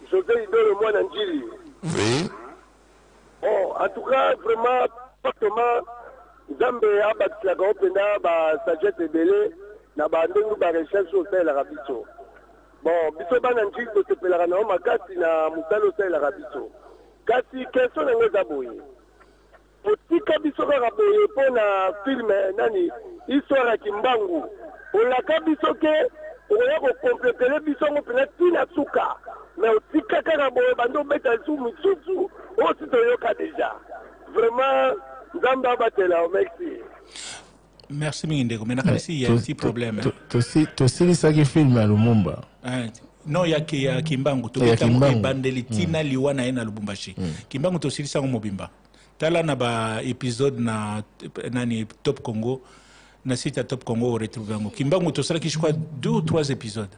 José Idole moi Nandjili. Oui. Bon, en tout cas, vraiment, fortement, Zambe abatisaka openda ba sagesse ebele na bandenge ba recherche osalelaka biso. Bon, biso bana njili tosepelaka nao makasi na mosala osalelaka biso. Kasi question nango eza boye. Otika biso kaka boye mpo na filme nani histoire ya Kimbangu. Olaka biso ke okoya kokompletele biso ngo mpena ntina suka. Mais otika kaka boye bando obeta lisu misusu oyo si toyoka deja. Vraiment, Nzambe abatela, merci. Merci Mindeko, mais il y a un petit problème. Tu sais qui filme à Lumumba? Non, il y a Kimbangu. Tu sais que bandeli tina liwana ena Lubumbashi. Kimbangu to sili sango mobimba. Tala na ba épisode na nani Top Congo, na site Top Congo au retrouver ngo. Kimbangu to sala ki je crois deux ou trois épisodes.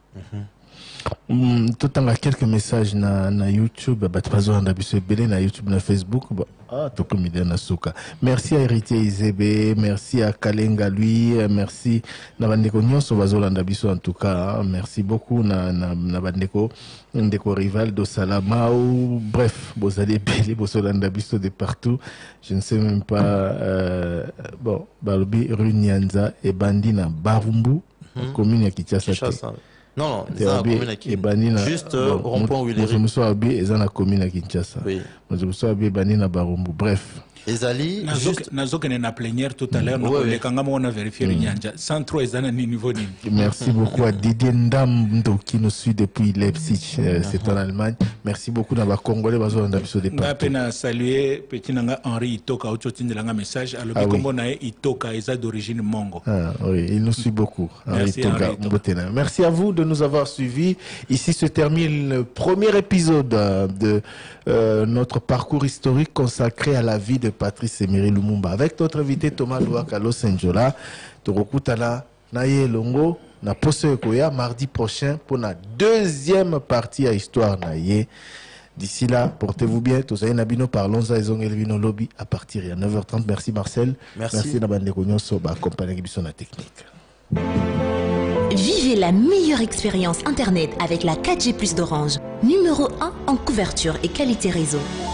Mm, tout en quelques messages na na YouTube, bah tu vas voir na biso belé na YouTube na Facebook, bah ah to comme idée na suka. Merci à Héritier Izebe, merci à Kalenga lui, merci na bandeko nyonso bazolanda biso en tout cas, hein. Merci beaucoup na na na bandeko ndeko rival do Salama ou bref, vous allez belé bozolanda biso de partout. Je ne sais même pas euh, bon, Balobi rue Nyanza et Bandina Barumbu, mm-hmm. Commune ya Kinshasa. Non, non, c'est la commune à Kinshasa. Juste euh, bon, rond-point où il est. Je me suis habillé, ils ont la commune à Kinshasa. Oui. Je me suis habillé, Banina Barumbu. Bref. Ezali, juste. Nazoka n'est pas plénière tout à l'heure. Les Kangama, on a vérifié le Nyanja. Sans trop, ils ont un niveau. Merci beaucoup à Didier Ndam qui nous suit depuis Leipzig. C'est en Allemagne. Merci beaucoup dans la Congolais. Bazo on a vu ce départ. Je peine à saluer petit Nanga Henri Itoka au chotin de l'anga message. Alors que comme on a Itoka, ils sont d'origine Mongo. Ah oui, il nous suit beaucoup. Henri Itoka. Merci à vous de nous avoir suivis. Ici se termine le premier épisode de euh, notre parcours historique consacré à la vie de Patrice Emery Lumumba. Avec notre invité Thomas Louaka Los Angeles, Torokutala Naye Longo, na Poso Ekoya, mardi prochain pour la deuxième partie à Histoire Naye. D'ici là, portez-vous bien. Tous les nabino parlons à Elvino Lobby à partir de neuf heures trente. Merci Marcel. Merci. Merci Nabande Kognonso, accompagné de la technique. Vivez la meilleure expérience Internet avec la quatre G plus d'Orange. Numéro un en couverture et qualité réseau.